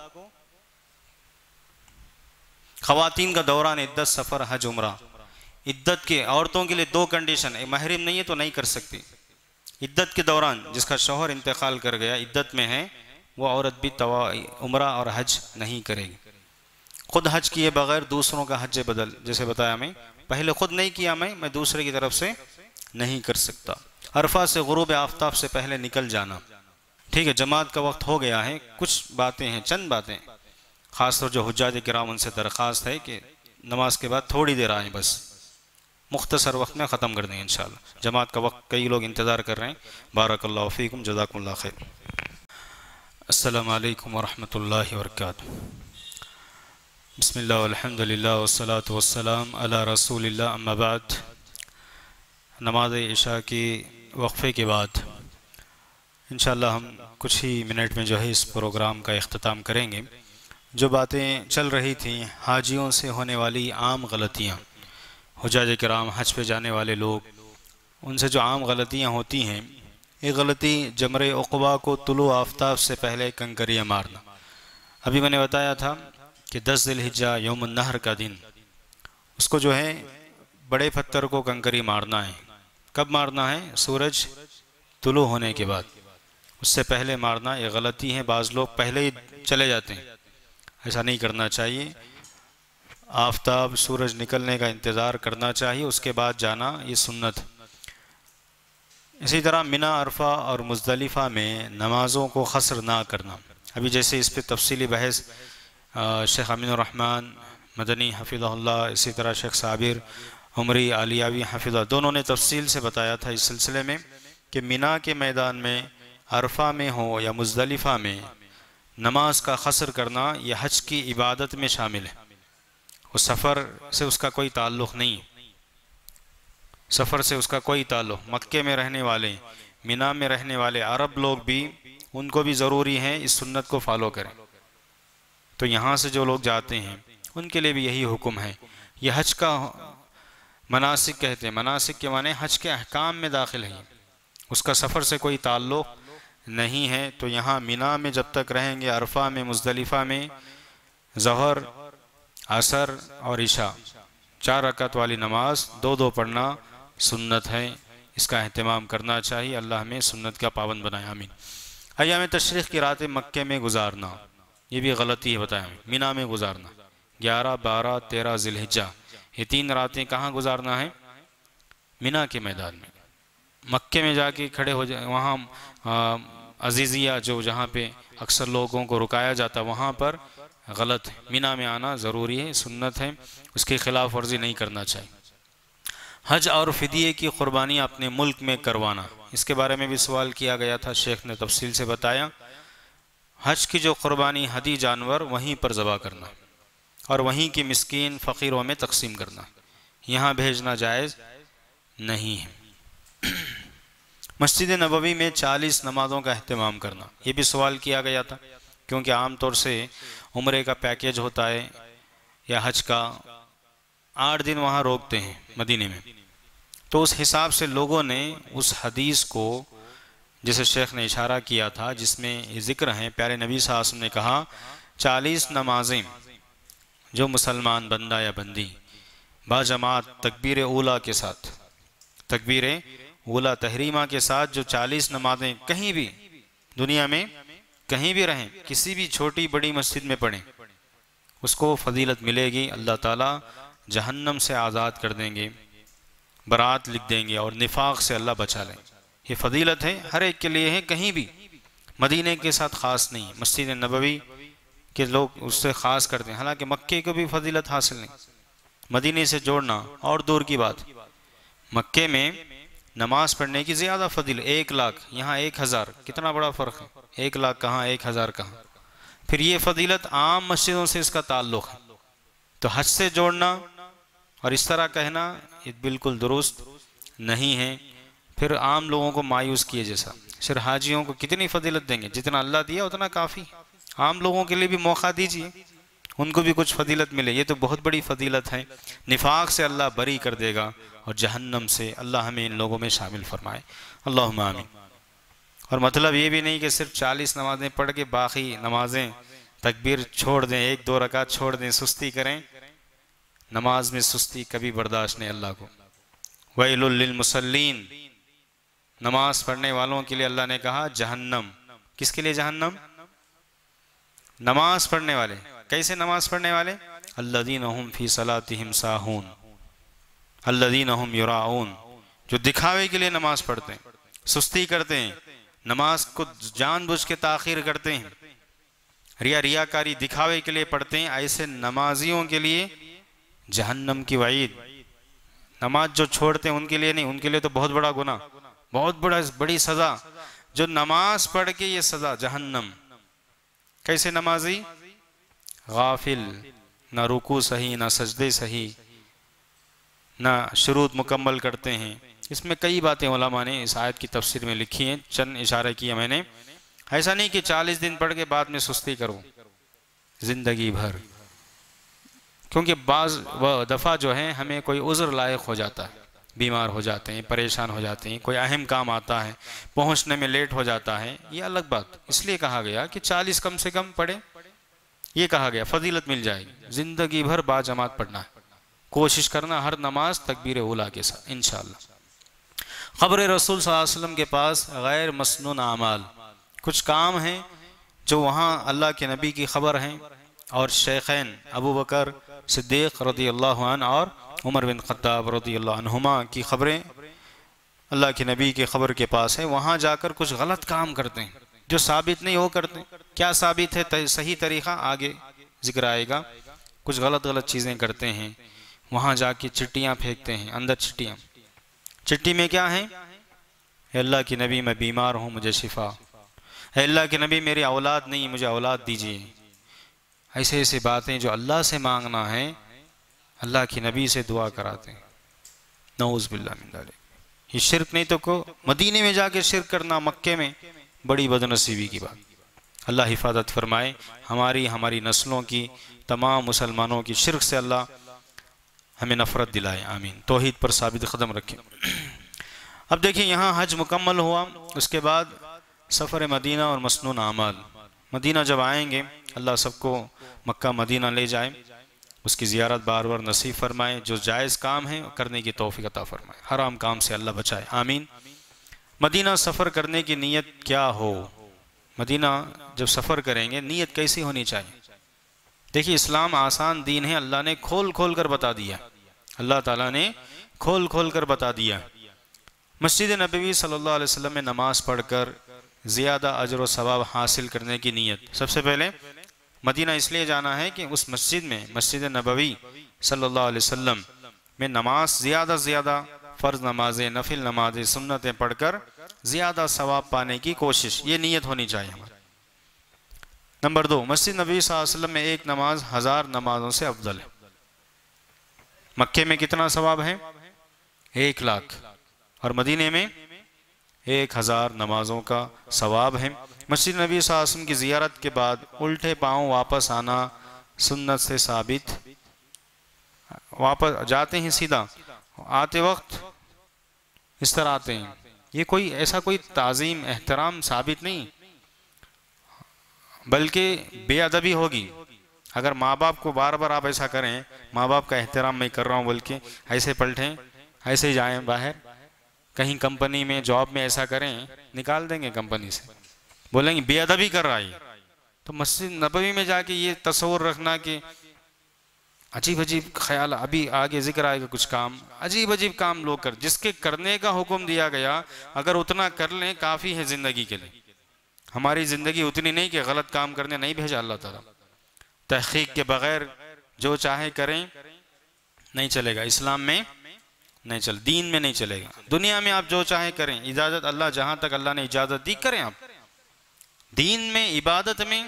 خواتین کا دوران عدت، سفر، حج، عمرہ، عدت کے عورتوں کے لیے 2 کنڈیشن، محرم نہیں ہے تو نہیں کر سکتی۔ عدت کے دوران جس کا شوہر انتقال کر گیا، عدت میں ہے، وہ عورت بھی عمرہ اور حج نہیں کرے گی۔ خود حج کیے بغیر دوسروں کا حج بدل، جیسے بتایا میں پہلے خود نہیں کیا، میں دوسرے کی طرف سے نہیں کر سکتا۔ عرفہ سے غروب آفتاب سے پہلے نکل جانا، ٹھیک ہے، جماعت کا وقت ہو گیا ہے، کچھ باتیں ہیں، چند باتیں، خاص طور جو حجاج کرام ان سے درخواست ہے کہ نماز کے بعد تھوڑی دیر آئیں، بس مختصر وقت میں ختم کر دیں انشاءاللہ، جماعت کا وقت کئی لوگ انتظار کر رہے ہیں۔ بارک اللہ فیکم، جزاکم اللہ خیر۔ السلام علیکم ورحمۃ اللہ وبرکاتہ۔ بسم اللہ والحمد للہ والصلاة والسلام علی رسول اللہ، اما بعد۔ نماز عشاء کی وقفے کے بعد انشاءاللہ ہم کچھ ہی منٹ میں جو ہے اس پروگرام کا اختتام کریں گے۔ جو باتیں چل رہی تھیں، حاجیوں سے ہونے والی عام غلطیاں، حجاج کرام حج پہ جانے والے لوگ، ان سے جو عام غلطیاں ہوتی ہیں، ایک غلطی جمرہ عقبہ کو طلوع آفتاب سے پہلے کنکریاں مارنا۔ ابھی میں نے بتایا تھا کہ 10 ذی الحجہ یوم النحر کا دن، اس کو جو ہے بڑے پتھر کو کنکری مارنا ہے۔ کب مارنا ہے؟ سورج طلوع ہونے کے بعد، اس سے پہلے مارنا یہ غلطی ہے۔ بعض لوگ پہلے ہی چلے جاتے ہیں، ایسا نہیں کرنا چاہیے۔ آفتاب سورج نکلنے کا انتظار کرنا چاہیے، اس کے بعد جانا، یہ سنت۔ اسی طرح منی، عرفہ اور مزدلفہ میں نمازوں کو قصر نہ کرنا۔ ابھی جیسے اس پہ تفصیلی بحث شیخ امین الرحمن مدنی حفظہ اللہ، اسی طرح شیخ صابر عمری عالیاوی حفظہ، دونوں نے تفصیل سے بتایا تھا اس سلسلے میں کہ منی کے میدان میں، عرفہ میں ہو یا مزدلفہ میں، نماز کا قصر کرنا یہ حج کی عبادت میں شامل ہے۔ اس سفر سے اس کا کوئی تعلق نہیں، سفر سے اس کا کوئی تعلق۔ مکے میں رہنے والے، منی میں رہنے والے عرب لوگ بھی، ان کو بھی ضروری ہے اس سنت کو فالو کریں۔ تو یہاں سے جو لوگ جاتے ہیں ان کے لیے بھی یہی حکم ہے۔ یہ حج کا مناسک کہتے ہیں، مناسک کے معنی حج کے احکام میں داخل ہے، اس کا سفر سے کوئی تعلق نہیں ہے۔ تو یہاں منی میں جب تک رہیں گے، عرفہ میں، مزدلفہ میں، ظہر، عصر اور عشاء 4 رکعت والی نماز 2 پڑھنا سنت ہے۔ اس کا اہتمام کرنا چاہیے، اللہ ہمیں سنت کا پابند بنائے، آمین۔ ایام تشریق کی راتیں مکے میں گزارنا، یہ بھی غلطی ہے، بتایا ہمیں۔ منی میں گزارنا، 11، 12، 13 ذی الحجہ، یہ 3 راتیں کہاں گزارنا ہے؟ منی کے میدان میں۔ مکے میں جا کے کھڑے ہو جائے، وہاں عزیزیہ جو جہاں پہ اکثر لوگوں کو رکایا جاتا، وہاں پر غلط ہے۔ منی میں آنا ضروری ہے، سنت ہے، اس کی خلاف ورزی نہیں کرنا چاہیے۔ حج اور فدیے کی قربانی اپنے ملک میں کروانا، اس کے بارے میں بھی سوال کیا گیا تھا، شیخ نے تفصیل سے بتایا۔ حج کی جو قربانی، ہدی جانور وہیں پر ذبح کرنا اور وہیں کی مسکین فقیروں میں تقسیم کرنا، یہاں بھیجنا جائز نہیں ہے۔ مسجد نبوی میں 40 نمازوں کا اہتمام کرنا، یہ بھی سوال کیا گیا تھا، کیونکہ عام طور سے عمرے کا پیکیج ہوتا ہے یا حج کا، 8 دن وہاں روکتے ہیں مدینے میں، تو اس حساب سے لوگوں نے اس حدیث کو، جسے شیخ نے اشارہ کیا تھا، جس میں یہ ذکر ہیں، پیارے نبی صلی اللہ علیہ وسلم نے کہا 40 نمازیں جو مسلمان بندہ یا بندی باجماعت تکبیر اولیٰ کے ساتھ، تکبیر اولیٰ تحریمہ کے ساتھ جو 40 نمازیں کہیں بھی دنیا میں کہیں بھی رہیں، کسی بھی چھوٹی بڑی مسجد میں پڑھیں، اس کو فضیلت ملے گی۔ اللہ تعالیٰ جہنم سے آزاد کر دیں گے، برات لکھ دیں گے، اور نفاق سے اللہ بچا لیں۔ یہ فضیلت ہے، ہر ایک کے لیے ہے، کہیں بھی، مدینے کے ساتھ خاص نہیں، مسجد نبوی کے لوگ اس سے خاص کرتے ہیں، حالانکہ مکے کو بھی فضیلت حاصل نہیں، مدینے سے جوڑنا اور دور کی بات۔ مکے میں نماز پڑھنے کی زیادہ فضیلت، 1 لاکھ، یہاں 1000، کتنا بڑا فرق ہے، 1 لاکھ کہاں، 1000 کہاں۔ پھر یہ فضیلت عام مسجدوں سے اس کا تعلق ہے، تو حج سے جوڑنا اور اس طرح کہنا یہ بالکل درست نہیں ہے، پھر عام لوگوں کو مایوس کیے جیسا۔ صرف حاجیوں کو کتنی فضیلت دیں گے، جتنا اللہ دیا اتنا کافی، عام لوگوں کے لیے بھی موقع دیجیے، ان کو بھی کچھ فضیلت ملے، یہ تو بہت بڑی فضیلت ہے۔ نفاق سے اللہ بری کر دے گا اور جہنم سے اللہ ہمیں ان لوگوں میں شامل فرمائے، اللہم آمین۔ اور مطلب یہ بھی نہیں کہ صرف 40 نمازیں پڑھ کے باقی نمازیں تکبیر چھوڑ دیں، 1-2 رکعت چھوڑ دیں، سستی کریں، نماز میں سستی کبھی برداشت نہیں اللہ کو۔ وَيْلٌ لِّلْمُصَلِّينَ، نماز پڑھنے والوں کے لیے اللہ نے کہا جہنم۔ کس کے لیے جہنم؟ نماز پڑھنے والے۔ کیسے نماز پڑھنے والے؟ الذین هم فی صلاتہم ساہون، الذین هم یراؤون، جو دکھاوے کے لیے نماز پڑھتے ہیں، سستی کرتے ہیں، نماز کو جان بوجھ کے تاخیر کرتے ہیں، ریاکاری دکھاوے کے لیے پڑھتے ہیں، ایسے نمازیوں کے لیے جہنم کی وعید۔ نماز جو چھوڑتے ہیں ان کے لیے نہیں، ان کے لیے تو بہت بڑا گناہ، بہت بڑی سزا۔ جو نماز پڑھ کے یہ سزا جہنم۔ کیسے نمازی؟ غافل، نہ رکوع صحیح، نہ سجدے صحیح، نہ شروط مکمل کرتے ہیں۔ اس میں کئی باتیں علماء نے اس آیت کی تفسیر میں لکھی ہیں، چند اشارہ کیا میں نے۔ ایسا نہیں کہ 40 دن پڑھ کے بعد میں سستی کروں زندگی بھر، کیونکہ بعض دفعہ جو ہے ہمیں کوئی عذر لائق ہو جاتا ہے، بیمار ہو جاتے ہیں، پریشان ہو جاتے ہیں، کوئی اہم کام آتا ہے، پہنچنے میں لیٹ ہو جاتا ہے، یہ الگ بات، اس لیے کہا گیا کہ 40 کم سے کم پڑھیں، یہ کہا گیا، فضیلت مل جائے گی، زندگی بھر با جماعت پڑھنا ہے، کوشش کرنا ہر نماز تکبیر اولیٰ کے ساتھ انشاءاللہ۔ قبر رسول صلی اللہ علیہ وسلم کے پاس غیر مسنون اعمال، کچھ کام ہیں جو وہاں اللہ کے نبی کی خبر ہیں، اور شیخین ابو بکر صدیق رضی اللہ عنہ اور عمر بن خطاب رضی اللہ عنہما کی خبریں اللہ کے نبی کی خبر کے پاس ہے، وہاں جا کر کچھ غلط کام کرتے ہیں جو ثابت نہیں ہو کرتے، کیا ثابت ہے صحیح طریقہ آگے ذکر آئے گا، کچھ غلط چیزیں کرتے ہیں، وہاں جا کے چٹیاں پھینکتے ہیں، اندر چٹیاں، چٹی میں کیا ہے؟ اے اللہ کے نبی میں بیمار ہوں مجھے شفا، اے اللہ کے نبی میری اولاد نہیں مجھے اولاد دیجیے، ایسے باتیں جو اللہ سے مانگنا ہے اللہ کی نبی سے دعا کراتے ہیں، نعوذ باللہ من ذالک، یہ شرک نہیں تو کو مدینے میں جا کے شرک کرنا، مکے میں بڑی بدنصیبی کی بات، اللہ حفاظت فرمائے ہماری نسلوں کی، تمام مسلمانوں کی شرک سے اللہ ہمیں نفرت دلائے، آمین، توحید پر ثابت قدم رکھے۔ اب دیکھیں یہاں حج مکمل ہوا، اس کے بعد سفر مدینہ اور مسنون اعمال، مدینہ جب آئیں گے اللہ سب کو مکہ مدینہ لے جائے، اس کی زیارت بار بار نصیب فرمائے، جو جائز کام ہے کرنے کی توفیق عطا فرمائے، حرام کام سے اللہ بچائے، آمین۔ مدینہ سفر کرنے کی نیت کیا ہو؟ مدینہ جب سفر کریں گے نیت کیسی ہونی چاہیے؟ دیکھیے اسلام آسان دین ہے، اللہ نے کھول کر بتا دیا، اللہ تعالیٰ نے کھول کر بتا دیا۔ مسجد نبوی صلی اللہ علیہ وسلم میں نماز پڑھ کر زیادہ اجر و ثواب حاصل کرنے کی نیت، سب سے پہلے مدینہ اس لیے جانا ہے کہ اس مسجد میں، مسجد نبوی صلی اللہ علیہ وسلم میں نماز زیادہ فرض نمازیں، نفل نمازیں، سنتیں پڑھ کر زیادہ ثواب پانے کی کوشش، یہ نیت ہونی چاہیے ہماری۔ نمبر 2، مسجد نبوی صلی اللہ علیہ وسلم میں ایک نماز 1000 نمازوں سے افضل ہے۔ مکے میں کتنا ثواب ہے؟ 1,00,000، اور مدینے میں 1000 نمازوں کا ثواب ہے۔ مسجد نبی صلی اللہ علیہ وسلم کی زیارت کے بعد الٹے پاؤں واپس آنا سنت سے ثابت، واپس جاتے ہیں سیدھا، آتے وقت اس طرح آتے ہیں، یہ کوئی تعظیم احترام ثابت نہیں، بلکہ بے ادبی ہوگی اگر ماں باپ کو بار بار آپ ایسا کریں، ماں باپ کا احترام میں کر رہا ہوں بلکہ ایسے پلٹیں، ایسے جائیں باہر، کہیں کمپنی میں جاب میں ایسا کریں نکال دیں گے کمپنی سے، بولیں گے بے ادبی کر رہا ہے۔ تو مسجد نبوی میں جا کے یہ تصور رکھنا کہ عجیب خیال، ابھی آگے ذکر آئے گا کچھ کام، عجیب کام لوگ جس کے کرنے کا حکم دیا گیا اگر اتنا کر لیں کافی ہے زندگی کے لیے، ہماری زندگی اتنی نہیں کہ غلط کام کرنے نہیں بھیجا اللہ تعالیٰ، تحقیق کے بغیر جو چاہے کریں نہیں چلے گا، اسلام میں نہیں دین میں نہیں چلے گا، دنیا میں آپ جو چاہیں کریں، اجازت اللہ جہاں تک اللہ نے اجازت دی کریں، آپ دین میں عبادت میں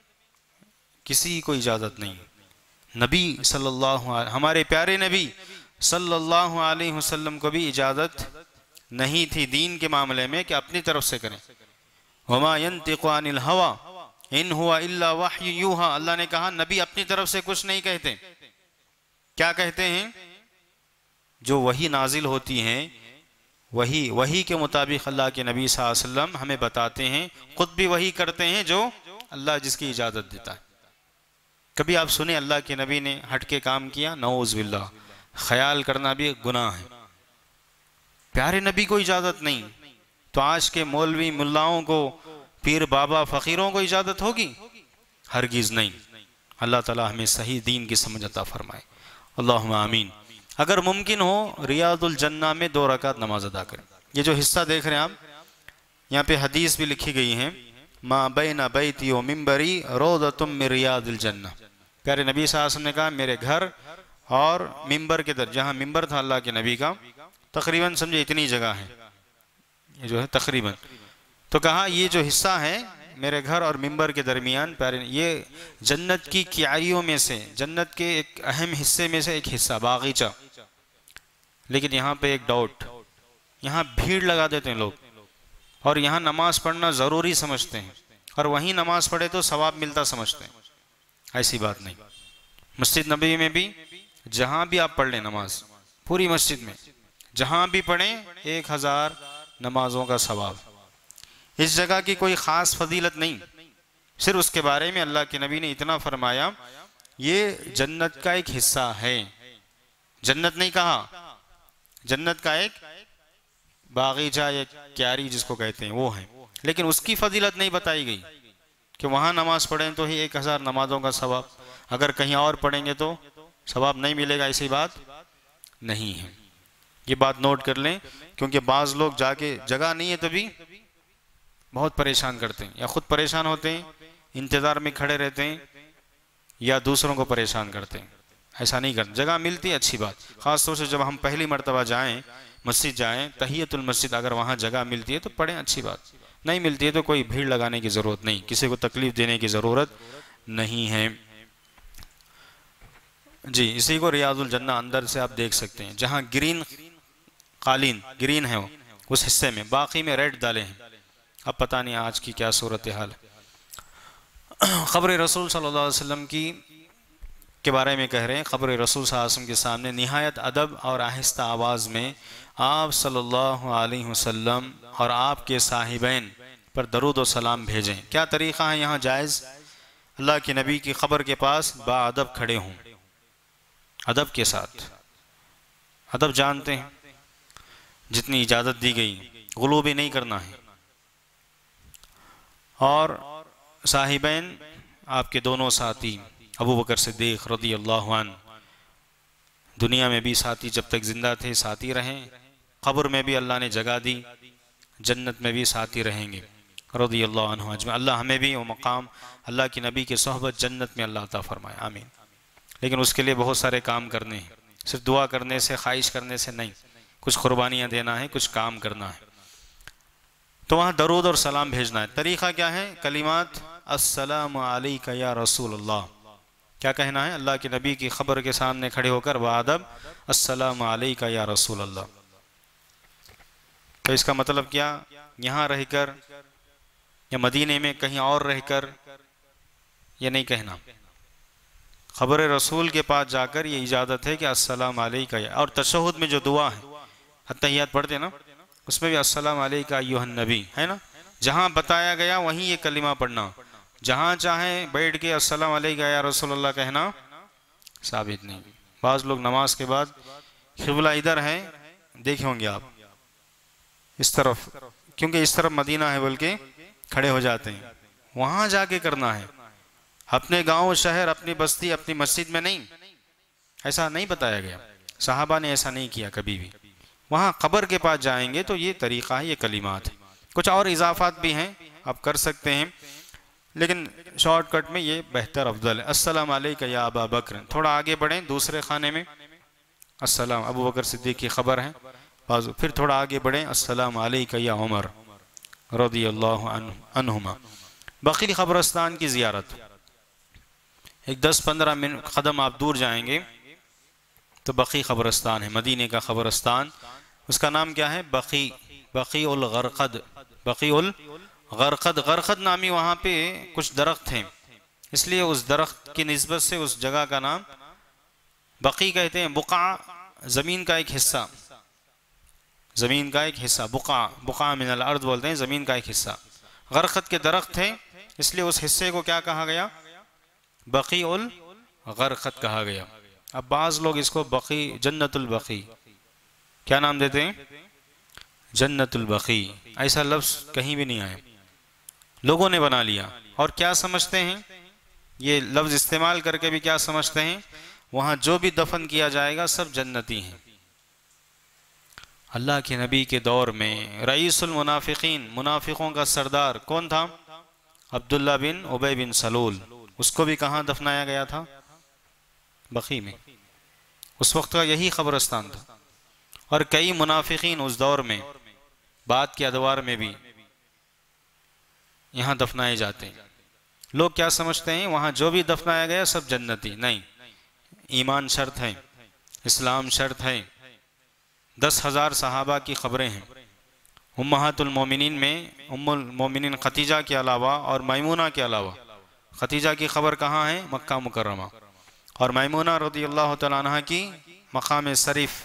کسی کو اجازت نہیں، نبی صلی اللہ علیہ ہمارے پیارے نبی صلی اللہ علیہ وسلم کو بھی اجازت نہیں تھی دین کے معاملے میں کہ اپنی طرف سے کریں، وَمَا يَنْتِقُ عَنِ الْهَوَىٰ إِنْ هُوَ إِلَّا وَحْيٌ يُوحَىٰ، اللہ نے کہا نبی اپنی طرف سے کچھ نہیں کہتے، کیا کہتے ہیں؟ جو وحی نازل ہوتی ہیں وحی کے مطابق اللہ کے نبی صلی اللہ علیہ وسلم ہمیں بتاتے ہیں، خود بھی وحی کرتے ہیں جو اللہ جس کی اجازت دیتا ہے۔ کبھی آپ سنیں اللہ کے نبی نے ہٹ کے کام کیا؟ نعوذ باللہ، خیال کرنا بھی گناہ ہے، پیارے نبی کو اجازت نہیں، تو آج کے مولوی ملاؤں کو، پیر بابا فقیروں کو اجازت ہوگی؟ ہرگز نہیں۔ اللہ تعالی ہمیں صحیح دین کی سمجھ عطا فرمائے، اللہم آمین۔ اگر ممکن ہو ریاض الجنہ میں 2 رکعت نماز ادا کریں، یہ جو حصہ دیکھ رہے ہیں آپ، یہاں پہ حدیث بھی لکھی گئی ہے، ما بین بیتی و منبری روضۃ من ریاض الجنہ، پیارے نبی صلی اللہ علیہ وسلم نے کہا میرے گھر اور منبر کے در، جہاں منبر تھا اللہ کے نبی کا، تقریباً سمجھے اتنی جگہ ہے، یہ جو ہے تقریباً، تو کہا یہ جو حصہ ہے میرے گھر اور منبر کے درمیان، پیارے یہ جنت کی کیاریوں میں سے، جنت کے ایک اہم حصے میں سے ایک حصہ، باغیچہ، لیکن یہاں پہ ایک ڈاؤٹ، یہاں بھیڑ لگا دیتے ہیں لوگ، اور یہاں نماز پڑھنا ضروری سمجھتے ہیں، اور وہیں نماز پڑھے تو ثواب ملتا سمجھتے ہیں، ایسی بات نہیں، مسجد نبوی میں بھی جہاں بھی آپ پڑھ لیں نماز، پوری مسجد میں جہاں بھی پڑھیں 1000 نمازوں کا ثواب۔ اس جگہ کی کوئی خاص فضیلت نہیں، صرف اس کے بارے میں اللہ کے نبی نے اتنا فرمایا یہ جنت کا ایک حصہ ہے۔ جنت نہیں کہا، جنت کا ایک باغیچہ یا کیاری جس کو کہتے ہیں وہ ہے، لیکن اس کی فضیلت نہیں بتائی گئی کہ وہاں نماز پڑھیں تو ہی 1000 نمازوں کا ثواب، اگر کہیں اور پڑھیں گے تو ثواب نہیں ملے گا، ایسی بات نہیں ہے۔ یہ بات نوٹ کر لیں، کیونکہ بعض لوگ جا کے جگہ نہیں ہے تو بھی بہت پریشان کرتے ہیں، یا خود پریشان ہوتے ہیں، انتظار میں کھڑے رہتے ہیں، یا دوسروں کو پریشان کرتے ہیں۔ ایسا نہیں کرنا، جگہ ملتی ہے اچھی بات، خاص طور سے جب ہم پہلی مرتبہ جائیں مسجد جائیں تحیۃ المسجد، اگر وہاں جگہ ملتی ہے تو پڑھیں، اچھی بات، نہیں ملتی ہے تو کوئی بھیڑ لگانے کی ضرورت نہیں، کسی کو تکلیف دینے کی ضرورت نہیں ہے۔ جی اسی کو ریاض الجنہ اندر سے آپ دیکھ سکتے ہیں، جہاں گرین قالین گرین ہے اس حصے میں، باقی میں ریڈ ڈالے ہیں، اب پتہ نہیں آج کی کیا صورتحال ہے۔ قبر رسول صلی اللہ علیہ وسلم کے بارے میں کہہ رہے ہیں، قبر رسول صلی اللہ علیہ وسلم کے سامنے نہایت ادب اور آہستہ آواز میں آپ صلی اللہ علیہ وسلم اور آپ کے صاحبین پر درود و سلام بھیجیں۔ کیا طریقہ ہے یہاں جائز؟ اللہ کے نبی کی قبر کے پاس با ادب کھڑے ہوں، ادب کے ساتھ، ادب جانتے ہیں، جتنی اجازت دی گئی غلو بھی نہیں کرنا ہے، اور صاحبین آپ کے دونوں ساتھی ابو بکر صدیق رضی اللہ عنہ، دنیا میں بھی ساتھی جب تک زندہ تھے ساتھی رہیں، قبر میں بھی اللہ نے جگہ دی، جنت میں بھی ساتھی رہیں گے رضی اللہ عنہ اجمعین۔ اللہ ہمیں بھی وہ مقام اللہ کی نبی کی صحبت جنت میں اللہ عطا فرمائے، آمین۔ لیکن اس کے لیے بہت سارے کام کرنے ہیں، صرف دعا کرنے سے خواہش کرنے سے نہیں، کچھ قربانیاں دینا ہے، کچھ کام کرنا ہے، تو وہاں درود اور سلام بھیجنا ہے۔ طریقہ کیا ہے؟ کلمات السلام علیکہ یا رسول اللہ، کیا کہنا ہے؟ اللہ کے نبی کی قبر کے سامنے کھڑے ہو کر بادب السلام علیکہ یا رسول اللہ۔ تو اس کا مطلب کیا؟ یہاں رہ کر یا مدینے میں کہیں اور رہ کر یہ نہیں کہنا، قبر رسول کے پاس جا کر یہ اجازت ہے کہ السلام علیکہ، اور تشہد میں جو دعا ہے اتحیات پڑھتے نا اس میں بھی السلام علیکہ ایھا النبی ہے نا، جہاں بتایا گیا وہیں یہ کلمہ پڑھنا، جہاں چاہیں بیٹھ کے السلام علیکہ یا رسول اللہ کہنا ثابت نہیں۔ بعض لوگ نماز کے بعد قبلہ ادھر ہے، دیکھیں ہوں گے آپ اس طرف، کیونکہ اس طرف مدینہ ہے بلکہ کھڑے ہو جاتے ہیں، وہاں جا کے کرنا ہے، اپنے گاؤں شہر اپنی بستی اپنی مسجد میں نہیں، ایسا نہیں بتایا گیا، صحابہ نے ایسا نہیں کیا کبھی بھی۔ وہاں قبر کے پاس جائیں گے تو یہ طریقہ ہے، یہ کلمات ہے، کچھ اور اضافات بھی ہیں آپ کر سکتے ہیں، لیکن شارٹ کٹ میں یہ بہتر افضل ہے۔ السلام علیکہ یا ابا بکر، تھوڑا آگے بڑھیں دوسرے خانے میں السلام، ابو بکر صدیق کی خبر ہے، پھر تھوڑا آگے بڑھیں السلام علیکہ یا عمر رضی اللہ عنہما۔ بقیع قبرستان کی زیارت، ایک 10-15 قدم آپ دور جائیں گے تو بقیع قبرستان ہے، مدینے کا قبرستان، اس کا نام کیا ہے؟ بقیع الغرقد، بقیع الغرقد، غرقد نامی وہاں پہ کچھ درخت ہیں، اس لیے اس درخت کی نسبت سے اس جگہ کا نام بقیع کہتے ہیں۔ بقع زمین کا ایک حصہ، زمین کا ایک حصہ، بقع من الارض بولتے ہیں، زمین کا ایک حصہ، غرقد کے درخت ہیں، اس لیے اس حصے کو کیا کہا گیا؟ بقیع الغرقد کہا گیا۔ اب بعض لوگ اس کو بقیع جنت البقیع کیا نام دیتے ہیں؟ جنت البقیع، ایسا لفظ کہیں بھی نہیں آیا، لوگوں نے بنا لیا، اور کیا سمجھتے ہیں یہ لفظ استعمال کر کے بھی کیا سمجھتے ہیں؟ وہاں جو بھی دفن کیا جائے گا سب جنتی ہیں۔ اللہ کے نبی کے دور میں رئیس المنافقین، منافقوں کا سردار کون تھا؟ عبداللہ بن ابی بن سلول، اس کو بھی کہاں دفنایا گیا تھا؟ بقیع میں، اس وقت کا یہی قبرستان تھا، اور کئی منافقین اس دور میں بعد کے ادوار میں بھی یہاں دفنائے جاتے ہیں۔ لوگ کیا سمجھتے ہیں وہاں جو بھی دفنایا گیا سب جنتی؟ نہیں، ایمان شرط ہے، اسلام شرط ہے، 10,000 صحابہ کی قبریں ہیں، امہات المومنین میں ام المومنین خدیجہ کے علاوہ اور میمونہ کے علاوہ، خدیجہ کی قبر کہاں ہے؟ مکہ مکرمہ، اور میمونہ رضی اللہ تعالیٰ عنہ کی مقام صریف،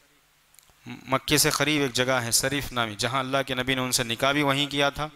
مکے سے قریب ایک جگہ ہے صریف نامی، جہاں اللہ کے نبی نے ان سے نکاح بھی وہیں کیا تھا،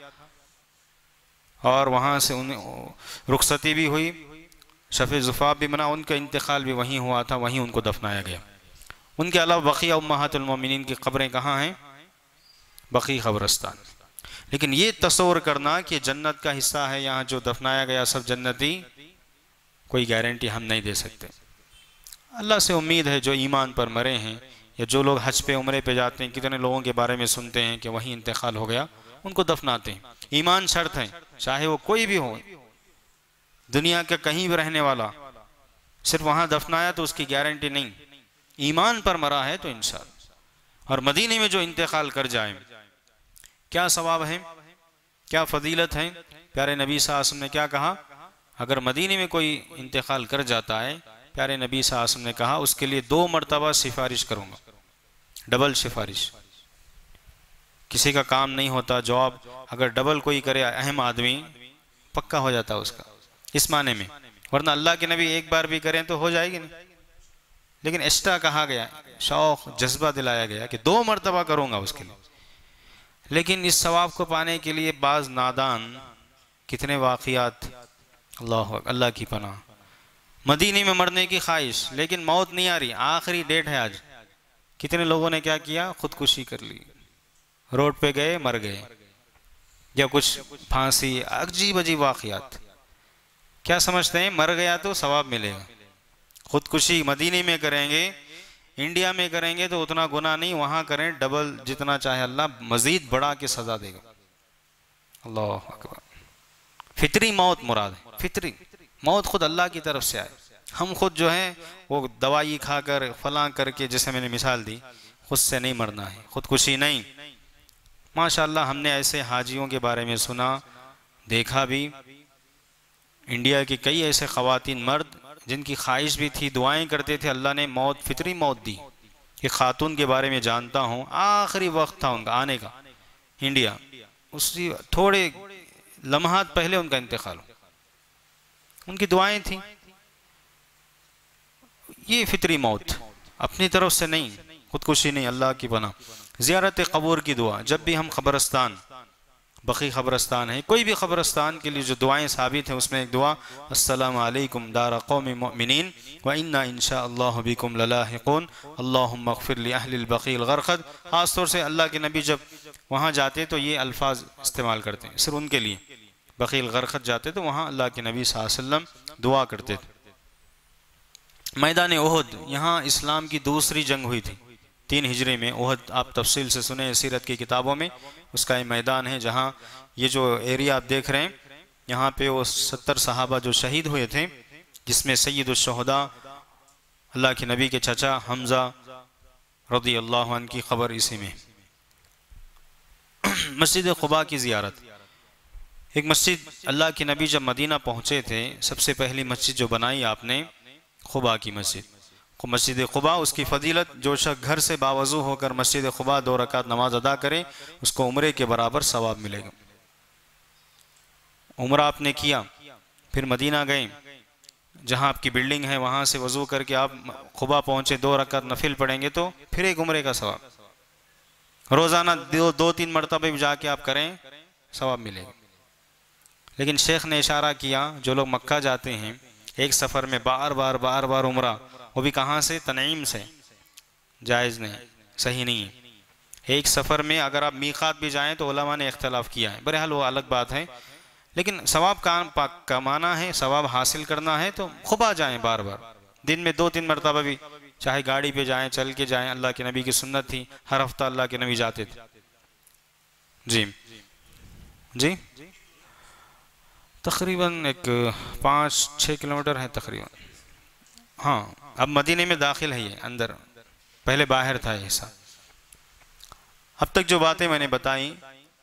اور وہاں سے رخصتی بھی ہوئی، شفع زفاف بھی بنا، ان کا انتقال بھی وہیں ہوا تھا، وہیں ان کو دفنایا گیا۔ ان کے علاوہ بقیہ امہات المومنین کی قبریں کہاں ہیں؟ بقیع قبرستان۔ لیکن یہ تصور کرنا کہ جنت کا حصہ ہے یہاں جو دفنایا گیا سب جنتی، کوئی گارنٹی ہم نہیں دے سکتے۔ اللہ سے امید ہے جو ایمان پر مرے ہیں، یا جو لوگ حج پہ عمرے پہ جاتے ہیں، کتنے لوگوں کے بارے میں سنتے ہیں کہ وہیں انتقال ہو گیا، ان کو دفناتے ہیں۔ ایمان شرط ہے، چاہے وہ کوئی بھی ہو، دنیا کا کہیں بھی رہنے والا، صرف وہاں دفنایا تو اس کی گارنٹی نہیں، ایمان پر مرا ہے تو انشاءاللہ۔ اور مدینے میں جو انتقال کر جائیں، کیا ثواب ہے، کیا فضیلت ہے؟ پیارے نبی صلی اللہ علیہ وسلم نے کیا کہا؟ اگر مدینے میں کوئی انتقال کر جاتا ہے، پیارے نبی صلی اللہ علیہ وسلم نے کہا اس کے لیے 2 مرتبہ سفارش کروں گا، ڈبل سفارش۔ کسی کا کام نہیں ہوتا جواب، اگر ڈبل کوئی کرے اہم آدمی، پکا ہو جاتا ہے اس کا، اس معنی میں، ورنہ اللہ کے نبی ایک بار بھی کریں تو ہو جائے گی نہیں، لیکن ایکسٹرا کہا گیا، شوق جذبہ دلایا گیا کہ 2 مرتبہ کروں گا اس کے لیے۔ لیکن اس ثواب کو پانے کے لیے بعض نادان کتنے واقعات، اللہ کی پناہ، مدینے میں مرنے کی خواہش لیکن موت نہیں آ رہی، آخری ڈیٹ ہے آج، کتنے لوگوں نے کیا کیا؟ خودکشی کر لی، روڈ پہ گئے مر گئے، یا کچھ پھانسی، عجیب عجیب واقعات۔ کیا سمجھتے ہیں مر گیا تو ثواب ملے گا؟ خودکشی مدینے میں کریں گے، انڈیا میں کریں گے تو اتنا گناہ نہیں، وہاں کریں ڈبل، جتنا چاہے اللہ مزید بڑھا کے سزا دے گا۔ اللہ اکبر۔ فطری موت مراد ہے، فطری موت خود اللہ کی طرف سے آئے، ہم خود جو ہیں وہ دوائی کھا کر فلاں کر کے، جیسے میں نے مثال دی، خود سے نہیں مرنا ہے، خودکشی نہیں۔ ماشاءاللہ ہم نے ایسے حاجیوں کے بارے میں سنا، دیکھا بھی، انڈیا کی کئی ایسے خواتین مرد جن کی خواہش بھی تھی، دعائیں کرتے تھے، اللہ نے موت، فطری موت دی۔ ایک خاتون کے بارے میں جانتا ہوں، آخری وقت تھا ان کا آنے کا انڈیا، اسی تھوڑے لمحات پہلے ان کا انتقال ہو، ان کی دعائیں تھیں۔ یہ فطری موت، اپنی طرف سے نہیں، خودکشی نہیں، اللہ کی پناہ۔ زیارت قبور کی دعا، جب بھی ہم قبرستان، بقیع قبرستان ہے، کوئی بھی قبرستان کے لیے جو دعائیں ثابت ہیں، اس میں ایک دعا، السلام علیکم دار قوم مؤمنین وَإِنَّا إِن شَاءَ اللَّهُ بِكُمْ لَلَاحِقُونَ اللَّهُمَّ اغْفِرْ لِأَهْلِ الْبَقِيعِ الْغَرْقَدِ۔ خاص طور سے اللہ کے نبی جب وہاں جاتے تو یہ الفاظ استعمال کرتے ہیں، صرف ان کے لیے، بقیع الغرقد جاتے تو وہاں اللہ کے نبی صلی اللہ علیہ وسلم دعا کرتے تھے۔ میدان احد، یہاں اسلام کی دوسری جنگ ہوئی تھی 3 ہجری میں، احد آپ تفصیل سے سنیں سیرت کی کتابوں میں، اس کا یہ میدان ہے جہاں یہ جو ایریا آپ دیکھ رہے ہیں، یہاں پہ وہ 70 صحابہ جو شہید ہوئے تھے، جس میں سید الشہداء اللہ کے نبی کے چچا حمزہ رضی اللہ عنہ کی قبر اسی میں۔ مسجد قباء کی زیارت، ایک مسجد اللہ کے نبی جب مدینہ پہنچے تھے، سب سے پہلی مسجد جو بنائی آپ نے قباء کی مسجد، مسجد قباء، اس کی فضیلت، جو شخص گھر سے باوضو ہو کر مسجد قباء 2 رکعت نماز ادا کرے، اس کو عمرے کے برابر ثواب ملے گا۔ عمرہ آپ نے کیا، پھر مدینہ گئے، جہاں آپ کی بلڈنگ ہے وہاں سے وضو کر کے آپ قباء پہنچے، 2 رکعت نفل پڑھیں گے تو پھر ایک عمرے کا ثواب، روزانہ 2-3 مرتبہ بھی جا کے آپ کریں، ثواب ملے گا۔ لیکن شیخ نے اشارہ کیا، جو لوگ مکہ جاتے ہیں ایک سفر میں بار بار عمرہ، وہ بھی کہاں سے؟ تنعیم سے، جائز نہیں، صحیح نہیں ہے۔ ایک سفر میں اگر آپ میقات بھی جائیں تو علماء نے اختلاف کیا ہے، بہرحال وہ الگ بات ہے، لیکن ثواب کمانا ہے، ثواب حاصل کرنا ہے تو قباء جائیں بار دن میں 2-3 مرتبہ بھی، چاہے گاڑی پہ جائیں، چل کے جائیں، اللہ کے نبی کی سنت تھی، ہر ہفتہ اللہ کے نبی جاتے تھے۔ جی تقریباً 5-6 کلومیٹر ہے تقریباً، ہاں اب مدینے میں داخل ہے، یہ اندر، پہلے باہر تھا یہ حصہ۔ اب تک جو باتیں میں نے بتائیں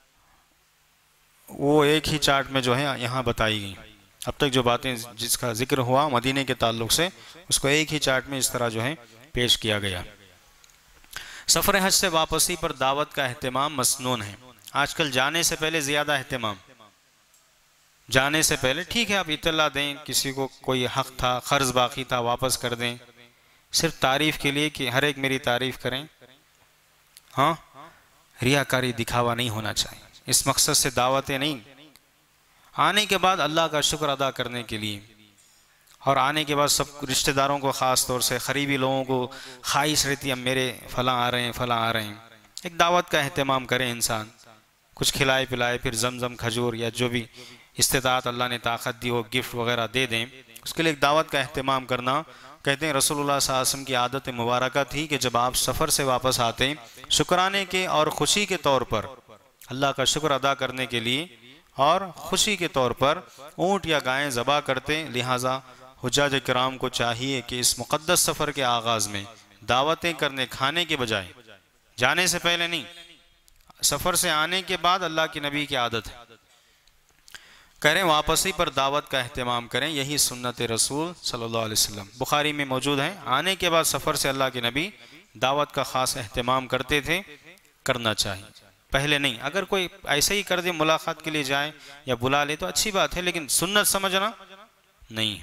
وہ ایک ہی چارٹ میں جو ہے یہاں بتائی گئی، اب تک جو باتیں جس کا ذکر ہوا مدینے کے تعلق سے، اس کو ایک ہی چارٹ میں اس طرح جو ہے پیش کیا گیا۔ سفر حج سے واپسی پر دعوت کا اہتمام مسنون ہے، آج کل جانے سے پہلے زیادہ اہتمام، جانے سے پہلے ٹھیک ہے آپ اطلاع دیں، کسی کو کوئی حق تھا، قرض باقی تھا، واپس کر دیں، صرف تعریف کے لیے کہ ہر ایک میری تعریف کریں. ہاں، ریاکاری دکھاوا نہیں ہونا چاہیے. اس مقصد سے دعوتیں نہیں، آنے کے بعد اللہ کا شکر ادا کرنے کے لیے. اور آنے کے بعد سب رشتہ داروں کو، خاص طور سے قریبی لوگوں کو خواہش رہتی ہے اب میرے فلاں آ رہے ہیں، فلاں آ رہے ہیں. ایک دعوت کا اہتمام کرے انسان، کچھ کھلائے پلائے، پھر زمزم کھجور یا جو بھی استطاعت اللہ نے طاقت دی وہ گفٹ وغیرہ دے دیں. اس کے لیے ایک دعوت کا اہتمام کرنا. کہتے ہیں رسول اللہ صلی اللہ علیہ وسلم کی عادت مبارکہ تھی کہ جب آپ سفر سے واپس آتے، شکرانے کے اور خوشی کے طور پر، اللہ کا شکر ادا کرنے کے لیے اور خوشی کے طور پر اونٹ یا گائیں ذبح کرتے. لہٰذا حجاج کرام کو چاہیے کہ اس مقدس سفر کے آغاز میں دعوتیں کرنے کھانے کے بجائے، جانے سے پہلے نہیں، سفر سے آنے کے بعد اللہ کے نبی کی عادت ہے، کریں واپسی پر دعوت کا اہتمام کریں. یہی سنت رسول صلی اللہ علیہ وسلم بخاری میں موجود ہے. آنے کے بعد سفر سے اللہ کے نبی دعوت کا خاص اہتمام کرتے تھے، کرنا چاہیے، پہلے نہیں. اگر کوئی ایسے ہی کر دے، ملاقات کے لیے جائے یا بلا لے تو اچھی بات ہے، لیکن سنت سمجھنا نہیں.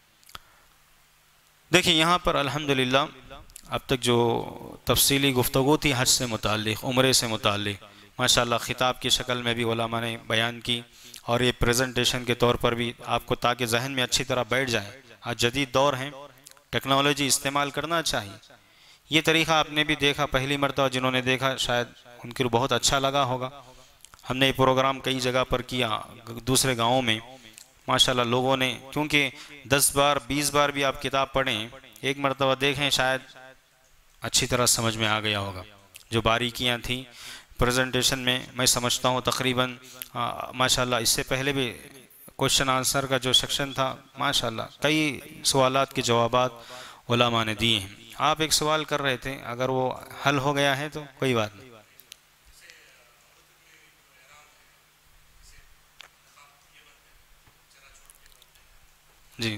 دیکھیں یہاں پر الحمدللہ اب تک جو تفصیلی گفتگو تھی حج سے متعلق، عمرے سے متعلق، ماشاءاللہ خطاب کی شکل میں بھی علماء نے بیان کی، اور یہ پریزنٹیشن کے طور پر بھی آپ کو تاکہ ذہن میں اچھی طرح بیٹھ جائے. آج جدید دور ہیں، ٹیکنالوجی استعمال کرنا چاہیے. یہ طریقہ آپ نے بھی دیکھا، پہلی مرتبہ جنہوں نے دیکھا شاید ان کو بہت اچھا لگا ہوگا. ہم نے یہ پروگرام کئی جگہ پر کیا، دوسرے گاؤں میں، ماشاءاللہ لوگوں نے، کیونکہ 10 بار 20 بار بھی آپ کتاب پڑھیں، ایک مرتبہ دیکھیں، شاید اچھی طرح سمجھ میں آ گیا ہوگا. جو باریکیاں تھیں پریزنٹیشن میں، میں سمجھتا ہوں تقریباً ماشاءاللہ اس سے پہلے بھی کوشچن آنسر کا جو سیکشن تھا، ماشاءاللہ کئی سوالات کے جوابات علماء نے دیے ہیں. آپ ایک سوال کر رہے تھے، اگر وہ حل ہو گیا ہے تو کوئی بات نہیں. جی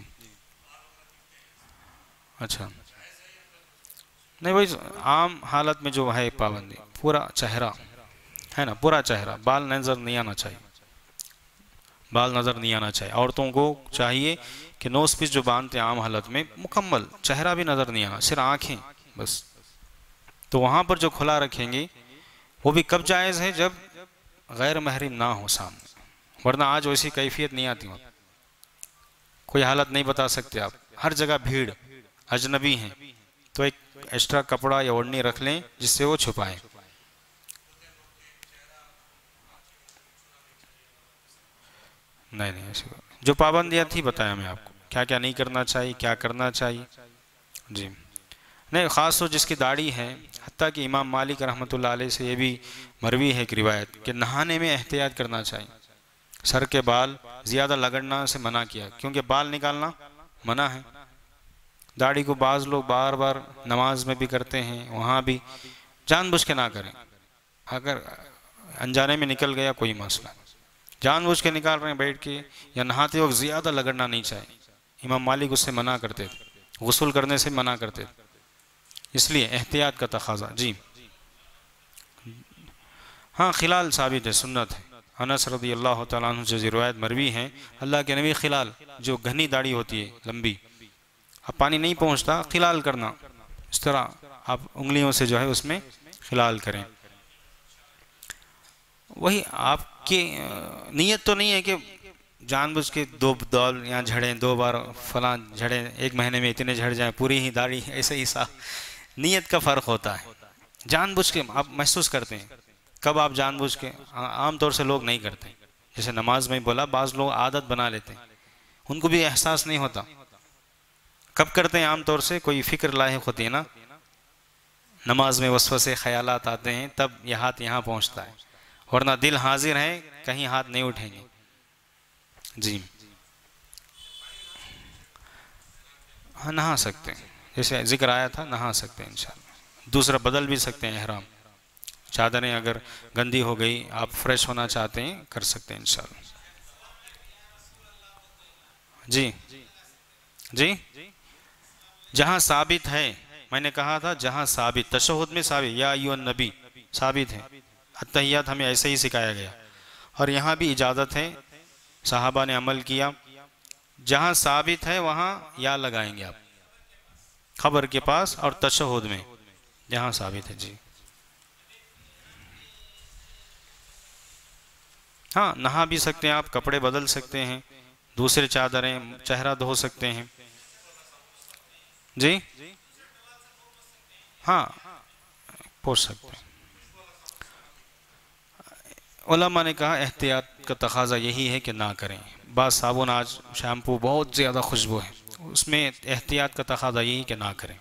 اچھا، نہیں وہی عام حالت میں جو ہے پابندی، پورا چہرہ ہے نا، پورا چہرہ، بال نظر نہیں آنا چاہیے، بال نظر نہیں آنا چاہیے. عورتوں کو چاہیے کہ نوز پیس جو باندھتے ہیں عام حالت میں، مکمل چہرہ بھی نظر نہیں آنا، صرف آنکھیں بس. تو وہاں پر جو کھلا رکھیں گے وہ بھی کب جائز ہے؟ جب غیر محرم نہ ہو سامنے، ورنہ آج ویسی کیفیت نہیں آتی، کوئی حالت نہیں بتا سکتے آپ. ہر جگہ بھیڑ، اجنبی ہیں، تو ایک ایکسٹرا کپڑا یا اوڑھنی رکھ لیں جس سے وہ چھپائیں. نہیں ایسی جو پابندیاں تھی بتایا میں آپ کو، کیا کیا نہیں کرنا چاہیے، کیا کرنا چاہیے. جی نہیں، خاص طور جس کی داڑھی ہے، حتیٰ کہ امام مالک رحمۃ اللہ علیہ سے یہ بھی مروی ہے ایک روایت کہ نہانے میں احتیاط کرنا چاہیے. سر کے بال زیادہ لگڑنا سے منع کیا، کیونکہ بال نکالنا منع ہے. داڑھی کو بعض لوگ بار بار نماز میں بھی کرتے ہیں، وہاں بھی جان بوجھ کے نہ کریں. اگر انجانے میں نکل گیا کوئی مسئلہ نہیں، جان بوجھ کے نکال رہے ہیں بیٹھ کے، یا نہاتے وقت زیادہ لگڑنا نہیں چاہیے. امام مالک اس سے منع کرتے تھے، غسل کرنے سے منع کرتے تھے، اس لیے احتیاط کا تقاضا. جی ہاں، خلال ثابت ہے، سنت ہے. انس رضی اللہ تعالیٰ عنہ جو روایت مروی ہیں، اللہ کے نبی خلال، جو گھنی داڑھی ہوتی ہے لمبی، اب پانی نہیں پہنچتا، خلال کرنا، اس طرح آپ انگلیوں سے جو ہے اس میں خلال کریں. وہی آپ کی نیت تو نہیں ہے کہ جان بوجھ کے 2 دول یہاں جھڑیں، 2 بار فلاں جھڑیں، 1 مہینے میں اتنے جھڑ جائیں، پوری ہی داڑھی، ایسے ہی نیت کا فرق ہوتا ہے. جان بوجھ کے آپ محسوس کرتے ہیں کب آپ جان بوجھ کے، عام طور سے لوگ نہیں کرتے. جیسے نماز میں بولا، بعض لوگ عادت بنا لیتے ہیں، ان کو بھی احساس نہیں ہوتا کب کرتے ہیں. عام طور سے کوئی فکر لاحق ہوتی ہے نا، نماز میں وسوسے خیالات آتے ہیں، تب یہ ہاتھ یہاں پہنچتا ہے، ورنہ دل حاضر ہے، کہیں ہاتھ نہیں اٹھیں گے. جی ہاں، نہا سکتے ہیں، جیسے ذکر آیا تھا، نہا سکتے ہیں انشاءاللہ. دوسرا بدل بھی سکتے ہیں احرام، چادریں اگر گندی ہو گئی، آپ فریش ہونا چاہتے ہیں، کر سکتے ہیں انشاءاللہ. جی جی جہاں ثابت ہے، میں نے کہا تھا جہاں ثابت، تشہد میں ثابت، یا ایھا النبی ثابت ہے، التحیات ہمیں ایسے ہی سکھایا گیا، اور یہاں بھی اجازت ہے صحابہ نے عمل کیا. جہاں ثابت ہے وہاں یا لگائیں گے آپ, خبر کے پاس اور تشہد میں جہاں ثابت ہے. جی ہاں, نہا بھی سکتے ہیں آپ, کپڑے بدل سکتے ہیں, دوسرے چادریں, چہرہ دھو سکتے ہیں. جی ہاں پوچھ سکتے ہیں. علماء نے کہا احتیاط کا تقاضا یہی ہے کہ نہ کریں. بعض صابن, آج شیمپو بہت زیادہ خوشبو ہے, اس میں احتیاط کا تقاضا یہی کہ نہ کریں.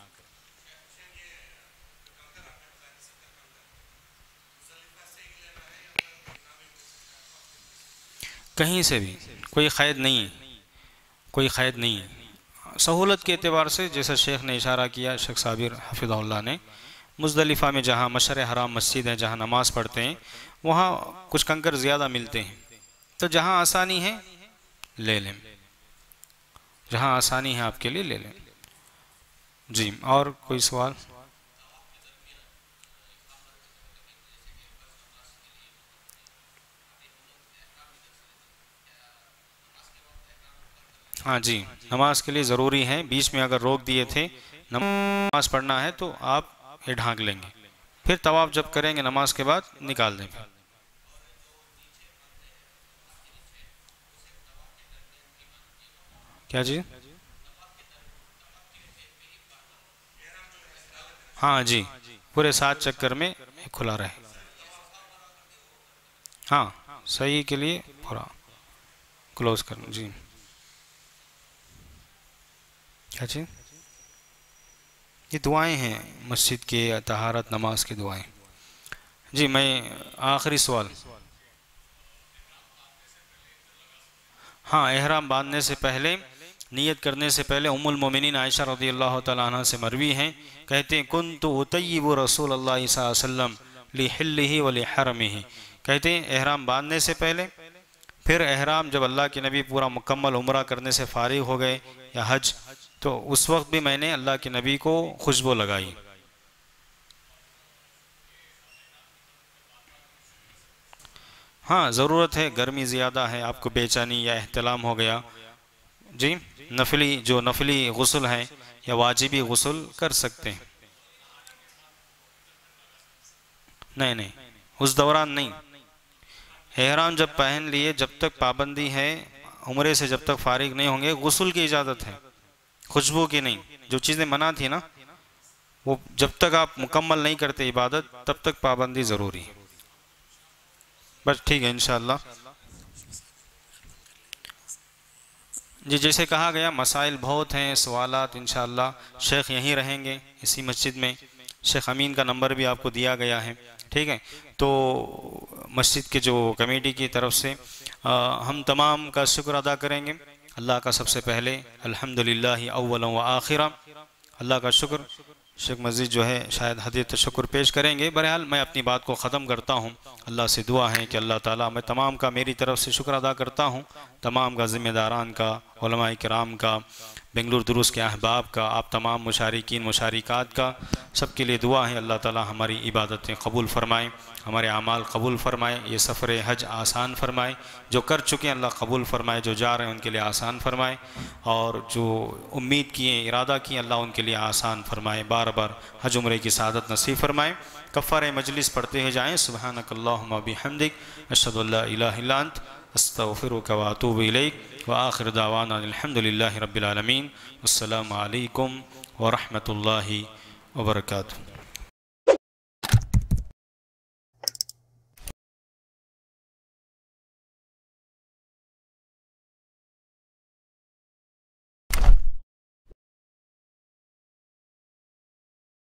کہیں سے بھی کوئی قید نہیں, کوئی قید نہیں ہے. سہولت کے اعتبار سے جیسا شیخ نے اشارہ کیا, شیخ صابر حفظہ اللہ نے, مزدلفہ میں جہاں مشعر حرام مسجد ہے, جہاں نماز پڑھتے ہیں, وہاں کچھ کنکر زیادہ ملتے ہیں, تو جہاں آسانی ہے لے لیں, جہاں آسانی ہے آپ کے لیے لے لیں. جی اور کوئی سوال؟ ہاں جی, نماز کے لیے ضروری ہے. بیچ میں اگر روک دیے تھے نماز پڑھنا ہے تو آپ یہ ڈھانک لیں گے, پھر طواف جب کریں گے نماز کے بعد نکال دیں. کیا جی؟ ہاں جی, پورے 7 چکر میں کھلا رہے. ہاں صحیح کے لیے پورا کلوز کرنا. جی کیا چیز؟ یہ دعائیں ہیں مسجد کے, طہارت نماز کی دعائیں. جی میں آخری سوال. ہاں, احرام باندھنے سے پہلے, نیت کرنے سے پہلے ام المومنین عائشہ رضی اللہ تعالیٰ عنہ سے مروی ہیں, کہتے ہیں کنت اطیب رسول اللہ صلی اللہ علیہ وسلم لحلہ ولحرمہ. کہتے ہیں احرام باندھنے سے پہلے, پھر احرام جب اللہ کے نبی پورا مکمل عمرہ کرنے سے فارغ ہو گئے یا حج, تو اس وقت بھی میں نے اللہ کے نبی کو خوشبو لگائی. ہاں ضرورت ہے, گرمی زیادہ ہے, آپ کو بے چینی یا احتلام ہو گیا. جی نفلی غسل ہیں یا واجبی غسل کر سکتے ہیں. نہیں, اس دوران نہیں. احرام جب پہن لیے, جب تک پابندی ہے, عمرے سے جب تک فارغ نہیں ہوں گے, غسل کی اجازت ہے, خوشبو کی نہیں. جو چیزیں منع تھی نا, وہ جب تک آپ مکمل نہیں کرتے عبادت, تب تک پابندی ضروری ہے. بس ٹھیک ہے انشاءاللہ. جی جیسے کہا گیا, مسائل بہت ہیں, سوالات. انشاءاللہ شیخ یہیں رہیں گے اسی مسجد میں. شیخ امین کا نمبر بھی آپ کو دیا گیا ہے, ٹھیک ہے. تو مسجد کے جو کمیٹی کی طرف سے ہم تمام کا شکر ادا کریں گے. اللہ کا سب سے پہلے الحمدللہ اولا و آخرا, اللہ کا شکر. شیخ مسجد جو ہے شاید حدیث شکر پیش کریں گے. بہرحال میں اپنی بات کو ختم کرتا ہوں. اللہ سے دعا ہے کہ اللہ تعالیٰ, میں تمام کا میری طرف سے شکر ادا کرتا ہوں, تمام کا ذمہ داران کا, علماء کرام کا, بنگلور دروس کے احباب کا, آپ تمام مشارکین مشارکات کا, سب کے لیے دعا ہے اللہ تعالیٰ ہماری عبادتیں قبول فرمائیں, ہمارے اعمال قبول فرمائیں, یہ سفر حج آسان فرمائے. جو کر چکے ہیں اللہ قبول فرمائے, جو جا رہے ہیں ان کے لیے آسان فرمائے, اور جو امید کیے, ارادہ کیے, اللہ ان کے لیے آسان فرمائے. بار بار حج عمرے کی سعادت نصیب فرمائے. کفارہ مجلس پڑھتے ہوئے جائیں, سبحانک اللہم و بحمدک, اشہد ان لا الہ الا انت, استغفرک و اتوب الیک, وآخر دعوانا الحمدللہ رب العالمین. السلام علیکم ورحمۃ اللہ وبرکاتہ.